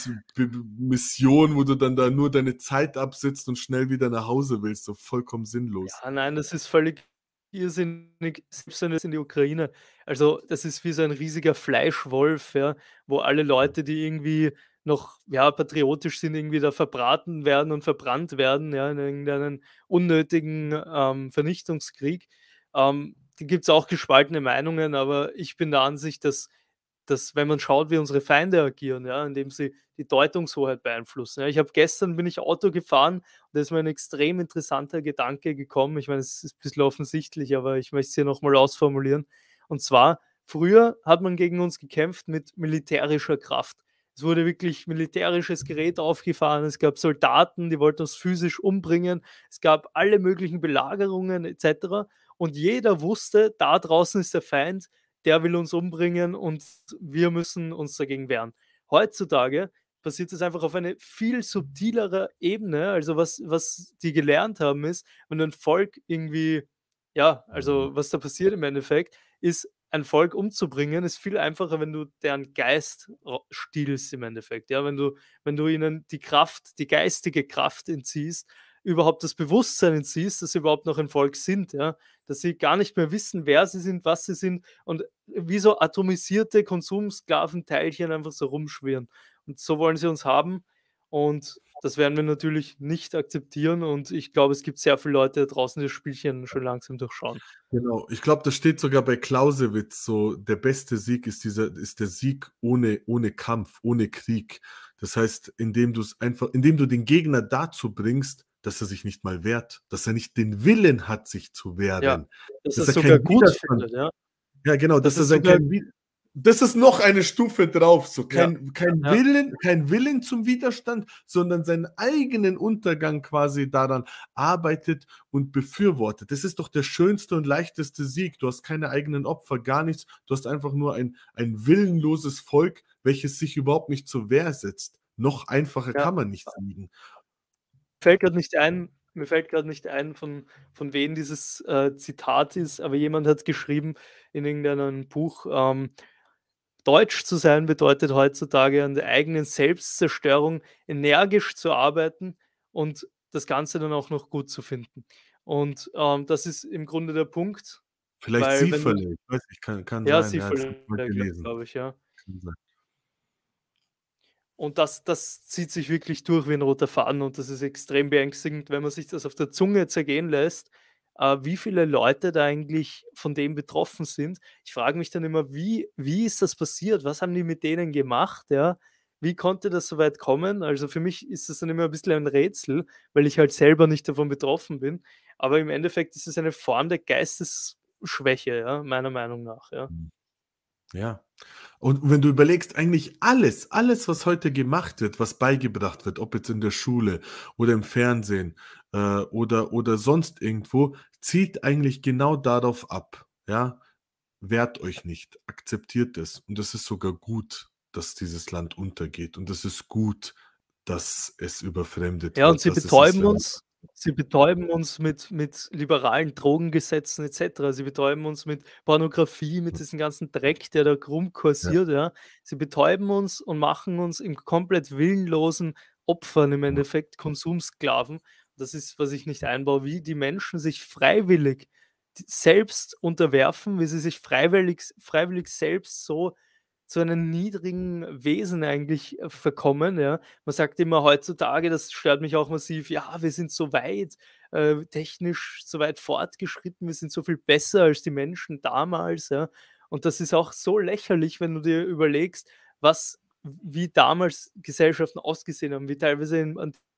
[SPEAKER 1] Mission, wo du dann da nur deine Zeit absitzt und schnell wieder nach Hause willst. So vollkommen sinnlos.
[SPEAKER 2] Ja, nein, das ist völlig irrsinnig, selbst wenn es in die Ukraine, also das ist wie so ein riesiger Fleischwolf, ja, wo alle Leute, die irgendwie noch, ja, patriotisch sind, irgendwie da verbraten werden und verbrannt werden, ja, in irgendeinen unnötigen Vernichtungskrieg. Da gibt es auch gespaltene Meinungen, aber ich bin der Ansicht, dass wenn man schaut, wie unsere Feinde agieren, ja, indem sie die Deutungshoheit beeinflussen. Ja. Gestern bin ich Auto gefahren und da ist mir ein extrem interessanter Gedanke gekommen. Ich meine, es ist ein bisschen offensichtlich, aber ich möchte es hier nochmal ausformulieren. Und zwar, früher hat man gegen uns gekämpft mit militärischer Kraft. Es wurde wirklich militärisches Gerät aufgefahren, es gab Soldaten, die wollten uns physisch umbringen, es gab alle möglichen Belagerungen etc. Und jeder wusste, da draußen ist der Feind, der will uns umbringen und wir müssen uns dagegen wehren. Heutzutage passiert es einfach auf eine viel subtilere Ebene. Also was die gelernt haben ist, wenn ein Volk irgendwie, ja, also was da passiert im Endeffekt, ist ein Volk umzubringen, ist viel einfacher, wenn du deren Geist stiehlst im Endeffekt. Ja, wenn du ihnen die Kraft, die geistige Kraft entziehst, überhaupt das Bewusstsein entziehst, dass sie überhaupt noch ein Volk sind, ja, dass sie gar nicht mehr wissen, wer sie sind, was sie sind und wie so atomisierte Konsumsklaventeilchen einfach so rumschwirren. Und so wollen sie uns haben. Und das werden wir natürlich nicht akzeptieren und ich glaube, es gibt sehr viele Leute da draußen, die das Spielchen schon langsam durchschauen.
[SPEAKER 1] Genau, ich glaube, das steht sogar bei Clausewitz so, der beste Sieg ist der Sieg ohne Kampf, ohne Krieg. Das heißt, indem du den Gegner dazu bringst, dass er sich nicht mal wehrt, dass er nicht den Willen hat, sich zu
[SPEAKER 2] Ja,
[SPEAKER 1] wehren,
[SPEAKER 2] dass
[SPEAKER 1] dass
[SPEAKER 2] er
[SPEAKER 1] er
[SPEAKER 2] sogar
[SPEAKER 1] keinen
[SPEAKER 2] gut
[SPEAKER 1] Widerstand
[SPEAKER 2] findet, ja.
[SPEAKER 1] ja genau,
[SPEAKER 2] Dass
[SPEAKER 1] dass
[SPEAKER 2] er
[SPEAKER 1] er
[SPEAKER 2] sogar
[SPEAKER 1] das ist noch eine Stufe drauf, so
[SPEAKER 2] ja,
[SPEAKER 1] kein
[SPEAKER 2] ja,
[SPEAKER 1] Willen zum Widerstand, sondern seinen eigenen Untergang quasi daran arbeitet und befürwortet. Das ist doch der schönste und leichteste Sieg. Du hast keine eigenen Opfer, gar nichts. Du hast einfach nur ein willenloses Volk, welches sich überhaupt nicht zur Wehr setzt. Noch einfacher
[SPEAKER 2] ja.
[SPEAKER 1] kann man nicht siegen.
[SPEAKER 2] Mir fällt gerade nicht ein, von wem dieses Zitat ist, aber jemand hat geschrieben in irgendeinem Buch, Deutsch zu sein bedeutet heutzutage an der eigenen Selbstzerstörung energisch zu arbeiten und das Ganze dann auch noch gut zu finden. Und das ist im Grunde der Punkt,
[SPEAKER 1] Vielleicht
[SPEAKER 2] weil wenn du
[SPEAKER 1] Siefele, ich weiß nicht, kann
[SPEAKER 2] ja,
[SPEAKER 1] sein, ja, das habe ich mal gelesen.
[SPEAKER 2] glaube ich, ja.
[SPEAKER 1] Kann sein.
[SPEAKER 2] Und das zieht sich wirklich durch wie ein roter Faden und das ist extrem beängstigend, wenn man sich das auf der Zunge zergehen lässt, wie viele Leute da eigentlich von dem betroffen sind. Ich frage mich dann immer, wie ist das passiert? Was haben die mit denen gemacht, ja? Wie konnte das so weit kommen? Also, für mich ist das dann immer ein bisschen ein Rätsel, weil ich halt selber nicht davon betroffen bin. Aber im Endeffekt ist es eine Form der Geistesschwäche, ja, meiner Meinung nach, ja.
[SPEAKER 1] Ja. Und wenn du überlegst, eigentlich alles, was heute gemacht wird, was beigebracht wird, ob jetzt in der Schule oder im Fernsehen oder sonst irgendwo, zielt eigentlich genau darauf ab. Ja, wehrt euch nicht, akzeptiert es. Und es ist sogar gut, dass dieses Land untergeht. Und es ist gut, dass es überfremdet
[SPEAKER 2] Ja, und
[SPEAKER 1] wird.
[SPEAKER 2] sie
[SPEAKER 1] Das ist es
[SPEAKER 2] betäuben
[SPEAKER 1] wert.
[SPEAKER 2] uns mit liberalen Drogengesetzen et cetera. Sie betäuben uns mit Pornografie, mit diesem ganzen Dreck, der da
[SPEAKER 1] Ja.
[SPEAKER 2] rumkursiert, ja. Sie betäuben uns und machen uns in komplett willenlosen Opfern im Endeffekt, Konsumsklaven. Das ist, was ich nicht einbaue, wie die Menschen sich freiwillig selbst unterwerfen, wie sie sich freiwillig selbst so zu einem niedrigen Wesen eigentlich verkommen, ja. Man sagt immer heutzutage, das stört mich auch massiv, ja, wir sind so weit, technisch so weit fortgeschritten, wir sind so viel besser als die Menschen damals, ja. Und das ist auch so lächerlich, wenn du dir überlegst, wie damals Gesellschaften ausgesehen haben, wie teilweise in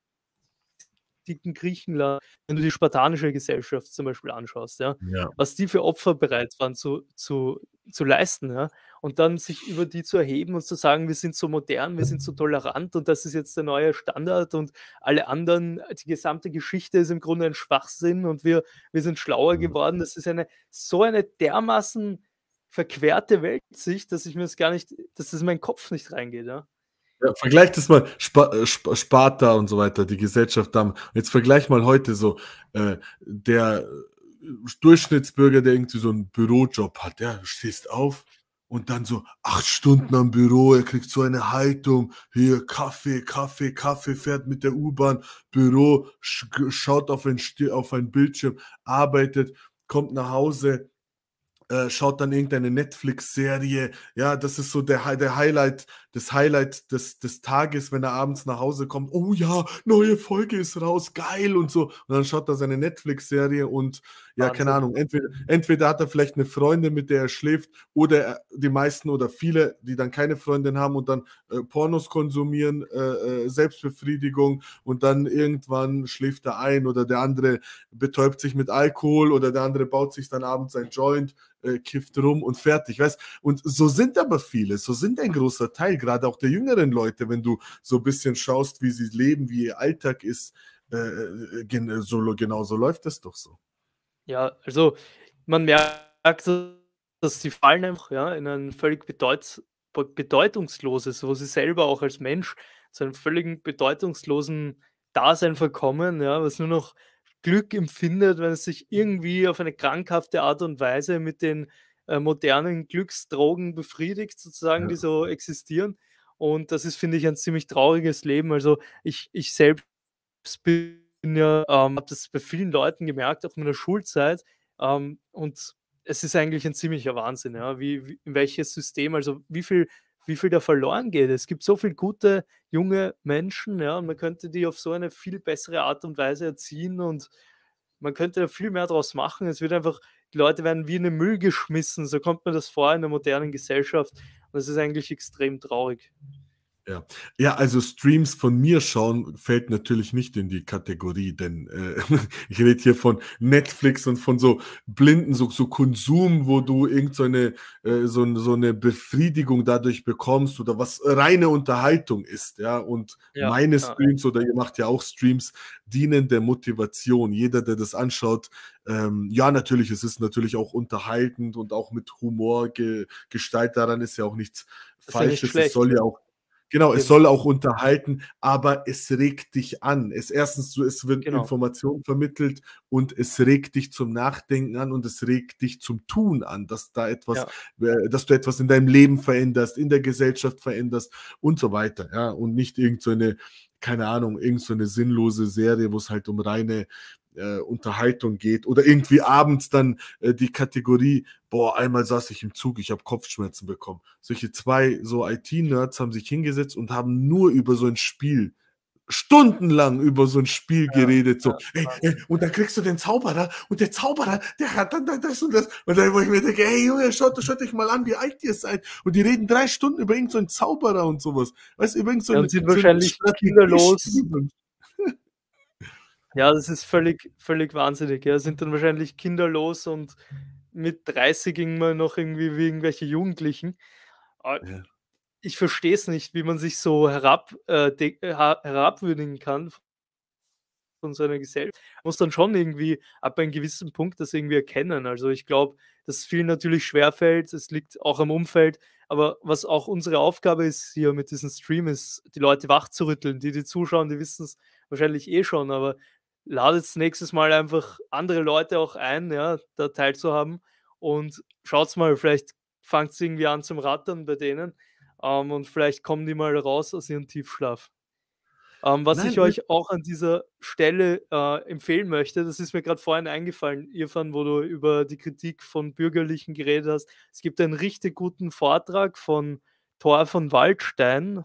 [SPEAKER 2] antiken Griechenland, wenn du die spartanische Gesellschaft zum Beispiel anschaust, ja,
[SPEAKER 1] Ja.
[SPEAKER 2] was die für Opfer bereit waren zu leisten, ja, und dann sich über die zu erheben und zu sagen, wir sind so modern, wir sind so tolerant und das ist jetzt der neue Standard und alle anderen, die gesamte Geschichte ist im Grunde ein Schwachsinn und wir sind schlauer geworden. Das ist so eine dermaßen verquerte Weltsicht, dass das in meinen Kopf nicht reingeht, ja.
[SPEAKER 1] Ja, vergleich das mal, Sparta und so weiter, die Gesellschaft damals. Jetzt vergleich mal heute so, der Durchschnittsbürger, der irgendwie so einen Bürojob hat, ja, du stehst auf und dann so 8 Stunden am Büro, er kriegt so eine Haltung, hier Kaffee, fährt mit der U-Bahn, Büro, schaut auf ein Bildschirm, arbeitet, kommt nach Hause, schaut dann irgendeine Netflix-Serie. Ja, das ist so das Highlight des Tages, wenn er abends nach Hause kommt. Oh ja, neue Folge ist raus, geil und so. Und dann schaut er seine Netflix-Serie und ja, keine
[SPEAKER 2] Wahnsinn.
[SPEAKER 1] Ahnung, entweder hat er vielleicht eine Freundin, mit der er schläft, oder die meisten oder viele, die dann keine Freundin haben und dann Pornos konsumieren, Selbstbefriedigung und dann irgendwann schläft er ein oder der andere betäubt sich mit Alkohol oder der andere baut sich dann abends ein Joint, kifft rum und fertig, weißt? Und so sind aber viele, so sind ein großer Teil, gerade auch der jüngeren Leute, wenn du so ein bisschen schaust, wie sie leben, wie ihr Alltag ist, genau so läuft das doch so.
[SPEAKER 2] Ja, also man merkt, dass sie fallen einfach, ja, in ein völlig bedeutungsloses, wo sie selber auch als Mensch zu einem völligen bedeutungslosen Dasein verkommen, ja, was nur noch Glück empfindet, wenn es sich irgendwie auf eine krankhafte Art und Weise mit den modernen Glücksdrogen befriedigt, sozusagen, die
[SPEAKER 1] Ja.
[SPEAKER 2] so existieren. Und das ist, finde ich, ein ziemlich trauriges Leben. Also ich selbst bin ja, habe das bei vielen Leuten gemerkt, auch in meiner Schulzeit. Und es ist eigentlich ein ziemlicher Wahnsinn, ja, in welches System, also wie viel wie viel da verloren geht. Es gibt so viele gute, junge Menschen, ja, und man könnte die auf so eine viel bessere Art und Weise erziehen und man könnte da viel mehr draus machen. Es wird einfach die Leute werden wie in den Müll geschmissen, so kommt mir das vor in der modernen Gesellschaft und das ist eigentlich extrem traurig.
[SPEAKER 1] Ja. Ja, also Streams von mir schauen fällt natürlich nicht in die Kategorie, denn ich rede hier von Netflix und von so blinden so Konsum, wo du irgend so eine Befriedigung dadurch bekommst oder was reine Unterhaltung ist, ja. Und
[SPEAKER 2] Ja,
[SPEAKER 1] meine
[SPEAKER 2] ja.
[SPEAKER 1] Streams oder ihr macht ja auch Streams, dienen der Motivation. Jeder, der das anschaut, ja, natürlich, es ist natürlich auch unterhaltend und auch mit Humor gestaltet. Daran ist ja auch nichts
[SPEAKER 2] Ist ja nicht
[SPEAKER 1] Falsches. Es
[SPEAKER 2] schlecht,
[SPEAKER 1] soll ja
[SPEAKER 2] ja.
[SPEAKER 1] auch Genau, es
[SPEAKER 2] Eben.
[SPEAKER 1] soll auch unterhalten, aber es regt dich an. Es wird
[SPEAKER 2] Genau.
[SPEAKER 1] Information vermittelt und es regt dich zum Nachdenken an und es regt dich zum Tun an, dass da etwas, dass du etwas in deinem Leben veränderst, in der Gesellschaft veränderst und so weiter, ja. Und nicht irgend so eine, keine Ahnung, irgend so eine sinnlose Serie, wo es halt um reine Unterhaltung geht oder irgendwie abends dann die Kategorie, boah, einmal saß ich im Zug, ich habe Kopfschmerzen bekommen. Solche zwei so IT-Nerds haben sich hingesetzt und haben nur über so ein Spiel, stundenlang über so ein Spiel geredet, so, und dann kriegst du den Zauberer und der Zauberer, der hat dann das und das. Und dann, wo ich mir denke, hey Junge, schaut euch mal an, wie alt ihr seid. Und die reden 3 Stunden über irgendeinen Zauberer und sowas. Weißt du, über
[SPEAKER 2] Ja, und sind wahrscheinlich kinderlos. Ja, das ist völlig wahnsinnig. Ja, sind dann wahrscheinlich kinderlos und mit 30 irgendwann noch irgendwie wie irgendwelche Jugendlichen.
[SPEAKER 1] Ja.
[SPEAKER 2] Ich verstehe es nicht, wie man sich so herabwürdigen kann von so einer Gesellschaft. Man muss dann schon irgendwie ab einem gewissen Punkt das irgendwie erkennen. Also ich glaube, dass es vielen natürlich schwerfällt, es liegt auch am Umfeld, aber was auch unsere Aufgabe ist hier mit diesem Stream, ist, die Leute wachzurütteln. Die zuschauen, die wissen es wahrscheinlich eh schon, aber ladet nächstes Mal einfach andere Leute auch ein, ja, da teilzuhaben und schaut's mal, vielleicht fangt es irgendwie an zum Rattern bei denen und vielleicht kommen die mal raus aus ihrem Tiefschlaf. Was
[SPEAKER 1] Nein,
[SPEAKER 2] ich euch auch an dieser Stelle empfehlen möchte, das ist mir gerade vorhin eingefallen, Irfan, wo du über die Kritik von Bürgerlichen geredet hast. Es gibt einen richtig guten Vortrag von Thor von Waldstein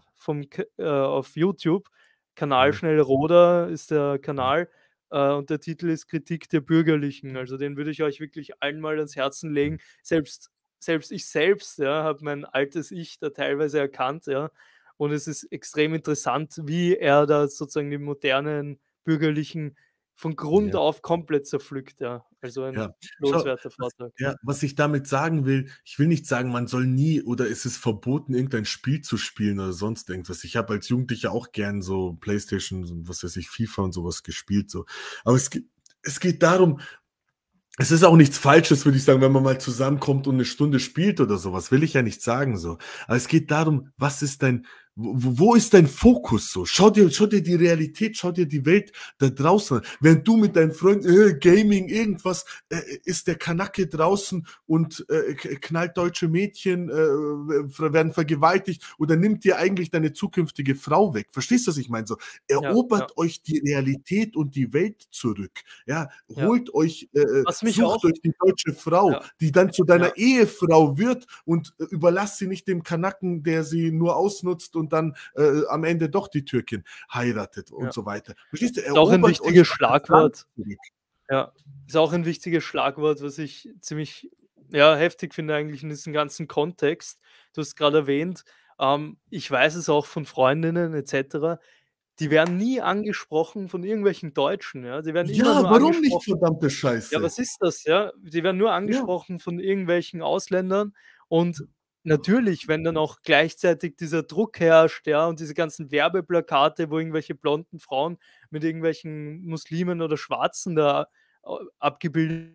[SPEAKER 2] auf YouTube. Kanal Schnellroder ist der Kanal und der Titel ist Kritik der Bürgerlichen. Also den würde ich euch wirklich einmal ans Herzen legen. Selbst ich selbst, ja, habe mein altes Ich da teilweise erkannt, ja. Und es ist extrem interessant, wie er da sozusagen die modernen Bürgerlichen von Grund auf komplett zerpflückt, ja. Also ein lohnenswerter Vortrag.
[SPEAKER 1] Ja, was ich damit sagen will, ich will nicht sagen, man soll nie oder es ist verboten, irgendein Spiel zu spielen oder sonst irgendwas. Ich habe als Jugendlicher auch gern so PlayStation, was weiß ich, FIFA und sowas gespielt, so. Aber es geht darum, es ist auch nichts Falsches, würde ich sagen, wenn man mal zusammenkommt und 1 Stunde spielt oder sowas, will ich ja nicht sagen so. Aber es geht darum, was ist wo ist dein Fokus so? Schau dir die Realität, schau dir die Welt da draußen an. Während du mit deinem Freund Gaming, irgendwas, ist der Kanake draußen und knallt deutsche Mädchen, werden vergewaltigt oder nimmt dir eigentlich deine zukünftige Frau weg. Verstehst du, was ich meine? So, erobert euch die Realität und die Welt zurück. Ja, holt euch, sucht euch die deutsche Frau, die dann zu deiner Ehefrau wird und überlasst sie nicht dem Kanaken, der sie nur ausnutzt und dann am Ende doch die Türkin heiratet und so weiter. Verstehst du?
[SPEAKER 2] Ist auch ein wichtiges Schlagwort. Ja, ist auch ein wichtiges Schlagwort, was ich ziemlich heftig finde eigentlich in diesem ganzen Kontext. Du hast gerade erwähnt, ich weiß es auch von Freundinnen etc., die werden nie angesprochen von irgendwelchen Deutschen, ja. Die werden immer nur
[SPEAKER 1] warum nicht, verdammte Scheiße?
[SPEAKER 2] Ja, was ist das, ja? Die werden nur angesprochen von irgendwelchen Ausländern und natürlich, wenn dann auch gleichzeitig dieser Druck herrscht, ja, und diese ganzen Werbeplakate, wo irgendwelche blonden Frauen mit irgendwelchen Muslimen oder Schwarzen da abgebildet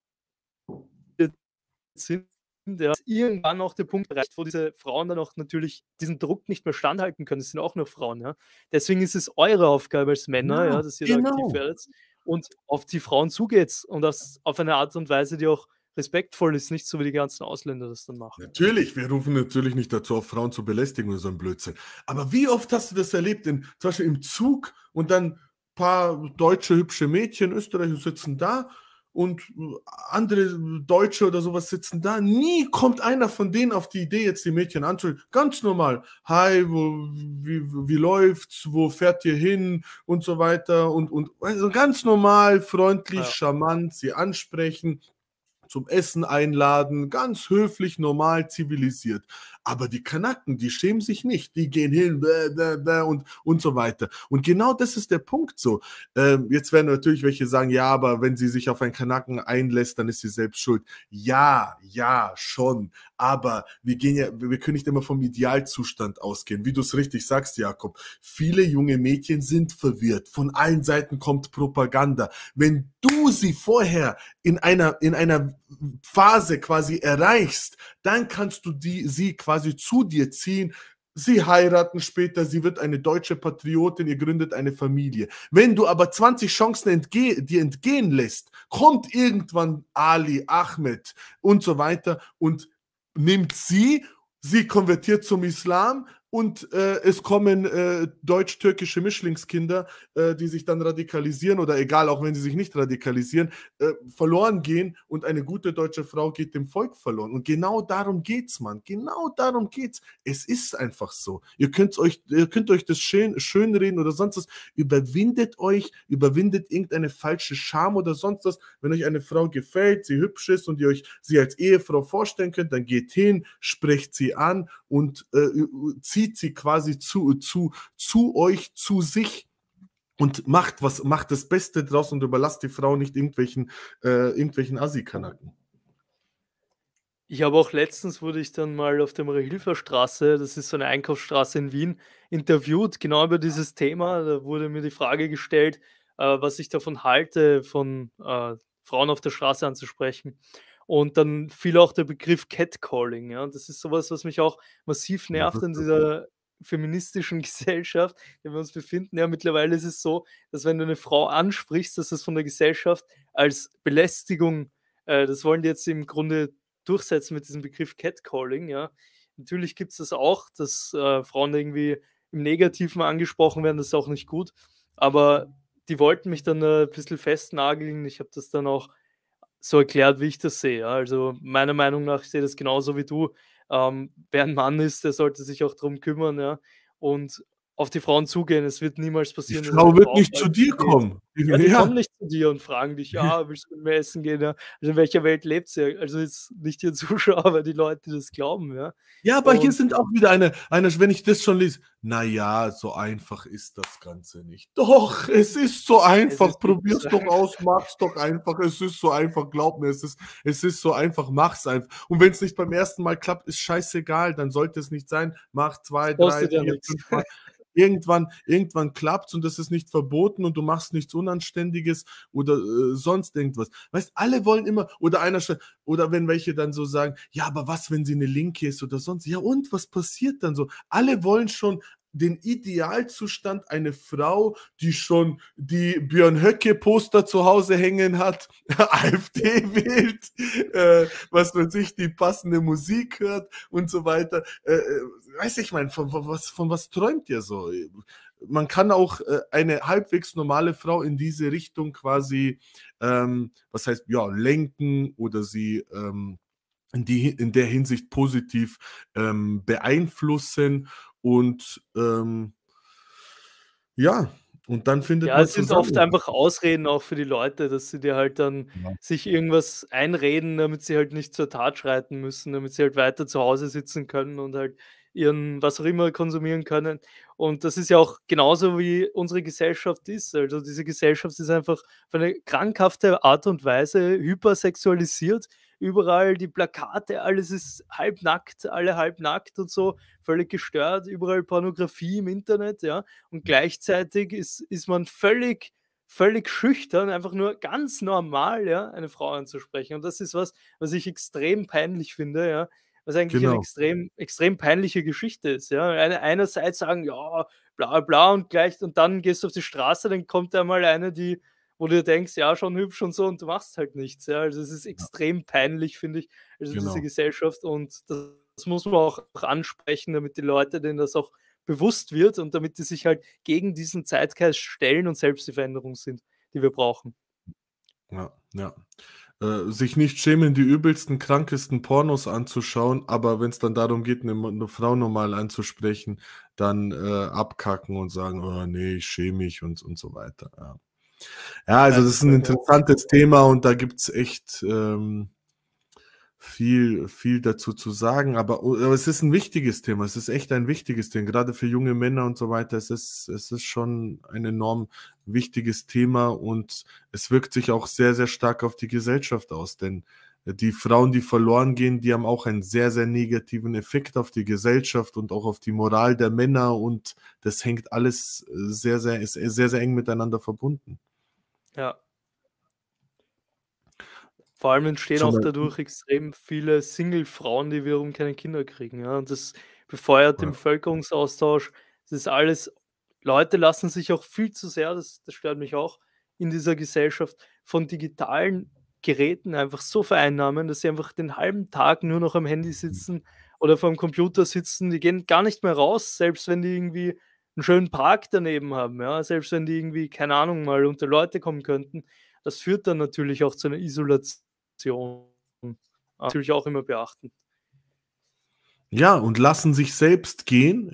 [SPEAKER 2] sind, ja, irgendwann auch der Punkt erreicht, wo diese Frauen dann auch natürlich diesen Druck nicht mehr standhalten können. Das sind auch nur Frauen, ja. Deswegen ist es eure Aufgabe als Männer, ja, dass ihr da aktiv werdet und auf die Frauen zugeht und das auf eine Art und Weise, die auch respektvoll ist, nicht so wie die ganzen Ausländer das dann machen.
[SPEAKER 1] Natürlich, wir rufen natürlich nicht dazu auf, Frauen zu belästigen oder so ein Blödsinn. Aber wie oft hast du das erlebt, zum Beispiel im Zug und dann ein paar deutsche hübsche Mädchen, Österreicher sitzen da und andere Deutsche oder sowas sitzen da. Nie kommt einer von denen auf die Idee, jetzt die Mädchen anzuschauen. Ganz normal. Hi, wie läuft's? Wo fährt ihr hin? Und so weiter. Und also ganz normal, freundlich,
[SPEAKER 2] Ja.
[SPEAKER 1] charmant, sie ansprechen, zum Essen einladen, ganz höflich, normal, zivilisiert. Aber die Kanaken, die schämen sich nicht, die gehen hin und so weiter. Und genau das ist der Punkt so. Jetzt werden natürlich welche sagen, ja, aber wenn sie sich auf einen Kanaken einlässt, dann ist sie selbst schuld. Ja, schon. Aber wir können nicht immer vom Idealzustand ausgehen. Wie du es richtig sagst, Jakob. Viele junge Mädchen sind verwirrt. Von allen Seiten kommt Propaganda. Wenn du sie vorher in einer Phase quasi erreichst, dann kannst du sie quasi zu dir ziehen. Sie heiraten später, sie wird eine deutsche Patriotin, ihr gründet eine Familie. Wenn du aber 20 Chancen dir entgehen lässt, kommt irgendwann Ali, Ahmed und so weiter und nimmt sie konvertiert zum Islam und es kommen deutsch-türkische Mischlingskinder, die sich dann radikalisieren oder egal, auch wenn sie sich nicht radikalisieren, verloren gehen und eine gute deutsche Frau geht dem Volk verloren. Und genau darum geht's, Mann. Genau darum geht's. Es ist einfach so. Ihr könnt euch das schönreden oder sonst was. Überwindet irgendeine falsche Scham oder sonst was. Wenn euch eine Frau gefällt, sie hübsch ist und ihr euch sie als Ehefrau vorstellen könnt, dann geht hin, sprecht sie an und zieht sie quasi zu euch, zu sich und macht das Beste draus und überlasst die Frau nicht irgendwelchen Assi-Kanaken.
[SPEAKER 2] Ich habe auch letztens wurde ich dann mal auf der Marie-Hilfer-Straße, das ist so eine Einkaufsstraße in Wien, interviewt, genau über dieses Thema. Da wurde mir die Frage gestellt, was ich davon halte, von Frauen auf der Straße anzusprechen. Und dann fiel auch der Begriff Catcalling. Ja? Das ist sowas, was mich auch massiv nervt in dieser feministischen Gesellschaft, in der wir uns befinden. Ja, mittlerweile ist es so, dass wenn du eine Frau ansprichst, dass das von der Gesellschaft als Belästigung, das wollen die jetzt im Grunde durchsetzen mit diesem Begriff Catcalling. Ja. Natürlich gibt es das auch, dass Frauen irgendwie im Negativen angesprochen werden, das ist auch nicht gut. Aber die wollten mich dann ein bisschen festnageln. Ich habe das dann auch so erklärt, wie ich das sehe. Ja. Also meiner Meinung nach, ich sehe das genauso wie du. Wer ein Mann ist, der sollte sich auch darum kümmern, ja, und auf die Frauen zugehen. Es wird niemals
[SPEAKER 1] Die
[SPEAKER 2] passieren, dass
[SPEAKER 1] Frau
[SPEAKER 2] eine
[SPEAKER 1] wird
[SPEAKER 2] Frau
[SPEAKER 1] nicht
[SPEAKER 2] auf
[SPEAKER 1] zu
[SPEAKER 2] dich
[SPEAKER 1] dir
[SPEAKER 2] zugeht.
[SPEAKER 1] kommen.
[SPEAKER 2] Ja, die
[SPEAKER 1] Ja.
[SPEAKER 2] kommen nicht zu dir und fragen dich: „Ja, willst du mit mir essen gehen?“ Ja. Also, in welcher Welt lebt ihr? Also, jetzt nicht ihr Zuschauer, aber die Leute, die das glauben, ja.
[SPEAKER 1] Ja, aber hier
[SPEAKER 2] Und
[SPEAKER 1] sind auch wieder eine, wenn ich das schon lese, naja, so einfach ist das Ganze nicht. Doch, es ist so
[SPEAKER 2] es
[SPEAKER 1] einfach,
[SPEAKER 2] ist wirklich
[SPEAKER 1] probier's
[SPEAKER 2] so
[SPEAKER 1] doch aus, mach's doch einfach, es ist so einfach, glaub mir, es ist so einfach, mach's einfach. Und wenn es nicht beim ersten Mal klappt, ist scheißegal, dann sollte es nicht sein, mach 2, 3,
[SPEAKER 2] kostet ja
[SPEAKER 1] 4,
[SPEAKER 2] nix.
[SPEAKER 1] 5 Mal. Irgendwann klappt's und das ist nicht verboten und du machst nichts Unanständiges oder sonst irgendwas. Weißt, alle wollen immer, oder oder wenn welche dann so sagen, ja, aber was, wenn sie eine Linke ist oder sonst, ja und, was passiert dann so? Alle wollen schon den Idealzustand, eine Frau, die schon die Björn Höcke-Poster zu Hause hängen hat, AfD wählt, was weiß ich, die passende Musik hört und so weiter. Weiß ich mein, von was träumt ihr so? Man kann auch eine halbwegs normale Frau in diese Richtung quasi, was heißt, ja, lenken oder sie in der Hinsicht positiv beeinflussen und ja, und dann findet
[SPEAKER 2] Ja,
[SPEAKER 1] man
[SPEAKER 2] es sind oft
[SPEAKER 1] zusammen.
[SPEAKER 2] einfach Ausreden auch für die Leute, dass sie dir halt dann
[SPEAKER 1] Ja.
[SPEAKER 2] sich irgendwas einreden, damit sie halt nicht zur Tat schreiten müssen, damit sie halt weiter zu Hause sitzen können und halt ihren was auch immer konsumieren können. Und das ist ja auch genauso, wie unsere Gesellschaft ist. Also diese Gesellschaft ist einfach auf eine krankhafte Art und Weise hypersexualisiert. Überall die Plakate, alles ist halbnackt, alle halbnackt und so, völlig gestört, überall Pornografie im Internet, ja. Und gleichzeitig ist man völlig schüchtern, einfach nur ganz normal, ja, eine Frau anzusprechen. Und das ist was, was ich extrem peinlich finde, ja, was eigentlich eine
[SPEAKER 1] Genau.
[SPEAKER 2] extrem peinliche Geschichte ist, ja. Einerseits sagen: „Ja, bla bla“ und dann gehst du auf die Straße, dann kommt da mal eine, wo du dir denkst: „Ja, schon hübsch und so“ und du machst halt nichts, ja. Also, es ist extrem peinlich, finde ich, also diese
[SPEAKER 1] Genau.
[SPEAKER 2] Gesellschaft und das muss man auch ansprechen, damit die Leute denen das auch bewusst wird und damit die sich halt gegen diesen Zeitgeist stellen und selbst die Veränderung sind, die wir brauchen.
[SPEAKER 1] Ja, ja. Sich nicht schämen, die übelsten, krankesten Pornos anzuschauen, aber wenn es dann darum geht, eine Frau normal anzusprechen, dann abkacken und sagen, oh nee, ich schäme mich und so weiter. Ja, ja, also das ist ein interessantes Thema und da gibt es echt viel dazu zu sagen, aber es ist ein wichtiges Thema, es ist echt ein wichtiges Thema, gerade für junge Männer und so weiter, es ist schon ein enorm wichtiges Thema und es wirkt sich auch sehr, sehr stark auf die Gesellschaft aus, denn die Frauen, die verloren gehen, die haben auch einen sehr, sehr negativen Effekt auf die Gesellschaft und auch auf die Moral der Männer und das hängt alles ist sehr, sehr eng miteinander verbunden.
[SPEAKER 2] Ja. Vor allem entstehen auch dadurch extrem viele Single-Frauen, die wiederum keine Kinder kriegen. Ja? Und das befeuert den Bevölkerungsaustausch. Das ist alles, Leute lassen sich auch viel zu sehr, das stört mich auch, in dieser Gesellschaft von digitalen Geräten einfach so vereinnahmen, dass sie einfach den halben Tag nur noch am Handy sitzen oder vor dem Computer sitzen. Die gehen gar nicht mehr raus, selbst wenn die irgendwie einen schönen Park daneben haben. Ja? Selbst wenn die irgendwie, keine Ahnung, mal unter Leute kommen könnten. Das führt dann natürlich auch zu einer Isolation. Natürlich auch immer beachten.
[SPEAKER 1] Ja, und lassen sich selbst gehen,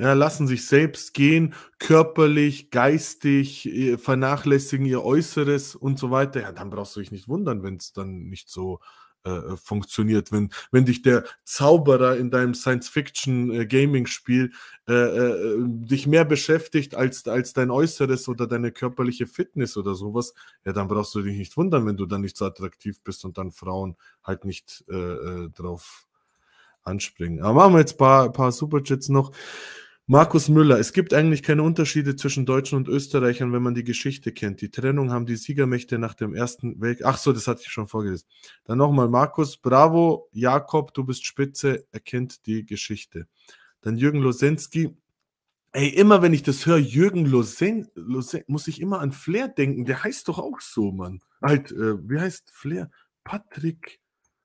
[SPEAKER 1] körperlich, geistig, vernachlässigen ihr Äußeres und so weiter. Ja, dann brauchst du dich nicht wundern, wenn es dann nicht so funktioniert. Wenn dich der Zauberer in deinem Science-Fiction-Gaming-Spiel dich mehr beschäftigt als dein Äußeres oder deine körperliche Fitness oder sowas, ja, dann brauchst du dich nicht wundern, wenn du dann nicht so attraktiv bist und dann Frauen halt nicht drauf anspringen. Aber machen wir jetzt ein paar Superchats noch. Markus Müller, es gibt eigentlich keine Unterschiede zwischen Deutschen und Österreichern, wenn man die Geschichte kennt. Die Trennung haben die Siegermächte nach dem Ersten Weltkrieg. Ach so, das hatte ich schon vorgelesen. Dann nochmal Markus, bravo, Jakob, du bist spitze, erkennt die Geschichte. Dann Jürgen Losensky. Ey, immer wenn ich das höre, Jürgen Losensky, muss ich immer an Flair denken. Der heißt doch auch so, Mann. Halt, wie heißt Flair? Patrick.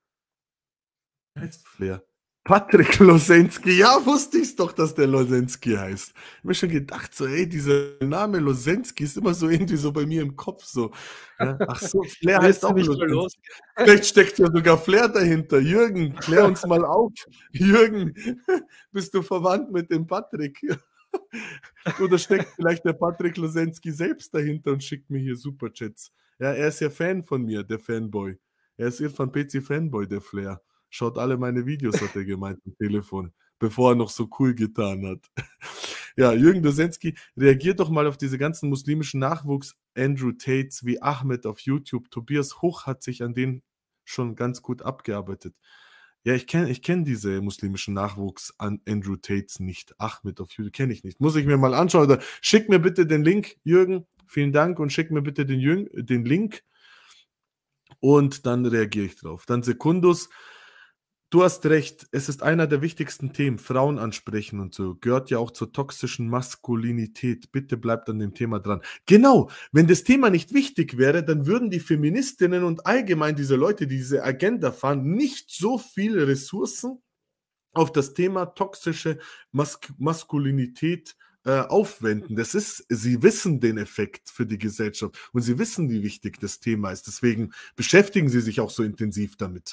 [SPEAKER 1] Wie heißt Flair? Patrick Losensky, ja, wusste ich doch, dass der Losensky heißt. Ich habe mir schon gedacht, so, ey, dieser Name Losensky ist immer so irgendwie so bei mir im Kopf so. Ja, ach so, Flair heißt auch Losensky. Vielleicht steckt ja sogar Flair dahinter. Jürgen, klär uns mal auf. Jürgen, bist du verwandt mit dem Patrick? Oder steckt vielleicht der Patrick Losensky selbst dahinter und schickt mir hier Superchats? Ja, er ist ja Fan von mir, der Fanboy. Er ist Irfan PC Fanboy, der Flair. Schaut alle meine Videos, hat er gemeint am Telefon, bevor er noch so cool getan hat. Ja, Jürgen Losensky, reagiert doch mal auf diese ganzen muslimischen Nachwuchs-Andrew Tates wie Ahmed auf YouTube. Tobias Huch hat sich an denen schon ganz gut abgearbeitet. Ja, ich kenn diese muslimischen Nachwuchs-Andrew Tates nicht. Ahmed auf YouTube kenne ich nicht. Muss ich mir mal anschauen. Oder schick mir bitte den Link, Jürgen. Vielen Dank und schick mir bitte den Link. Und dann reagiere ich drauf. Dann Sekundus. Du hast recht, es ist einer der wichtigsten Themen, Frauen ansprechen und so, gehört ja auch zur toxischen Maskulinität. Bitte bleibt an dem Thema dran. Genau, wenn das Thema nicht wichtig wäre, dann würden die Feministinnen und allgemein diese Leute, die diese Agenda fahren, nicht so viele Ressourcen auf das Thema toxische Maskulinität aufwenden. Sie wissen den Effekt für die Gesellschaft und sie wissen, wie wichtig das Thema ist. Deswegen beschäftigen sie sich auch so intensiv damit.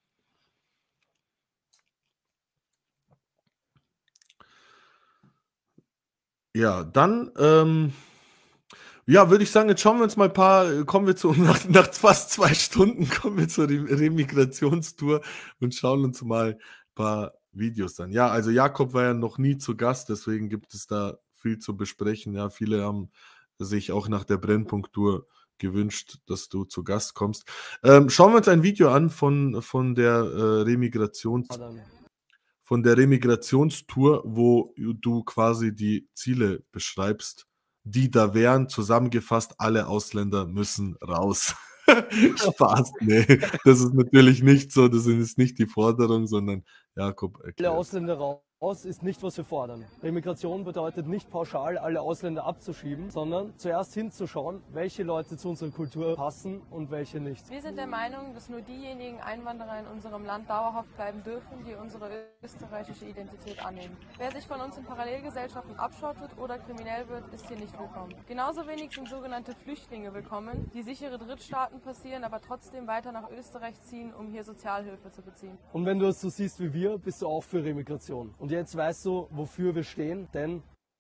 [SPEAKER 1] Ja, dann, ja, würde ich sagen, jetzt schauen wir uns mal nach fast 2 Stunden kommen wir zur Remigrationstour und schauen uns mal ein paar Videos an. Ja, also Jakob war ja noch nie zu Gast, deswegen gibt es da viel zu besprechen. Ja, viele haben sich auch nach der Brennpunkt-Tour gewünscht, dass du zu Gast kommst. Schauen wir uns ein Video an von der Remigrationstour, wo du quasi die Ziele beschreibst, die da wären, zusammengefasst, alle Ausländer müssen raus. Spaß, nee, das ist natürlich nicht so, das ist nicht die Forderung, sondern Jakob erklärt.
[SPEAKER 10] Alle Ausländer raus. ist nicht, was wir fordern. Remigration bedeutet nicht pauschal alle Ausländer abzuschieben, sondern zuerst hinzuschauen, welche Leute zu unserer Kultur passen und welche nicht.
[SPEAKER 11] Wir sind der Meinung, dass nur diejenigen Einwanderer in unserem Land dauerhaft bleiben dürfen, die unsere österreichische Identität annehmen. Wer sich von uns in Parallelgesellschaften abschottet oder kriminell wird, ist hier nicht willkommen. Genauso wenig sind sogenannte Flüchtlinge willkommen, die sichere Drittstaaten passieren, aber trotzdem weiter nach Österreich ziehen, um hier Sozialhilfe zu beziehen.
[SPEAKER 10] Und wenn du es so siehst wie wir, bist du auch für Remigration. Und jetzt weißt du, wofür wir stehen, denn...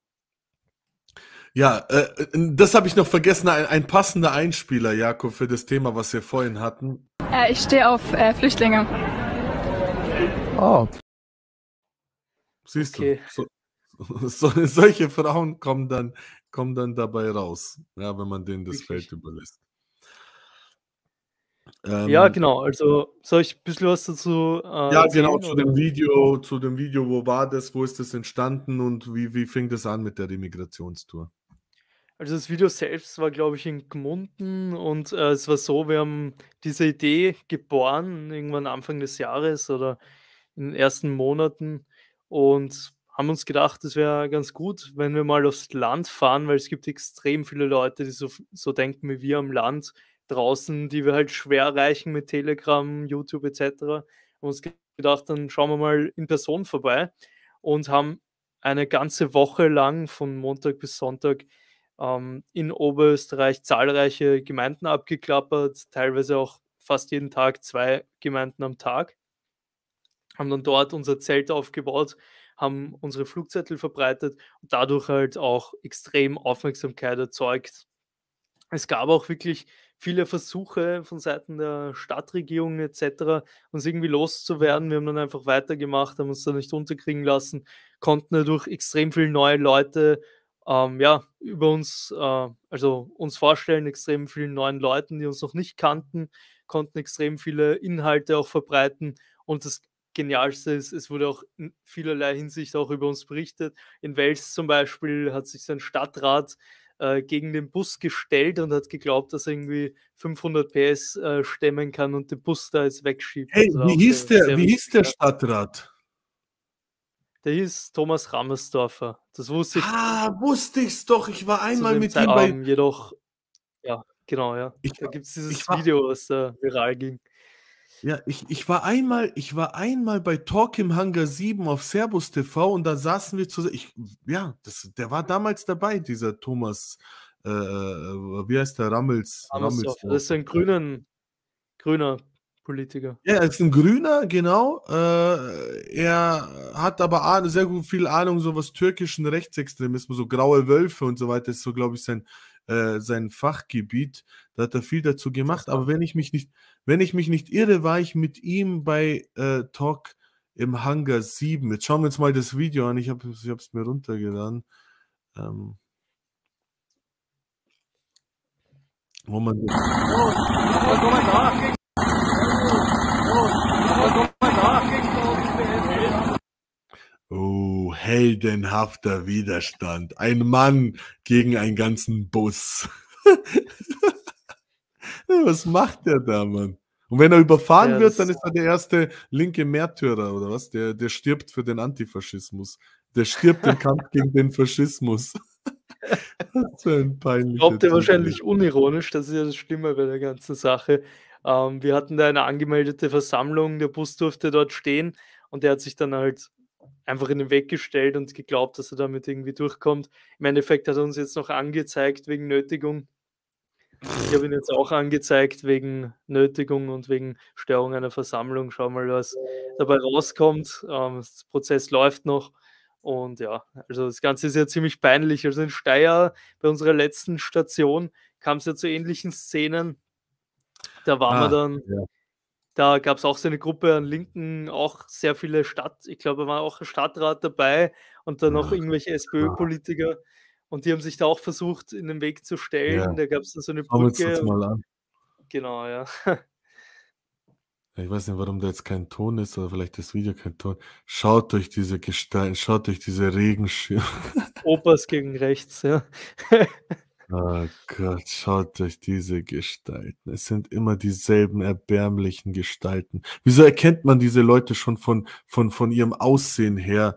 [SPEAKER 1] Ja, das habe ich noch vergessen, ein passender Einspieler, Jakob, für das Thema, was wir vorhin hatten.
[SPEAKER 12] Ich stehe auf Flüchtlinge.
[SPEAKER 3] Oh.
[SPEAKER 1] Siehst du, solche Frauen kommen dann dabei raus, ja, wenn man denen das Feld überlässt.
[SPEAKER 2] Ja, genau. Also soll ich ein bisschen was dazu
[SPEAKER 1] ja, genau,
[SPEAKER 2] erzählen,
[SPEAKER 1] zu dem Video, wo war das, wo ist das entstanden und wie fing das an mit der Remigrationstour?
[SPEAKER 2] Also das Video selbst war, glaube ich, in Gmunden und es war so, wir haben diese Idee geboren, irgendwann Anfang des Jahres oder in den ersten Monaten und haben uns gedacht, es wäre ganz gut, wenn wir mal aufs Land fahren, weil es gibt extrem viele Leute, die so denken wie wir am Land draußen, die wir halt schwer erreichen mit Telegram, YouTube etc. Haben uns gedacht, dann schauen wir mal in Person vorbei und haben eine ganze Woche lang von Montag bis Sonntag in Oberösterreich zahlreiche Gemeinden abgeklappert, teilweise auch fast jeden Tag 2 Gemeinden am Tag. Haben dann dort unser Zelt aufgebaut, haben unsere Flugzettel verbreitet und dadurch halt auch extrem Aufmerksamkeit erzeugt. Es gab auch wirklich viele Versuche von Seiten der Stadtregierung etc., uns irgendwie loszuwerden. Wir haben dann einfach weitergemacht, haben uns da nicht unterkriegen lassen, konnten dadurch extrem viele neue Leute ja, über uns, also uns vorstellen, extrem vielen neuen Leuten, die uns noch nicht kannten, konnten extrem viele Inhalte auch verbreiten und das Genialste ist, es wurde auch in vielerlei Hinsicht auch über uns berichtet. In Wels zum Beispiel hat sich so ein Stadtrat gegen den Bus gestellt und hat geglaubt, dass er irgendwie 500 PS stemmen kann und den Bus da jetzt wegschiebt.
[SPEAKER 1] Hey, wie hieß der Stadtrat?
[SPEAKER 2] Der hieß Thomas Rammersdorfer. Das wusste ich.
[SPEAKER 1] Wusste ich's doch. Ich war einmal mit ihm bei...
[SPEAKER 2] Jedoch, ja, genau, ja. Da gibt es dieses Video, was da viral ging.
[SPEAKER 1] Ja, ich war einmal bei Talk im Hangar 7 auf Servus TV und da saßen wir zusammen. Ja, der war damals dabei, dieser Thomas, wie heißt der? Rammelsdorf.
[SPEAKER 2] Das ist ein grüner Politiker.
[SPEAKER 1] Ja, er ist ein Grüner, genau. Er hat aber sehr viel Ahnung, so was türkischen Rechtsextremismus, so graue Wölfe und so weiter, ist so, glaube ich, sein Fachgebiet. Da hat er viel dazu gemacht. Aber wenn ich mich nicht irre, war ich mit ihm bei Talk im Hangar 7. Jetzt schauen wir uns mal das Video an. Ich habe es mir runtergeladen. Wo man Oh, heldenhafter Widerstand. Ein Mann gegen einen ganzen Bus. Was macht der da, Mann? Und wenn er überfahren wird, dann ist er der erste linke Märtyrer, oder was? Der stirbt für den Antifaschismus. Der stirbt im Kampf gegen den Faschismus. Das ist ein peinlicher
[SPEAKER 2] Glaubt er wahrscheinlich unironisch, das ist ja das Schlimme bei der ganzen Sache. Wir hatten da eine angemeldete Versammlung, der Bus durfte dort stehen und der hat sich dann halt einfach in den Weg gestellt und geglaubt, dass er damit irgendwie durchkommt. Im Endeffekt hat er uns jetzt noch angezeigt wegen Nötigung. Ich habe ihn jetzt auch angezeigt wegen Nötigung und wegen Störung einer Versammlung. Schau mal, was dabei rauskommt. Der Prozess läuft noch. Und ja, also das Ganze ist ja ziemlich peinlich. Also in Steyr, bei unserer letzten Station, kam es ja zu ähnlichen Szenen. Da waren wir dann, da gab es auch so eine Gruppe an Linken, auch sehr viele ich glaube, da war auch ein Stadtrat dabei und dann noch irgendwelche SPÖ-Politiker. Und die haben sich da auch versucht, in den Weg zu stellen.
[SPEAKER 1] Ja.
[SPEAKER 2] Da gab es dann so eine
[SPEAKER 1] Schauen wir uns
[SPEAKER 2] Brücke.
[SPEAKER 1] das mal an.
[SPEAKER 2] Genau, ja.
[SPEAKER 1] Ich weiß nicht, warum da jetzt kein Ton ist, oder vielleicht das Video kein Ton. Schaut euch diese Gestalten, schaut euch diese Regenschirme.
[SPEAKER 2] Opas gegen rechts, ja.
[SPEAKER 1] Oh Gott, schaut euch diese Gestalten. Es sind immer dieselben erbärmlichen Gestalten. Wieso erkennt man diese Leute schon von ihrem Aussehen her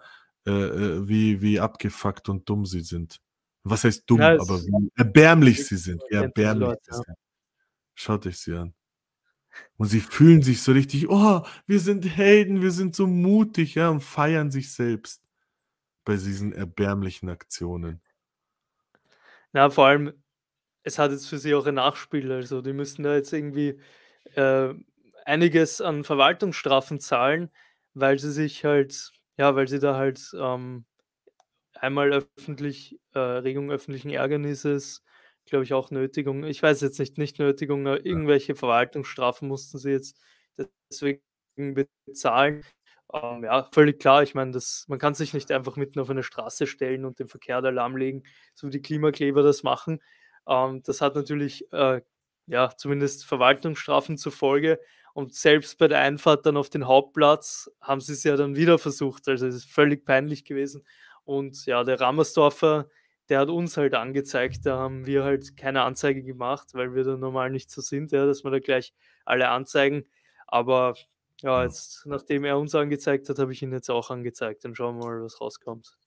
[SPEAKER 1] wie abgefuckt und dumm sie sind. Was heißt dumm,
[SPEAKER 2] Ja,
[SPEAKER 1] aber
[SPEAKER 2] es
[SPEAKER 1] wie erbärmlich sie
[SPEAKER 2] wirklich
[SPEAKER 1] sind. Wie
[SPEAKER 2] kennt diese
[SPEAKER 1] erbärmlich
[SPEAKER 2] Leute,
[SPEAKER 1] sie
[SPEAKER 2] ja.
[SPEAKER 1] sind. Schaut euch sie an. Und sie fühlen sich so richtig, oh, wir sind Helden, wir sind so mutig, ja, und feiern sich selbst bei diesen erbärmlichen Aktionen.
[SPEAKER 2] Ja, vor allem, es hat jetzt für sie auch ein Nachspiel. Also die müssen da jetzt irgendwie einiges an Verwaltungsstrafen zahlen, weil sie sich halt, ja, weil sie da halt einmal Erregung öffentlichen Ärgernisses, glaube ich, auch Nötigung, ich weiß jetzt nicht Nötigung, aber irgendwelche Verwaltungsstrafen mussten sie jetzt deswegen bezahlen. Ja, völlig klar. Ich meine, man kann sich nicht einfach mitten auf eine Straße stellen und den Verkehr da lahmlegen, so wie die Klimakleber das machen. Das hat natürlich ja, zumindest Verwaltungsstrafen zur Folge. Und selbst bei der Einfahrt dann auf den Hauptplatz haben sie es ja dann wieder versucht. Also es ist völlig peinlich gewesen. Und ja, der Rammersdorfer, der hat uns halt angezeigt, da haben wir halt keine Anzeige gemacht, weil wir da normal nicht so sind, ja, dass wir da gleich alle anzeigen. Aber ja, jetzt, nachdem er uns angezeigt hat, habe ich ihn jetzt auch angezeigt. Dann schauen wir mal, was rauskommt.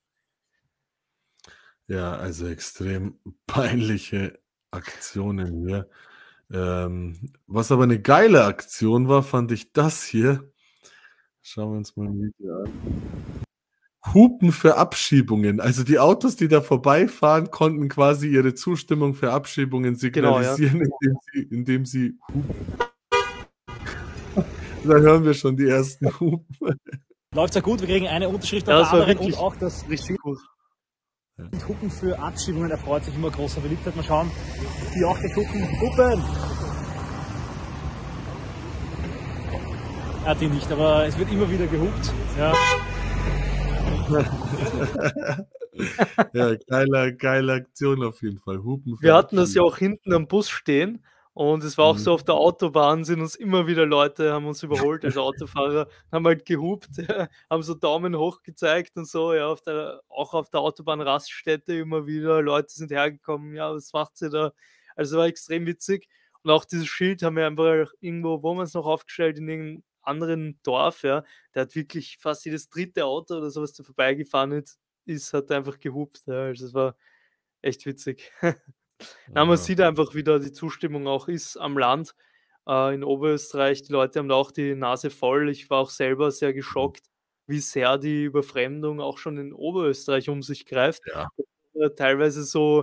[SPEAKER 1] Ja, also extrem peinliche Aktionen hier. Was aber eine geile Aktion war, fand ich das hier. Schauen wir uns mal ein Video an. Hupen für Abschiebungen. Also die Autos, die da vorbeifahren, konnten quasi ihre Zustimmung für Abschiebungen signalisieren,
[SPEAKER 2] Genau, ja.
[SPEAKER 1] indem sie hupen. Da hören wir schon die ersten Hupen.
[SPEAKER 13] Läuft ja gut, wir kriegen eine Unterschrift
[SPEAKER 2] Ja,
[SPEAKER 13] auf
[SPEAKER 2] das
[SPEAKER 13] der
[SPEAKER 2] war
[SPEAKER 13] anderen
[SPEAKER 2] wirklich
[SPEAKER 13] und auch das
[SPEAKER 2] richtig gut.
[SPEAKER 13] Hupen für Abschiebungen erfreut sich immer großer Beliebtheit. Mal schauen, die auch gleich hupen. Er hat die nicht, aber es wird immer wieder gehupt. Ja.
[SPEAKER 1] Ja, geile Aktion auf jeden Fall. Hupen für
[SPEAKER 2] Wir hatten das ja
[SPEAKER 1] Abschiebungen.
[SPEAKER 2] auch hinten am Bus stehen und es war auch so, auf der Autobahn sind uns immer wieder Leute, haben uns überholt, also Autofahrer, haben halt gehupt, ja, haben so Daumen hoch gezeigt und so, ja, auch auf der Autobahnraststätte immer wieder, Leute sind hergekommen, ja, was macht ihr da? Also war extrem witzig und auch dieses Schild haben wir einfach irgendwo, wo man es noch aufgestellt, in irgendeinem anderen Dorf, ja, der hat wirklich fast jedes dritte Auto oder sowas, da vorbeigefahren ist, hat einfach gehupt, ja, also es war echt witzig. Na, man sieht einfach, wie da die Zustimmung auch ist am Land. In Oberösterreich, die Leute haben da auch die Nase voll. Ich war auch selber sehr geschockt, wie sehr die Überfremdung auch schon in Oberösterreich um sich greift.
[SPEAKER 1] Ja.
[SPEAKER 2] Teilweise so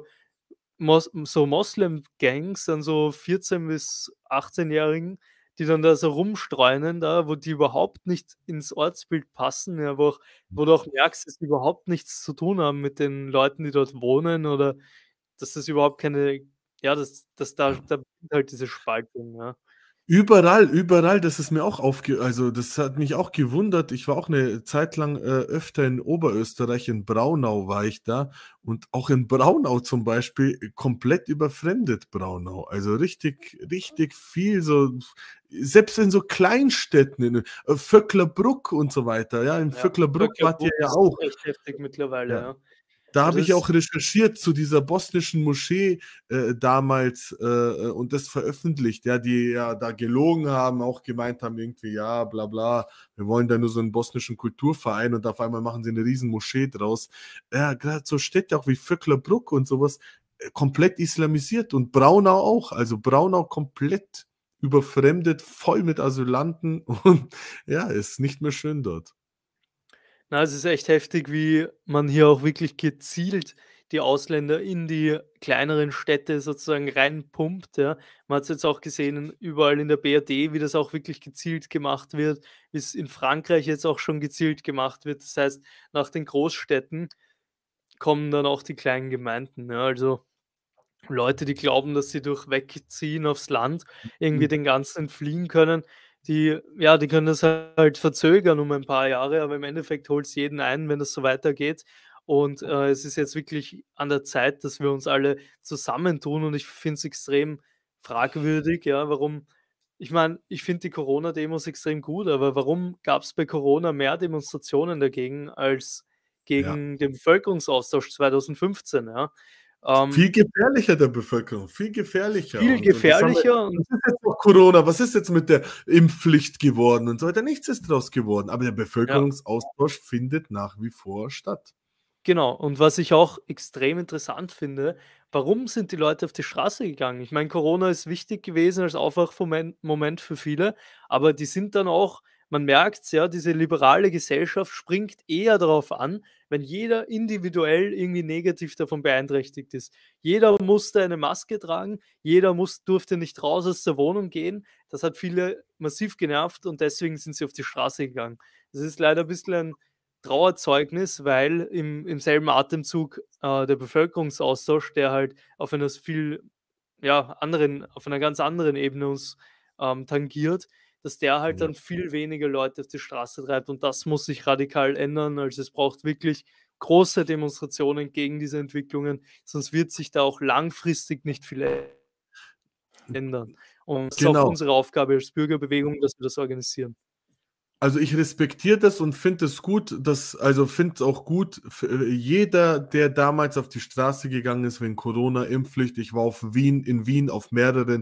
[SPEAKER 2] Moslem-Gangs, dann so 14- bis 18-Jährigen, die dann da so rumstreunen, da, wo die überhaupt nicht ins Ortsbild passen, ja, wo du auch merkst, dass die überhaupt nichts zu tun haben mit den Leuten, die dort wohnen oder dass das überhaupt keine, ja, dass da beginnt halt diese Spaltung, ja.
[SPEAKER 1] Überall, das ist mir auch also das hat mich auch gewundert. Ich war auch eine Zeit lang öfter in Oberösterreich, in Braunau war ich da und auch in Braunau zum Beispiel komplett überfremdet Braunau. Also richtig viel so, selbst in so Kleinstädten, in Vöcklerbruck und so weiter. Ja, in
[SPEAKER 2] Ja,
[SPEAKER 1] Vöcklerbruck wart ihr
[SPEAKER 2] Vöcklerbruck
[SPEAKER 1] ja
[SPEAKER 2] ist
[SPEAKER 1] auch.
[SPEAKER 2] echt heftig mittlerweile,
[SPEAKER 1] Ja.
[SPEAKER 2] ja.
[SPEAKER 1] Da
[SPEAKER 2] Also
[SPEAKER 1] habe ich
[SPEAKER 2] es
[SPEAKER 1] auch recherchiert zu dieser bosnischen Moschee damals und das veröffentlicht, ja, die ja da gelogen haben, auch gemeint haben, irgendwie, ja, bla bla, wir wollen da nur so einen bosnischen Kulturverein und auf einmal machen sie eine riesen Moschee draus. Ja, gerade so Städte auch wie Vöcklerbruck und sowas, komplett islamisiert und Braunau auch, also Braunau komplett überfremdet, voll mit Asylanten und ja, ist nicht mehr schön dort.
[SPEAKER 2] Na, es ist echt heftig, wie man hier auch wirklich gezielt die Ausländer in die kleineren Städte sozusagen reinpumpt, ja. Man hat's jetzt auch gesehen, überall in der BRD, wie das auch wirklich gezielt gemacht wird, wie es in Frankreich jetzt auch schon gezielt gemacht wird. Das heißt, nach den Großstädten kommen dann auch die kleinen Gemeinden, ja. Also Leute, die glauben, dass sie durch Wegziehen aufs Land irgendwie den Ganzen entfliehen können, die können das halt verzögern um ein paar Jahre, aber im Endeffekt holt's jeden ein, wenn das so weitergeht. Und es ist jetzt wirklich an der Zeit, dass wir uns alle zusammentun und ich finde es extrem fragwürdig, ja, warum, ich meine, ich finde die Corona-Demos extrem gut, aber warum gab es bei Corona mehr Demonstrationen dagegen als
[SPEAKER 1] Ja.
[SPEAKER 2] gegen den Bevölkerungsaustausch 2015, ja?
[SPEAKER 1] Viel gefährlicher der Bevölkerung, viel gefährlicher.
[SPEAKER 2] Viel
[SPEAKER 1] Und das haben wir
[SPEAKER 2] gefährlicher und
[SPEAKER 1] das ist jetzt auch Corona? Was ist jetzt mit der Impfpflicht geworden und so weiter? Nichts ist daraus geworden, aber der Bevölkerungsaustausch findet nach wie vor statt.
[SPEAKER 2] Genau, und was ich auch extrem interessant finde, warum sind die Leute auf die Straße gegangen? Ich meine, Corona ist wichtig gewesen als Aufwachmoment für viele, aber die sind dann auch, man merkt's, ja, diese liberale Gesellschaft springt eher darauf an, wenn jeder individuell irgendwie negativ davon beeinträchtigt ist. Jeder musste eine Maske tragen, jeder durfte nicht raus aus der Wohnung gehen. Das hat viele massiv genervt und deswegen sind sie auf die Straße gegangen. Das ist leider ein bisschen ein Trauerzeugnis, weil im selben Atemzug der Bevölkerungsaustausch, der halt auf einer auf einer ganz anderen Ebene uns tangiert, dass der halt dann viel weniger Leute auf die Straße treibt und das muss sich radikal ändern. Also es braucht wirklich große Demonstrationen gegen diese Entwicklungen, sonst wird sich da auch langfristig nicht viel ändern. Und es ist auch unsere Aufgabe als Bürgerbewegung, dass wir das organisieren.
[SPEAKER 1] Also ich respektiere das und finde es gut, finde es auch gut, jeder, der damals auf die Straße gegangen ist wegen Corona, Impfpflicht, ich war in Wien auf mehreren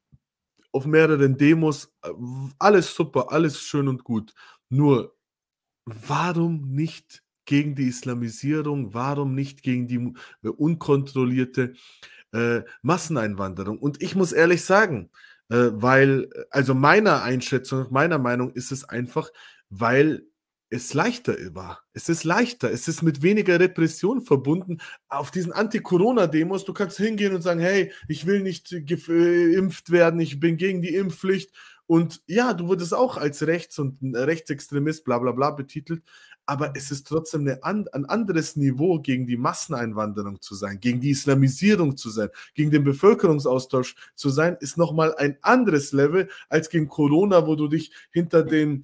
[SPEAKER 1] Demos, alles super, alles schön und gut. Nur, warum nicht gegen die Islamisierung, warum nicht gegen die unkontrollierte Masseneinwanderung? Und ich muss ehrlich sagen, also meiner Einschätzung, meiner Meinung ist es einfach, weil es leichter war. Es ist leichter, es ist mit weniger Repression verbunden. Auf diesen Anti-Corona-Demos, du kannst hingehen und sagen, hey, ich will nicht geimpft werden, ich bin gegen die Impfpflicht. Und ja, du wurdest auch als Rechts- und Rechtsextremist, bla bla bla betitelt, aber es ist trotzdem ein anderes Niveau, gegen die Masseneinwanderung zu sein, gegen die Islamisierung zu sein, gegen den Bevölkerungsaustausch zu sein, ist nochmal ein anderes Level als gegen Corona, wo du dich hinter deinen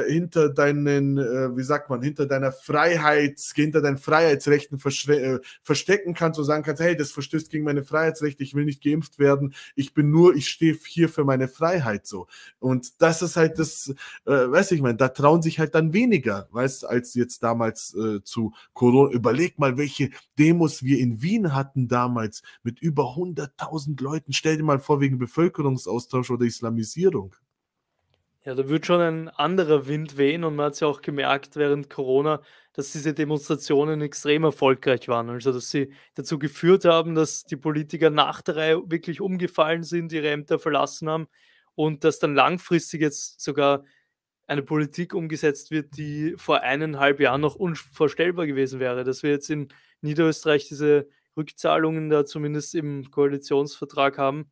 [SPEAKER 1] Freiheitsrechten verstecken kannst und sagen kannst, hey, das verstößt gegen meine Freiheitsrechte, ich will nicht geimpft werden, ich stehe hier für meine Freiheit so. Und das ist halt das, da trauen sich halt dann weniger, weißt du, als jetzt damals zu Corona. Überleg mal, welche Demos wir in Wien hatten damals mit über 100.000 Leuten. Stell dir mal vor, wegen Bevölkerungsaustausch oder Islamisierung.
[SPEAKER 2] Ja, da wird schon ein anderer Wind wehen und man hat es ja auch gemerkt während Corona, dass diese Demonstrationen extrem erfolgreich waren. Also, dass sie dazu geführt haben, dass die Politiker nach der Reihe wirklich umgefallen sind, ihre Ämter verlassen haben und dass dann langfristig jetzt sogar eine Politik umgesetzt wird, die vor 1,5 Jahren noch unvorstellbar gewesen wäre. Dass wir jetzt in Niederösterreich diese Rückzahlungen da zumindest im Koalitionsvertrag haben,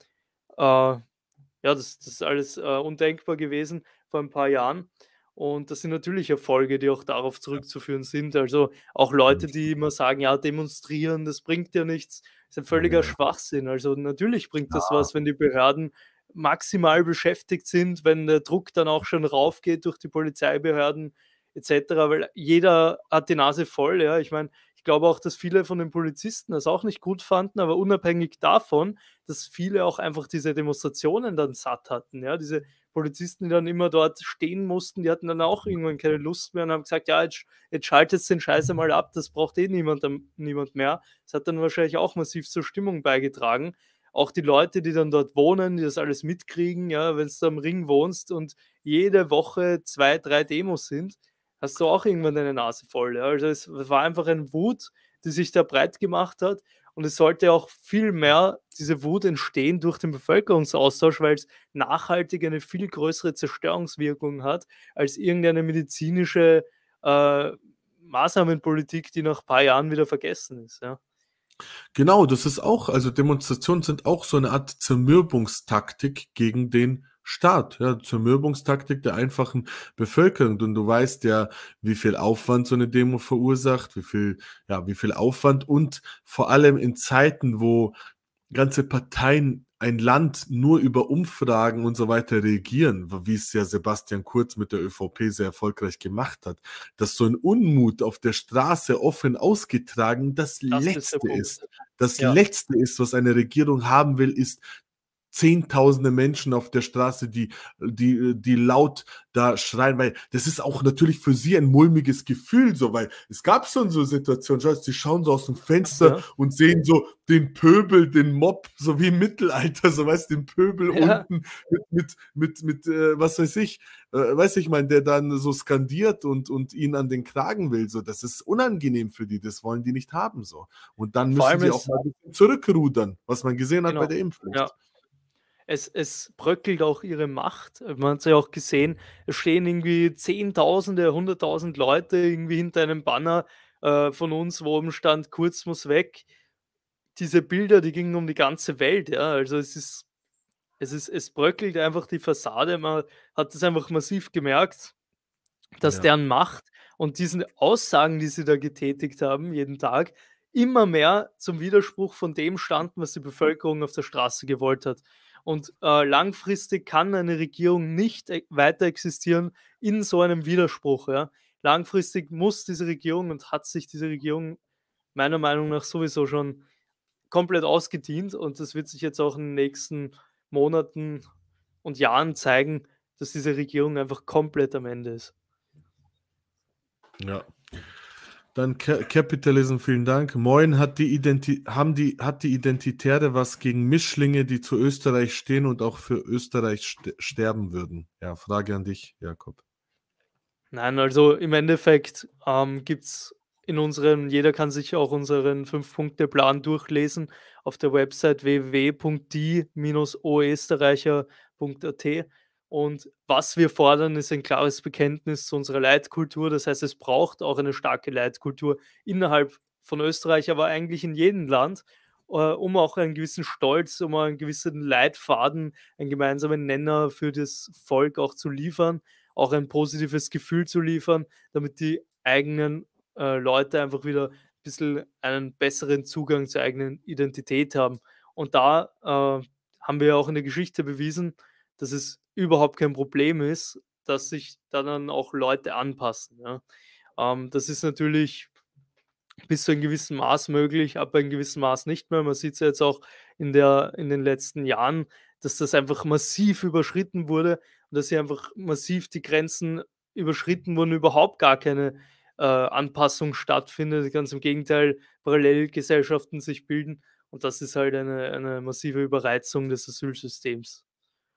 [SPEAKER 2] das ist alles undenkbar gewesen vor ein paar Jahren. Und das sind natürlich Erfolge, die auch darauf zurückzuführen sind. Also auch Leute, die immer sagen, ja, demonstrieren, das bringt ja nichts, ist ein völliger Schwachsinn. Also natürlich bringt das was, wenn die Behörden maximal beschäftigt sind, wenn der Druck dann auch schon raufgeht durch die Polizeibehörden etc., weil jeder hat die Nase voll. Ja. Ich meine, ich glaube auch, dass viele von den Polizisten das auch nicht gut fanden, aber unabhängig davon, dass viele auch einfach diese Demonstrationen dann satt hatten. Ja. Diese Polizisten, die dann immer dort stehen mussten, die hatten dann auch irgendwann keine Lust mehr und haben gesagt, ja, jetzt schaltet den Scheiß mal ab, das braucht eh niemand mehr. Das hat dann wahrscheinlich auch massiv zur Stimmung beigetragen. Auch die Leute, die dann dort wohnen, die das alles mitkriegen, ja, wenn du am Ring wohnst und jede Woche 2, 3 Demos sind, hast du auch irgendwann deine Nase voll. Ja. Also es war einfach eine Wut, die sich da breit gemacht hat und es sollte auch viel mehr diese Wut entstehen durch den Bevölkerungsaustausch, weil es nachhaltig eine viel größere Zerstörungswirkung hat als irgendeine medizinische Maßnahmenpolitik, die nach ein paar Jahren wieder vergessen ist. Ja.
[SPEAKER 1] Genau, das ist auch, also Demonstrationen sind auch so eine Art Zermürbungstaktik gegen den Staat, ja, Zermürbungstaktik der einfachen Bevölkerung. Und du weißt ja, wie viel Aufwand so eine Demo verursacht, wie viel Aufwand und vor allem in Zeiten, wo ganze Parteien ein Land nur über Umfragen und so weiter regieren, wie es ja Sebastian Kurz mit der ÖVP sehr erfolgreich gemacht hat, dass so ein Unmut auf der Straße offen ausgetragen das Letzte ist. Das Letzte ist, was eine Regierung haben will, ist zehntausende Menschen auf der Straße, die laut da schreien, weil das ist auch natürlich für sie ein mulmiges Gefühl, so, weil es gab schon so Situationen, die schauen so aus dem Fenster und sehen so den Pöbel, den Mob, so wie im Mittelalter, so weißt du, den Pöbel unten mit was weiß ich, ich meine, der dann so skandiert und ihn an den Kragen will, so, das ist unangenehm für die, das wollen die nicht haben, so. Und dann müssen sie auch mal ein bisschen zurückrudern, was man gesehen hat bei der Impfpflicht.
[SPEAKER 2] Ja. Es bröckelt auch ihre Macht. Man hat es ja auch gesehen, es stehen irgendwie Zehntausende, 100.000 Leute irgendwie hinter einem Banner von uns, wo oben stand, Kurz muss weg. Diese Bilder, die gingen um die ganze Welt, ja. Also es bröckelt einfach die Fassade. Man hat das einfach massiv gemerkt, dass deren Macht und diese Aussagen, die sie da getätigt haben, jeden Tag, immer mehr zum Widerspruch von dem standen, was die Bevölkerung auf der Straße gewollt hat. Und langfristig kann eine Regierung nicht weiter existieren in so einem Widerspruch. Ja. Langfristig muss diese Regierung und hat sich diese Regierung meiner Meinung nach sowieso schon komplett ausgedient. Und das wird sich jetzt auch in den nächsten Monaten und Jahren zeigen, dass diese Regierung einfach komplett am Ende ist.
[SPEAKER 1] Ja. Dann Capitalism, vielen Dank. Moin, hat die Identitäre was gegen Mischlinge, die zu Österreich stehen und auch für Österreich sterben würden? Ja, Frage an dich, Jakob.
[SPEAKER 2] Nein, also im Endeffekt gibt es jeder kann sich auch unseren 5-Punkte-Plan durchlesen auf der Website www.die-oösterreicher.at. Und was wir fordern, ist ein klares Bekenntnis zu unserer Leitkultur. Das heißt, es braucht auch eine starke Leitkultur innerhalb von Österreich, aber eigentlich in jedem Land, um auch einen gewissen Stolz, um einen gewissen Leitfaden, einen gemeinsamen Nenner für das Volk auch zu liefern, auch ein positives Gefühl zu liefern, damit die eigenen Leute einfach wieder ein bisschen einen besseren Zugang zur eigenen Identität haben. Und da haben wir ja auch in der Geschichte bewiesen, dass es überhaupt kein Problem ist, dass sich dann auch Leute anpassen. Ja. Das ist natürlich bis zu einem gewissen Maß möglich, aber in gewissem Maß nicht mehr. Man sieht es ja jetzt auch in den letzten Jahren, dass das einfach massiv überschritten wurde und dass hier einfach massiv die Grenzen überschritten wurden, überhaupt gar keine Anpassung stattfindet. Ganz im Gegenteil, Parallelgesellschaften sich bilden und das ist halt eine massive Überreizung des Asylsystems.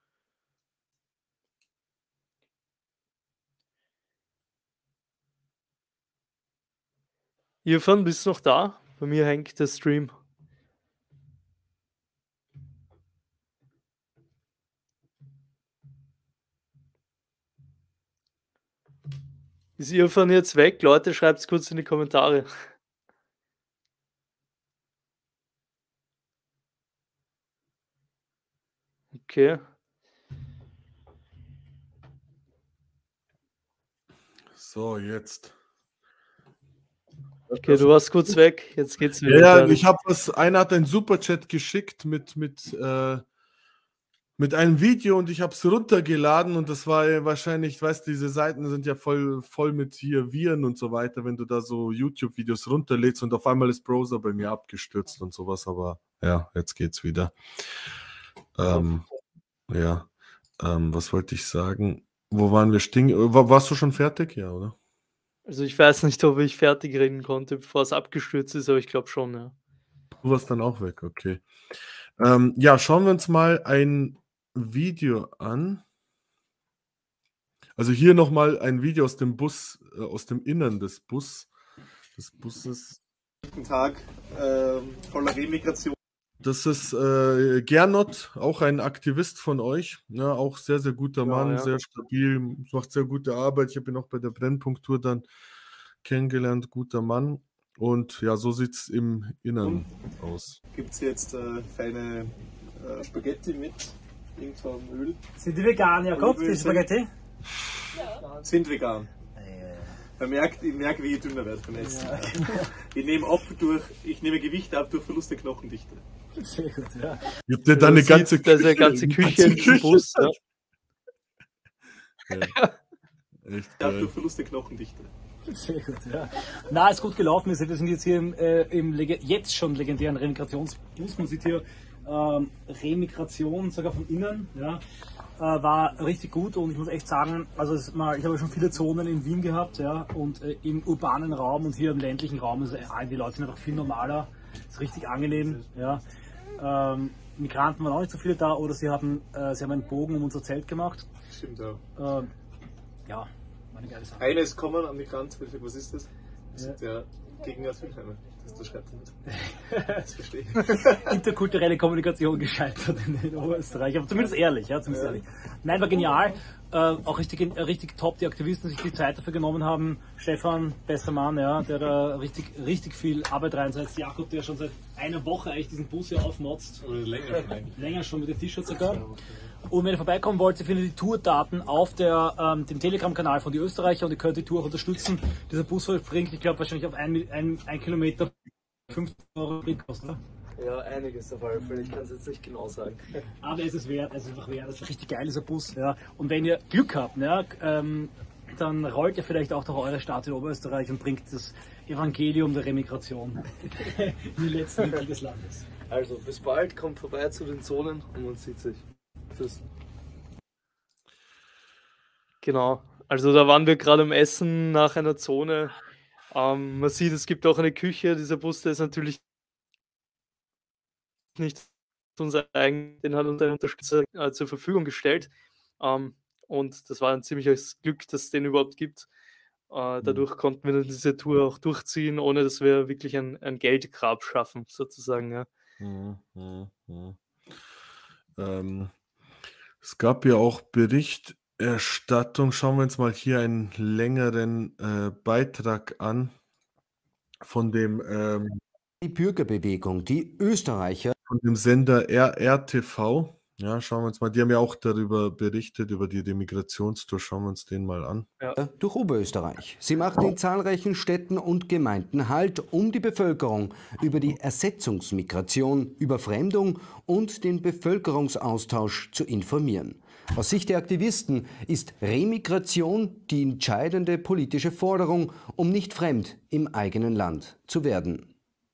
[SPEAKER 2] Irfan, bist du noch da? Bei mir hängt der Stream. Ist Irfan jetzt weg? Leute, schreibt es kurz in die Kommentare. Okay.
[SPEAKER 1] So, jetzt.
[SPEAKER 2] Okay, du warst kurz weg, jetzt geht's wieder.
[SPEAKER 1] Ja, ich habe einer hat einen Superchat geschickt mit einem Video und ich habe es runtergeladen und das war wahrscheinlich, ich weiß, diese Seiten sind ja voll mit hier Viren und so weiter, wenn du da so YouTube-Videos runterlädst und auf einmal ist Browser bei mir abgestürzt und sowas, aber ja, jetzt geht's wieder. Was wollte ich sagen? Wo waren wir stehen? Warst du schon fertig? Ja, oder?
[SPEAKER 2] Also ich weiß nicht, ob ich fertig reden konnte, bevor es abgestürzt ist, aber ich glaube schon, ja.
[SPEAKER 1] Du warst dann auch weg, okay. Ja, schauen wir uns mal ein Video an. Also hier nochmal ein Video aus dem Bus, aus dem Innern des Busses.
[SPEAKER 14] Guten Tag, voller Remigration.
[SPEAKER 1] Das ist Gernot, auch ein Aktivist von euch. Ja, auch sehr, sehr guter Mann,
[SPEAKER 2] ja.
[SPEAKER 1] Sehr stabil, macht sehr gute Arbeit. Ich habe ihn auch bei der Brennpunkt-Tour dann kennengelernt, guter Mann. Und ja, so sieht es im Innern aus.
[SPEAKER 14] Gibt es jetzt feine Spaghetti mit irgendeinem Öl?
[SPEAKER 13] Sind die vegan, Jakob, die Spaghetti?
[SPEAKER 14] Ja. Sind vegan. Ich merke, wie ich dünner werde beim Essen. Ja. Ich nehme Gewicht ab durch Verlust der Knochendichte.
[SPEAKER 13] Sehr gut, ja.
[SPEAKER 1] Ihr habt ja da eine ganze
[SPEAKER 2] Küche im Bus. Ja.
[SPEAKER 1] Echt
[SPEAKER 14] durch Verlust der Knochendichte.
[SPEAKER 13] Sehr gut, ja. Na, ist gut gelaufen. Wir sind jetzt hier im jetzt schon legendären Remigrationsbus. Man sieht hier Remigration, sogar von innen, ja, war richtig gut und ich muss echt sagen, also ich habe schon viele Zonen in Wien gehabt, ja, und im urbanen Raum und hier im ländlichen Raum ist die Leute sind einfach viel normaler, ist richtig angenehm, ja. Migranten waren auch nicht so viele da oder sie haben einen Bogen um unser Zelt gemacht.
[SPEAKER 14] Stimmt, ja.
[SPEAKER 13] Ja, war eine geile Sache.
[SPEAKER 14] Einer ist gekommen an Migranten, was ist das? Das sind ja gegen Asylheime. Das schreibt er nicht. Das verstehe ich.
[SPEAKER 13] Interkulturelle Kommunikation gescheitert in Oberösterreich, aber zumindest ehrlich, ja, zumindest ehrlich. Nein, war genial. Auch richtig top, die Aktivisten sich die Zeit dafür genommen haben. Stefan, bester Mann, ja, der da richtig viel Arbeit reinsetzt. Jakob, der schon seit einer Woche eigentlich diesen Bus hier aufmotzt.
[SPEAKER 14] Oder länger
[SPEAKER 13] schon mit dem T-Shirt sogar. Und wenn ihr vorbeikommen wollt, ihr findet die Tourdaten auf dem Telegram-Kanal von die Österreicher und ihr könnt die Tour auch unterstützen. Dieser Bus bringt, ich glaube, wahrscheinlich auf 1 Kilometer 5 € kostet, oder?
[SPEAKER 2] Ja, einiges auf alle Fälle. Ich kann es jetzt nicht genau sagen.
[SPEAKER 13] Aber es ist wert, es ist einfach wert. Das ist richtig geil, dieser Bus. Ja. Und wenn ihr Glück habt, ja, dann rollt ihr vielleicht auch durch eure Stadt in Oberösterreich und bringt das Evangelium der Remigration in die letzten Winkel des Landes.
[SPEAKER 2] Also, bis bald, kommt vorbei zu den Zonen und man sieht sich. Tschüss. Genau, also da waren wir gerade am Essen nach einer Zone. Man sieht, es gibt auch eine Küche. Dieser Bus, der ist natürlich nicht unser eigen, den hat uns ein Unterstützer zur Verfügung gestellt. Und das war ein ziemliches Glück, dass es den überhaupt gibt. Dadurch konnten wir dann diese Tour auch durchziehen, ohne dass wir wirklich ein Geldgrab schaffen, sozusagen. Ja.
[SPEAKER 1] Es gab ja auch Berichterstattung. Schauen wir uns mal hier einen längeren Beitrag an von dem
[SPEAKER 15] die Bürgerbewegung, die Österreicher.
[SPEAKER 1] Von dem Sender RTV. Ja, schauen wir uns mal. Die haben ja auch darüber berichtet, über die Remigrationstour. Schauen wir uns den mal an.
[SPEAKER 15] Ja. Durch Oberösterreich. Sie machten in zahlreichen Städten und Gemeinden Halt, um die Bevölkerung über die Ersetzungsmigration, Überfremdung und den Bevölkerungsaustausch zu informieren. Aus Sicht der Aktivisten ist Remigration die entscheidende politische Forderung, um nicht fremd im eigenen Land zu werden.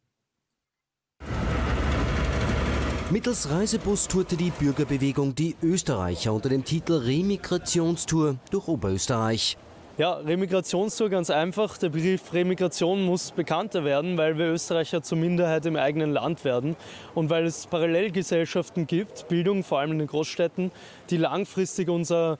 [SPEAKER 15] Mittels Reisebus tourte die Bürgerbewegung die Österreicher unter dem Titel Remigrationstour durch Oberösterreich.
[SPEAKER 2] Ja, Remigrationstour ganz einfach. Der Begriff Remigration muss bekannter werden, weil wir Österreicher zur Minderheit im eigenen Land werden und weil es Parallelgesellschaften gibt, Bildung vor allem in den Großstädten, die langfristig unser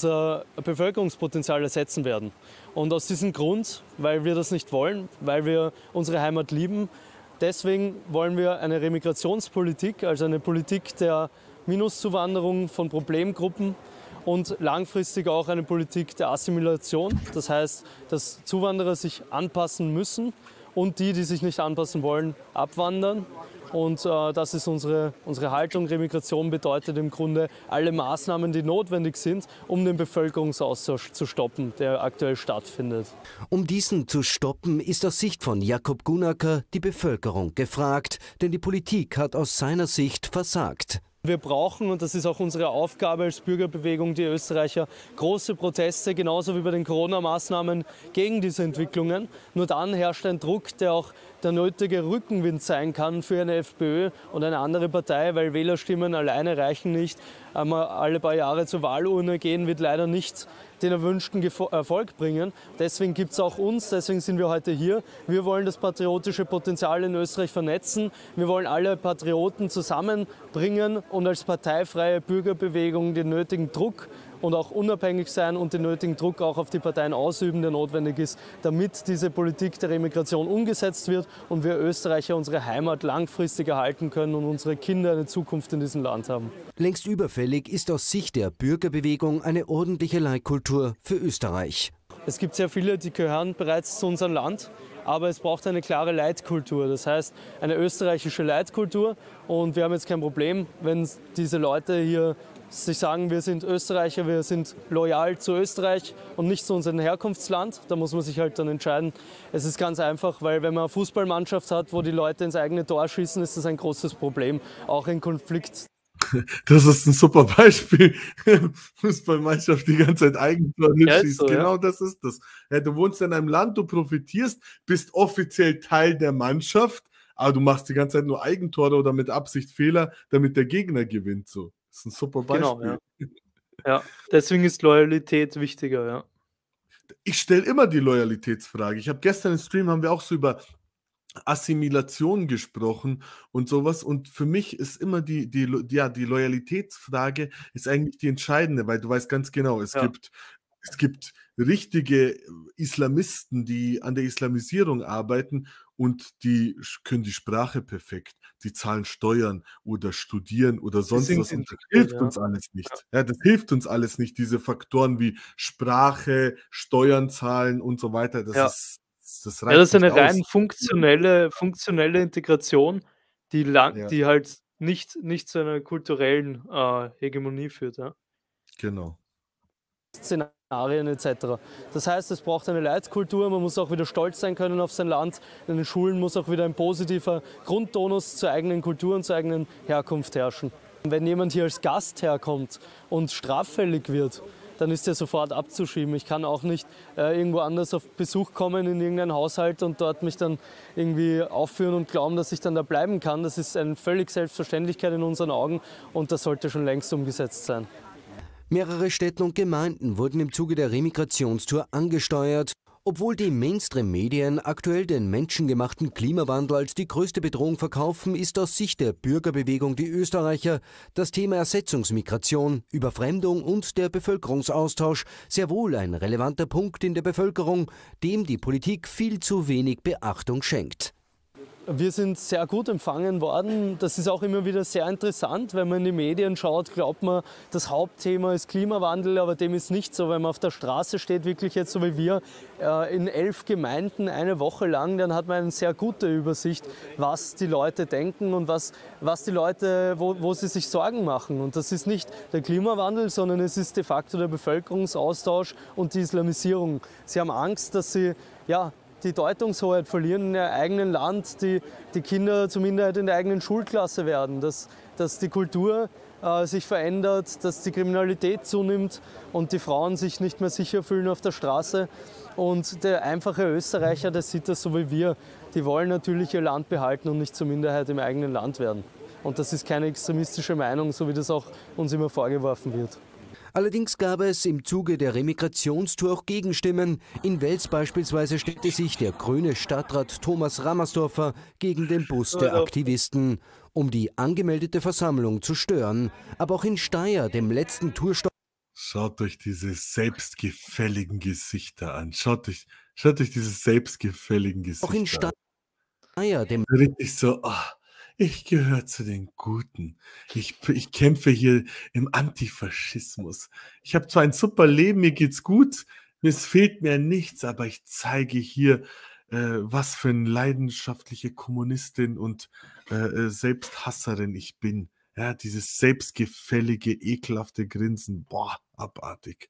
[SPEAKER 2] Bevölkerungspotenzial ersetzen werden. Und aus diesem Grund, weil wir das nicht wollen, weil wir unsere Heimat lieben, deswegen wollen wir eine Remigrationspolitik, also eine Politik der Minuszuwanderung von Problemgruppen und langfristig auch eine Politik der Assimilation. Das heißt, dass Zuwanderer sich anpassen müssen und die sich nicht anpassen wollen, abwandern. Und das ist unsere Haltung. Remigration bedeutet im Grunde alle Maßnahmen, die notwendig sind, um den Bevölkerungsaustausch zu stoppen, der aktuell stattfindet.
[SPEAKER 15] Um diesen zu stoppen, ist aus Sicht von Jakob Gunacker die Bevölkerung gefragt, denn die Politik hat aus seiner Sicht versagt.
[SPEAKER 2] Wir brauchen, und das ist auch unsere Aufgabe als Bürgerbewegung, die Österreicher, große Proteste, genauso wie bei den Corona-Maßnahmen gegen diese Entwicklungen. Nur dann herrscht ein Druck, der auch der nötige Rückenwind sein kann für eine FPÖ und eine andere Partei, weil Wählerstimmen alleine reichen nicht. Alle paar Jahre zur Wahlurne gehen wird leider nicht den erwünschten Erfolg bringen. Deswegen gibt es auch uns, deswegen sind wir heute hier. Wir wollen das patriotische Potenzial in Österreich vernetzen. Wir wollen alle Patrioten zusammenbringen und als parteifreie Bürgerbewegung den nötigen Druck und auch unabhängig sein und den nötigen Druck auch auf die Parteien ausüben, der notwendig ist, damit diese Politik der Remigration umgesetzt wird und wir Österreicher unsere Heimat langfristig erhalten können und unsere Kinder eine Zukunft in diesem Land haben.
[SPEAKER 15] Längst überfällig ist aus Sicht der Bürgerbewegung eine ordentliche Leitkultur für Österreich.
[SPEAKER 2] Es gibt sehr viele, die gehören bereits zu unserem Land. Aber es braucht eine klare Leitkultur, das heißt eine österreichische Leitkultur. Und wir haben jetzt kein Problem, wenn diese Leute hier sich sagen, wir sind Österreicher, wir sind loyal zu Österreich und nicht zu unserem Herkunftsland. Da muss man sich halt dann entscheiden. Es ist ganz einfach, weil wenn man eine Fußballmannschaft hat, wo die Leute ins eigene Tor schießen, ist das ein großes Problem, auch in Konflikt.
[SPEAKER 1] Das ist ein super Beispiel. Fußballmannschaft die ganze Zeit Eigentor schießt. So, genau, ja. Das ist das. Ja, du wohnst in einem Land, du profitierst, bist offiziell Teil der Mannschaft, aber du machst die ganze Zeit nur Eigentore oder mit Absicht Fehler, damit der Gegner gewinnt. So. Das ist ein super
[SPEAKER 2] Genau,
[SPEAKER 1] Beispiel.
[SPEAKER 2] ja. Ja, deswegen ist Loyalität wichtiger, ja.
[SPEAKER 1] Ich stelle immer die Loyalitätsfrage. Ich habe gestern im Stream haben wir auch so über Assimilation gesprochen und sowas. Und für mich ist immer die Loyalitätsfrage ist eigentlich die entscheidende, weil du weißt ganz genau, es gibt richtige Islamisten, die an der Islamisierung arbeiten und die können die Sprache perfekt, die zahlen Steuern oder studieren oder sonst
[SPEAKER 2] sind
[SPEAKER 1] was. Und das
[SPEAKER 2] integriert,
[SPEAKER 1] hilft uns alles nicht. Ja, das hilft uns alles nicht, diese Faktoren wie Sprache, Steuern zahlen und so weiter. Das
[SPEAKER 2] Ja.
[SPEAKER 1] ist das
[SPEAKER 2] Ja,
[SPEAKER 1] reicht
[SPEAKER 2] das ist
[SPEAKER 1] nicht
[SPEAKER 2] eine rein
[SPEAKER 1] aus.
[SPEAKER 2] funktionelle Integration, die
[SPEAKER 1] Ja.
[SPEAKER 2] die halt nicht zu einer kulturellen, Hegemonie führt, ja.
[SPEAKER 1] Genau.
[SPEAKER 10] Szenarien etc. Das heißt, es braucht eine Leitkultur, man muss auch wieder stolz sein können auf sein Land. In den Schulen muss auch wieder ein positiver Grundtonus zur eigenen Kultur und zur eigenen Herkunft herrschen. Wenn jemand hier als Gast herkommt und straffällig wird, dann ist er sofort abzuschieben. Ich kann auch nicht irgendwo anders auf Besuch kommen in irgendein Haushalt und dort mich dann irgendwie aufführen und glauben, dass ich dann da bleiben kann. Das ist eine völlig Selbstverständlichkeit in unseren Augen und das sollte schon längst umgesetzt sein.
[SPEAKER 15] Mehrere Städte und Gemeinden wurden im Zuge der Remigrationstour angesteuert. Obwohl die Mainstream-Medien aktuell den menschengemachten Klimawandel als die größte Bedrohung verkaufen, ist aus Sicht der Bürgerbewegung Die Österreicher das Thema Ersetzungsmigration, Überfremdung und der Bevölkerungsaustausch sehr wohl ein relevanter Punkt in der Bevölkerung, dem die Politik viel zu wenig Beachtung schenkt.
[SPEAKER 10] Wir sind sehr gut empfangen worden. Das ist auch immer wieder sehr interessant. Wenn man in die Medien schaut, glaubt man, das Hauptthema ist Klimawandel, aber dem ist nicht so. Wenn man auf der Straße steht, wirklich jetzt so wie wir, in 11 Gemeinden eine Woche lang, dann hat man eine sehr gute Übersicht, was die Leute denken und was die Leute, wo sie sich Sorgen machen. Und das ist nicht der Klimawandel, sondern es ist de facto der Bevölkerungsaustausch und die Islamisierung. Sie haben Angst, dass sie die Deutungshoheit verlieren in ihrem eigenen Land, die Kinder zur Minderheit in der eigenen Schulklasse werden, dass die Kultur sich verändert, dass die Kriminalität zunimmt und die Frauen sich nicht mehr sicher fühlen auf der Straße. Und der einfache Österreicher, der sieht das so wie wir, die wollen natürlich ihr Land behalten und nicht zur Minderheit im eigenen Land werden. Und das ist keine extremistische Meinung, so wie das auch uns immer vorgeworfen wird.
[SPEAKER 15] Allerdings gab es im Zuge der Remigrationstour auch Gegenstimmen. In Wels beispielsweise stellte sich der grüne Stadtrat Thomas Rammersdorfer gegen den Bus der Aktivisten, um die angemeldete Versammlung zu stören. Aber auch in Steyr, dem letzten Tourstopp.
[SPEAKER 1] Schaut euch diese selbstgefälligen Gesichter an. Schaut euch diese selbstgefälligen Gesichter
[SPEAKER 15] Auch in Steyr, dem
[SPEAKER 1] richtig so, ich gehöre zu den Guten. Ich kämpfe hier im Antifaschismus. Ich habe zwar ein super Leben, mir geht's gut, es fehlt mir nichts, aber ich zeige hier, was für eine leidenschaftliche Kommunistin und Selbsthasserin ich bin. Ja, dieses selbstgefällige, ekelhafte Grinsen, boah, abartig.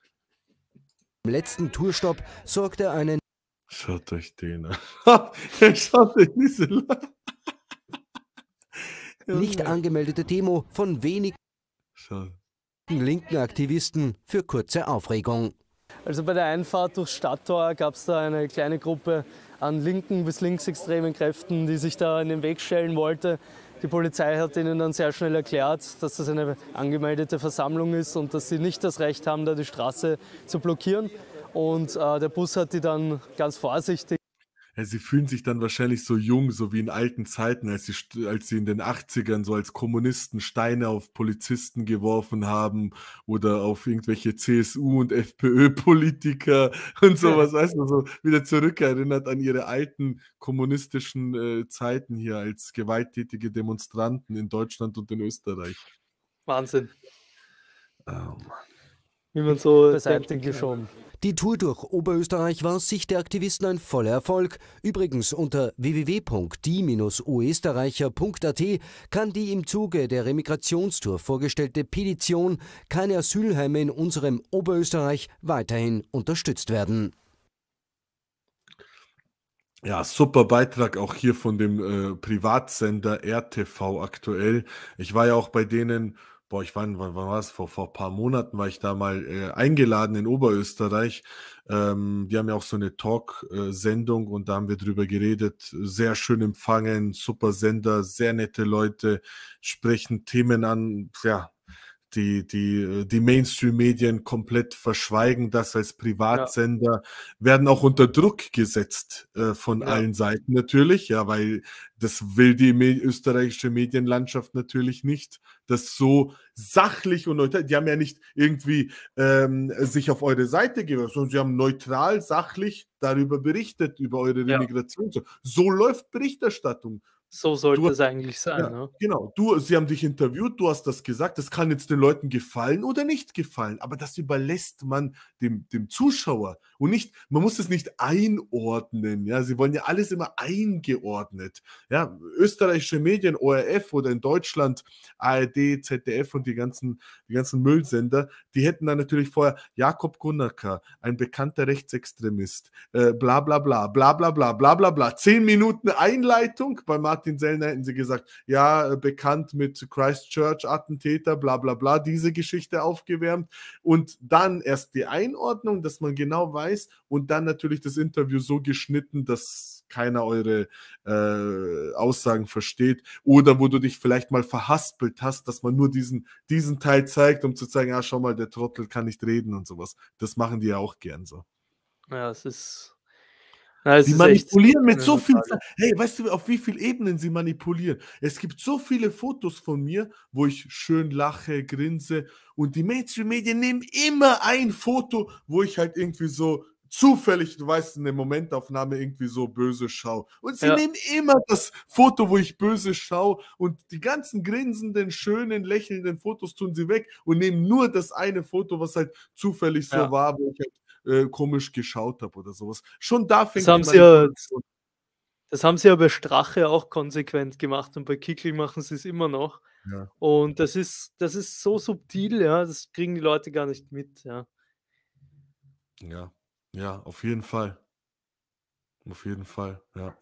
[SPEAKER 15] Im letzten Tourstopp sorgte einen...
[SPEAKER 1] Schaut euch den an. Schaut euch diese
[SPEAKER 15] nicht angemeldete Demo von wenigen linken Aktivisten für kurze Aufregung.
[SPEAKER 10] Also bei der Einfahrt durchs Stadttor gab es da eine kleine Gruppe an linken bis linksextremen Kräften, die sich da in den Weg stellen wollte. Die Polizei hat ihnen dann sehr schnell erklärt, dass das eine angemeldete Versammlung ist und dass sie nicht das Recht haben, da die Straße zu blockieren. Und der Bus hat die dann ganz vorsichtig...
[SPEAKER 1] Ja, sie fühlen sich dann wahrscheinlich so jung, so wie in alten Zeiten, als sie in den 80ern so als Kommunisten Steine auf Polizisten geworfen haben oder auf irgendwelche CSU- und FPÖ-Politiker und sowas, weißt du, so wieder zurückerinnert an ihre alten kommunistischen Zeiten hier als gewalttätige Demonstranten in Deutschland und in Österreich.
[SPEAKER 2] Wahnsinn.
[SPEAKER 1] Oh Mann.
[SPEAKER 2] Wie man so
[SPEAKER 10] beiseite geschoben.
[SPEAKER 15] Die Tour durch Oberösterreich war aus Sicht der Aktivisten ein voller Erfolg. Übrigens unter www.die-oösterreicher.at kann die im Zuge der Remigrationstour vorgestellte Petition "Keine Asylheime in unserem Oberösterreich" weiterhin unterstützt werden.
[SPEAKER 1] Ja, super Beitrag auch hier von dem Privatsender RTV aktuell. Ich war ja auch bei denen boah, wann war es? Vor ein paar Monaten war ich da mal eingeladen in Oberösterreich. Die haben ja auch so eine Talk-Sendung und da haben wir drüber geredet. Sehr schön empfangen, super Sender, sehr nette Leute, sprechen Themen an, ja, die Mainstream-Medien komplett verschweigen das als Privatsender, werden auch unter Druck gesetzt von allen Seiten natürlich, ja, weil das will die österreichische Medienlandschaft natürlich nicht, das so sachlich und neutral, die haben ja nicht irgendwie sich auf eure Seite gegeben, sondern sie haben neutral, sachlich darüber berichtet, über eure Remigration. So läuft Berichterstattung.
[SPEAKER 2] So sollte es eigentlich sein.
[SPEAKER 1] Ja,
[SPEAKER 2] Ne?
[SPEAKER 1] genau. Sie haben dich interviewt, du hast das gesagt, das kann jetzt den Leuten gefallen oder nicht gefallen, aber das überlässt man dem Zuschauer und nicht, man muss es nicht einordnen, ja, sie wollen ja alles immer eingeordnet, ja, österreichische Medien, ORF oder in Deutschland ARD, ZDF und die ganzen Müllsender, die hätten dann natürlich vorher Jakob Gunnaker, ein bekannter Rechtsextremist, bla bla bla, bla bla bla, bla bla bla, 10 Minuten Einleitung, bei Martin Sellner hätten sie gesagt, ja, bekannt mit Christchurch-Attentäter, bla bla bla, diese Geschichte aufgewärmt und dann erst die Einordnung, dass man genau weiß und dann natürlich das Interview so geschnitten, dass keiner eure Aussagen versteht oder wo du dich vielleicht mal verhaspelt hast, dass man nur diesen Teil zeigt, um zu zeigen, ja, schau mal, der Trottel kann nicht reden und sowas. Das machen die ja auch gern so.
[SPEAKER 2] Ja, es ist
[SPEAKER 1] die manipulieren mit so viel. Hey, weißt du, auf wie vielen Ebenen sie manipulieren? Es gibt so viele Fotos von mir, wo ich schön lache, grinse und die Mainstream-Medien nehmen immer ein Foto, wo ich halt irgendwie so zufällig, du weißt, in der Momentaufnahme irgendwie so böse schaue. Und sie nehmen immer das Foto, wo ich böse schaue und die ganzen grinsenden, schönen, lächelnden Fotos tun sie weg und nehmen nur das eine Foto, was halt zufällig so war, wo ich halt komisch geschaut habe oder sowas. Schon da fängt
[SPEAKER 2] das haben sie ja bei Strache auch konsequent gemacht und bei Kickl machen sie es immer noch.
[SPEAKER 1] Ja.
[SPEAKER 2] Und das ist so subtil, ja, das kriegen die Leute gar nicht mit, ja.
[SPEAKER 1] Ja, auf jeden Fall. Auf jeden Fall, ja.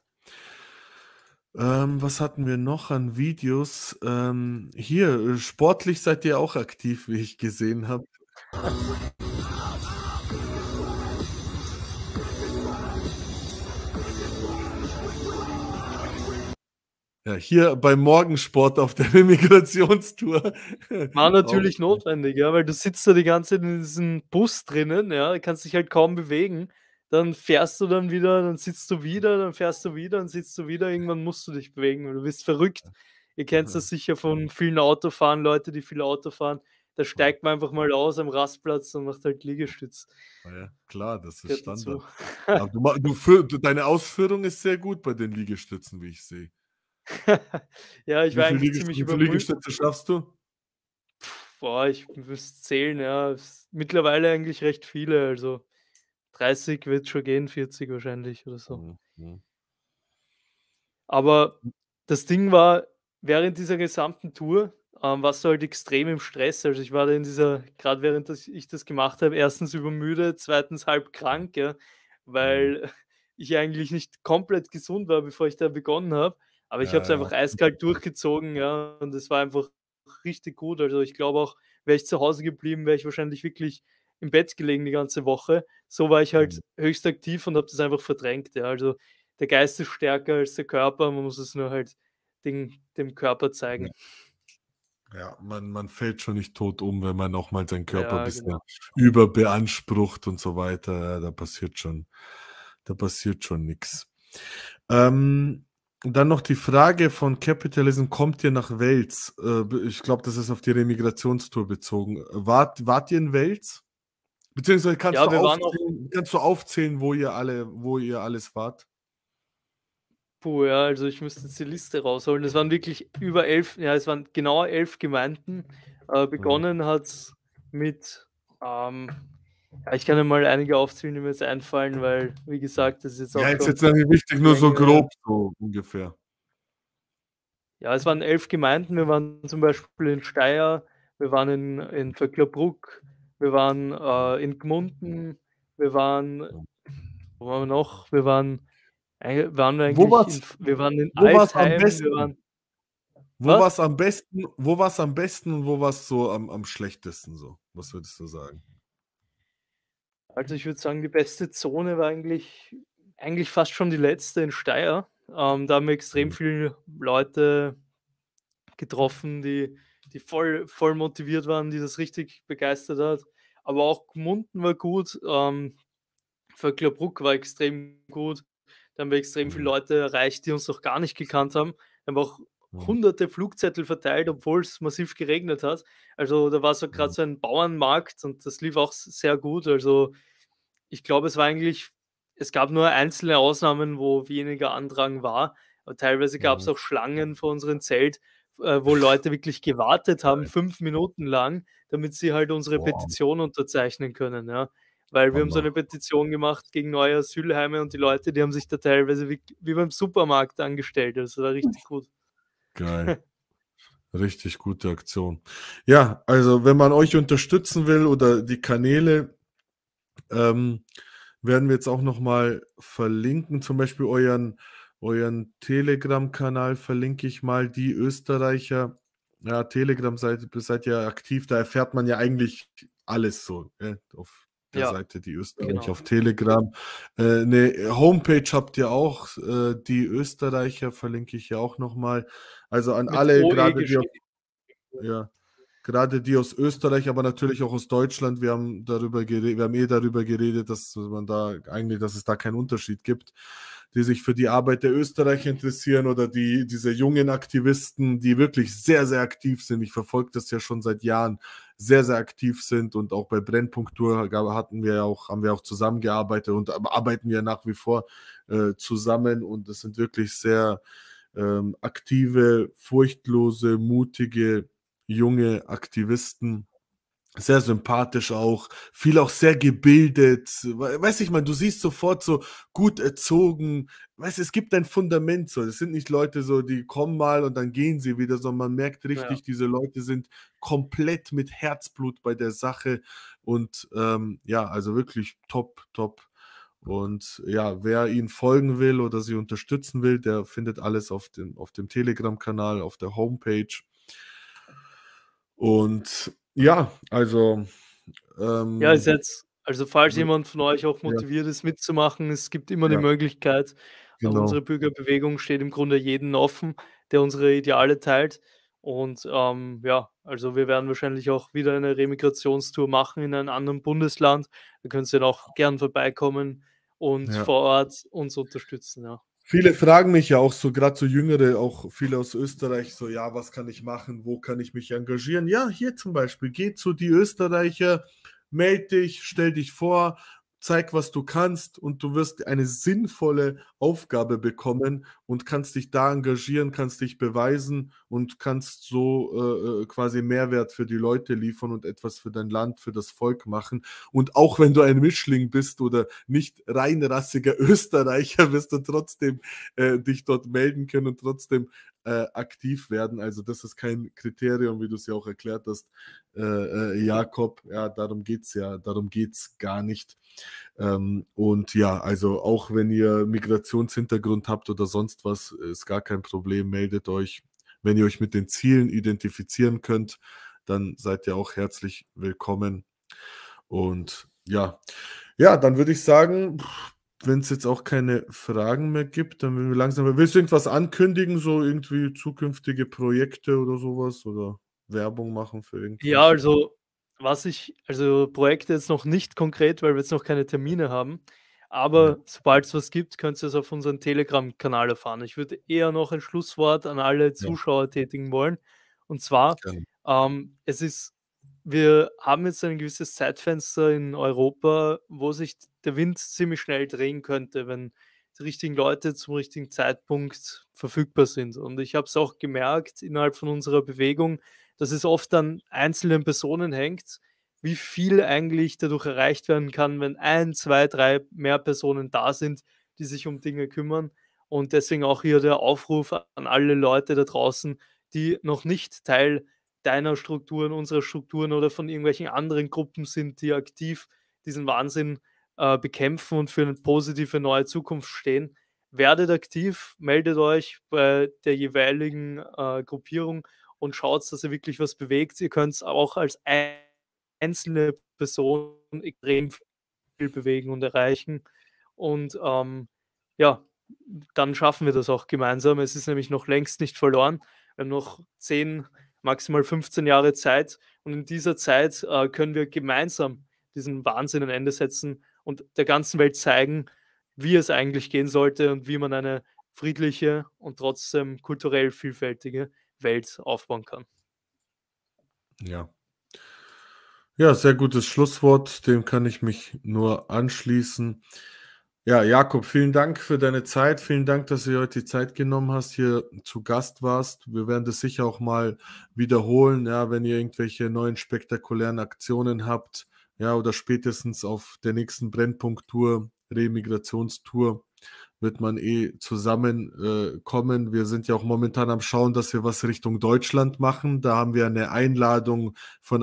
[SPEAKER 1] Was hatten wir noch an Videos? Hier, sportlich seid ihr auch aktiv, wie ich gesehen habe. Ja, hier beim Morgensport auf der Migrationstour.
[SPEAKER 2] War natürlich notwendig, ja, weil du sitzt da die ganze Zeit in diesem Bus drinnen, ja, kannst dich halt kaum bewegen. Dann fährst du dann wieder, dann sitzt du wieder, dann fährst du wieder, dann sitzt du wieder. Irgendwann musst du dich bewegen, weil du bist verrückt. Ihr kennt das sicher von vielen Autofahren, Leute, die viel Auto fahren. Da steigt man einfach mal aus am Rastplatz und macht halt Liegestütz.
[SPEAKER 1] Ja, klar, das ist Standard. Aber deine Ausführung ist sehr gut bei den Liegestützen, wie ich sehe.
[SPEAKER 2] Ja, ich war eigentlich ziemlich
[SPEAKER 1] übermüdet. Wie viele Liegestütze schaffst du?
[SPEAKER 2] Boah, ich müsste zählen, ja. Mittlerweile eigentlich recht viele, also 30 wird schon gehen, 40 wahrscheinlich oder so. Aber das Ding war, während dieser gesamten Tour warst du halt extrem im Stress. Also ich war da in gerade während ich das gemacht habe, erstens übermüdet, zweitens halb krank, ja, weil ich eigentlich nicht komplett gesund war, bevor ich da begonnen habe. Aber ich habe es einfach eiskalt durchgezogen, ja, und es war einfach richtig gut. Also ich glaube auch, wäre ich zu Hause geblieben, wäre ich wahrscheinlich wirklich im Bett gelegen die ganze Woche. So war ich halt höchst aktiv und habe das einfach verdrängt. Ja. Also der Geist ist stärker als der Körper, man muss es nur halt dem Körper zeigen.
[SPEAKER 1] Ja, man fällt schon nicht tot um, wenn man auch mal seinen Körper ein bisschen überbeansprucht und so weiter. Ja, da passiert schon nichts. Dann noch die Frage von Capitalism, kommt ihr nach Wels? Ich glaube, das ist auf die Remigrationstour bezogen. Wart ihr in Wels? Beziehungsweise kannst du aufzählen, wo ihr alles wart?
[SPEAKER 2] Puh, ja, also ich müsste jetzt die Liste rausholen. Es waren wirklich über 11, ja, es waren genau 11 Gemeinden. Begonnen hat es mit, ja, ich kann ja mal einige aufzählen, die mir jetzt einfallen, weil, wie gesagt, das ist jetzt auch.
[SPEAKER 1] Ja, jetzt nicht wichtig, nur so grob, so ungefähr.
[SPEAKER 2] Ja, es waren 11 Gemeinden. Wir waren zum Beispiel in Steyr, wir waren in Vöcklerbruck, wir waren in Gmunden, wir waren, wo waren wir noch? Wir waren eigentlich
[SPEAKER 1] wo war's
[SPEAKER 2] wir waren in
[SPEAKER 1] am
[SPEAKER 2] Altheim,
[SPEAKER 1] besten?
[SPEAKER 2] wir waren
[SPEAKER 1] Wo
[SPEAKER 2] Was?
[SPEAKER 1] war's am besten wo war's am besten und wo war's so am schlechtesten so? Was würdest du sagen?
[SPEAKER 2] Also, ich würde sagen, die beste Zone war eigentlich fast schon die letzte in Steyr. Da haben wir extrem viele Leute getroffen, die voll motiviert waren, die das richtig begeistert hat. Aber auch Gmunden war gut, Vöcklerbruck war extrem gut. Da haben wir extrem viele Leute erreicht, die uns noch gar nicht gekannt haben. Wir haben auch hunderte Flugzettel verteilt, obwohl es massiv geregnet hat. Also, da war so grad so ein Bauernmarkt und das lief auch sehr gut. Also, ich glaube, es gab nur einzelne Ausnahmen, wo weniger Andrang war, aber teilweise gab es auch Schlangen vor unserem Zelt, wo Leute wirklich gewartet haben, 5 Minuten lang, damit sie halt unsere Petition unterzeichnen können, ja. Weil wir haben so eine Petition gemacht gegen neue Asylheime und die Leute, die haben sich da teilweise wie beim Supermarkt angestellt. Das war richtig gut.
[SPEAKER 1] Geil. Richtig gute Aktion. Ja, also wenn man euch unterstützen will oder die Kanäle, werden wir jetzt auch noch mal verlinken, zum Beispiel euren Telegram-Kanal verlinke ich mal, die Österreicher. Ja, Telegram-Seite, seid ihr aktiv, da erfährt man ja eigentlich alles so, auf der
[SPEAKER 2] Ja,
[SPEAKER 1] Seite die Österreicher
[SPEAKER 2] genau.
[SPEAKER 1] auf Telegram. 'Ne Homepage habt ihr auch, die Österreicher verlinke ich ja auch noch mal. Also an
[SPEAKER 2] Mit
[SPEAKER 1] alle,
[SPEAKER 2] OE
[SPEAKER 1] gerade die
[SPEAKER 2] geschrieben.
[SPEAKER 1] ja, gerade die aus Österreich, aber natürlich auch aus Deutschland. Wir haben darüber geredet, dass es da keinen Unterschied gibt, die sich für die Arbeit der Österreicher interessieren oder diese jungen Aktivisten, die wirklich sehr, sehr aktiv sind. Ich verfolge das ja schon seit Jahren, sehr, sehr aktiv sind und auch bei Brennpunktur haben wir auch zusammengearbeitet und arbeiten wir nach wie vor zusammen und es sind wirklich sehr aktive, furchtlose, mutige, junge Aktivisten, sehr sympathisch auch, viel auch sehr gebildet. Weiß ich mal, du siehst sofort so gut erzogen. Weißt, es gibt ein Fundament so. Das sind nicht Leute so, die kommen mal und dann gehen sie wieder, sondern man merkt richtig,
[SPEAKER 2] Ja.
[SPEAKER 1] diese Leute sind komplett mit Herzblut bei der Sache und ja, also wirklich top, top. Und ja, wer ihnen folgen will oder sie unterstützen will, der findet alles auf dem Telegram-Kanal, auf der Homepage. Und ja, also
[SPEAKER 2] Ja, ist jetzt also, falls
[SPEAKER 1] w
[SPEAKER 2] jemand von euch auch
[SPEAKER 1] ja.
[SPEAKER 2] motiviert ist, mitzumachen, es gibt immer die
[SPEAKER 1] Ja.
[SPEAKER 2] Möglichkeit.
[SPEAKER 1] Genau.
[SPEAKER 2] Unsere Bürgerbewegung steht im Grunde jedem offen, der unsere Ideale teilt. Und, ja, also, wir werden wahrscheinlich auch wieder eine Remigrationstour machen in einem anderen Bundesland. Da könnt ihr dann auch gern vorbeikommen und
[SPEAKER 1] Ja.
[SPEAKER 2] vor Ort uns unterstützen, ja.
[SPEAKER 1] Viele fragen mich ja auch so, gerade so Jüngere, auch viele aus Österreich, so: „Ja, was kann ich machen? Wo kann ich mich engagieren?“ Ja, hier zum Beispiel, geh zu die Österreicher, melde dich, stell dich vor, zeig, was du kannst und du wirst eine sinnvolle Aufgabe bekommen und kannst dich da engagieren, kannst dich beweisen und kannst so, quasi Mehrwert für die Leute liefern und etwas für dein Land, für das Volk machen. Und auch wenn du ein Mischling bist oder nicht reinrassiger Österreicher, wirst du trotzdem, dich dort melden können und trotzdem, aktiv werden. Also, das ist kein Kriterium, wie du's ja auch erklärt hast, Jakob. Ja, darum geht's gar nicht. Und ja, also auch wenn ihr Migrationshintergrund habt oder sonst was, ist gar kein Problem, meldet euch. Wenn ihr euch mit den Zielen identifizieren könnt, dann seid ihr auch herzlich willkommen. Und ja, dann würde ich sagen, wenn es jetzt auch keine Fragen mehr gibt, dann würden wir langsam willst du irgendwas ankündigen, so irgendwie zukünftige Projekte oder sowas oder Werbung machen für
[SPEAKER 2] Ja,
[SPEAKER 1] irgendwas?
[SPEAKER 2] also Projekte jetzt noch nicht konkret, weil wir jetzt noch keine Termine haben,
[SPEAKER 1] Ja.
[SPEAKER 2] aber sobald es was gibt, könnt ihr es auf unserem Telegram-Kanal erfahren. Ich würde eher noch ein Schlusswort an alle
[SPEAKER 1] Ja.
[SPEAKER 2] Zuschauer tätigen wollen. Und zwar,
[SPEAKER 1] Gerne.
[SPEAKER 2] wir haben jetzt ein gewisses Zeitfenster in Europa, wo sich der Wind ziemlich schnell drehen könnte, wenn die richtigen Leute zum richtigen Zeitpunkt verfügbar sind. Und ich habe es auch gemerkt innerhalb von unserer Bewegung, dass es oft an einzelnen Personen hängt, wie viel eigentlich dadurch erreicht werden kann, wenn 1, 2, 3 mehr Personen da sind, die sich um Dinge kümmern. Und deswegen auch hier der Aufruf an alle Leute da draußen, die noch nicht Teil deiner Strukturen, unserer Strukturen oder von irgendwelchen anderen Gruppen sind, die aktiv diesen Wahnsinn bekämpfen und für eine positive neue Zukunft stehen. werdet aktiv, meldet euch bei der jeweiligen Gruppierung und schaut, dass ihr wirklich was bewegt. Ihr könnt auch als einzelne Person extrem viel bewegen und erreichen. Und ja, dann schaffen wir das auch gemeinsam. Es ist nämlich noch längst nicht verloren. Wir haben noch 10, maximal 15 Jahre Zeit. Und in dieser Zeit können wir gemeinsam diesen Wahnsinn ein Ende setzen und der ganzen Welt zeigen, wie es eigentlich gehen sollte und wie man eine friedliche und trotzdem kulturell vielfältige Welt aufbauen kann.
[SPEAKER 1] Ja. Ja, sehr gutes Schlusswort, dem kann ich mich nur anschließen. Ja, Jakob, vielen Dank für deine Zeit. Vielen Dank, dass du heute die Zeit genommen hast, hier zu Gast warst. Wir werden das sicher auch mal wiederholen, ja, wenn ihr irgendwelche neuen spektakulären Aktionen habt, ja, oder spätestens auf der nächsten Brennpunkt-Tour, Remigrationstour, wird man zusammenkommen. Wir sind ja auch momentan am Schauen, dass wir was Richtung Deutschland machen. Da haben wir eine Einladung von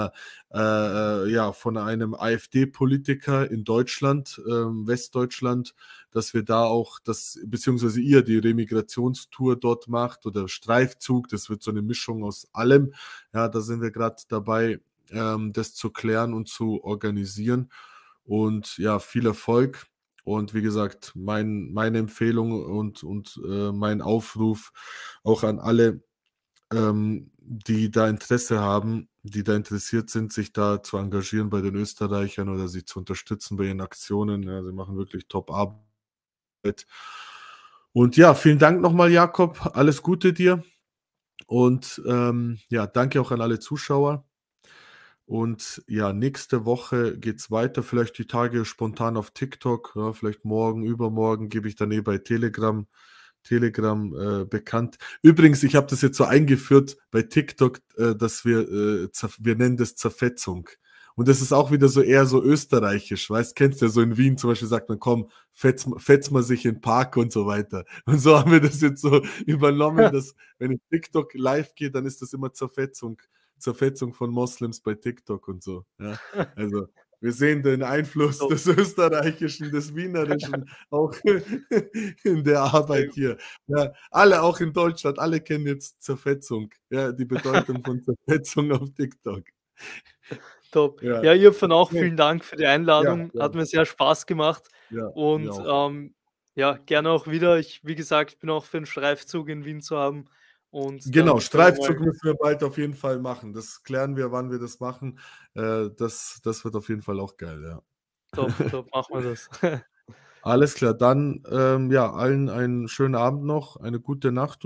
[SPEAKER 1] von einem AfD-Politiker in Deutschland, Westdeutschland, dass wir da auch beziehungsweise ihr die Remigrationstour dort macht oder Streifzug. Das wird so eine Mischung aus allem. Ja, da sind wir gerade dabei, das zu klären und zu organisieren. Und ja, viel Erfolg. Und wie gesagt, meine Empfehlung und mein Aufruf auch an alle, die da Interesse haben, die da interessiert sind, sich da zu engagieren bei den Österreichern oder sie zu unterstützen bei ihren Aktionen. Ja, sie machen wirklich Top-Arbeit. Und ja, vielen Dank nochmal, Jakob. Alles Gute dir. Und ja, danke auch an alle Zuschauer. Und ja, nächste Woche geht es weiter, vielleicht die Tage spontan auf TikTok, ja, vielleicht morgen, übermorgen gebe ich dann bei Telegram bekannt. Übrigens, ich habe das jetzt so eingeführt bei TikTok, dass wir nennen das Zerfetzung. Und das ist auch wieder so eher so österreichisch, weißt, kennst du ja so in Wien zum Beispiel, sagt man, komm, fetz mal sich in den Park und so weiter. Und so haben wir das jetzt so übernommen, dass wenn ich TikTok live gehe, dann ist das immer Zerfetzung von Moslems bei TikTok und so. Ja. Also wir sehen den Einfluss des Österreichischen, des Wienerischen auch in der Arbeit hier. Ja, alle auch in Deutschland, alle kennen jetzt Zerfetzung, ja, die Bedeutung von Zerfetzung auf TikTok.
[SPEAKER 2] Top. Ja, Irfan, auch vielen Dank für die Einladung. Ja. Hat mir sehr Spaß gemacht. Ja, und ja, gerne auch wieder. Wie gesagt, bin auch für einen Streifzug in Wien zu haben. Und
[SPEAKER 1] genau, Streifzug müssen wir bald auf jeden Fall machen. Das klären wir, wann wir das machen. Das wird auf jeden Fall auch geil, ja.
[SPEAKER 2] Top, machen wir das.
[SPEAKER 1] Alles klar, dann ja, allen einen schönen Abend noch, eine gute Nacht.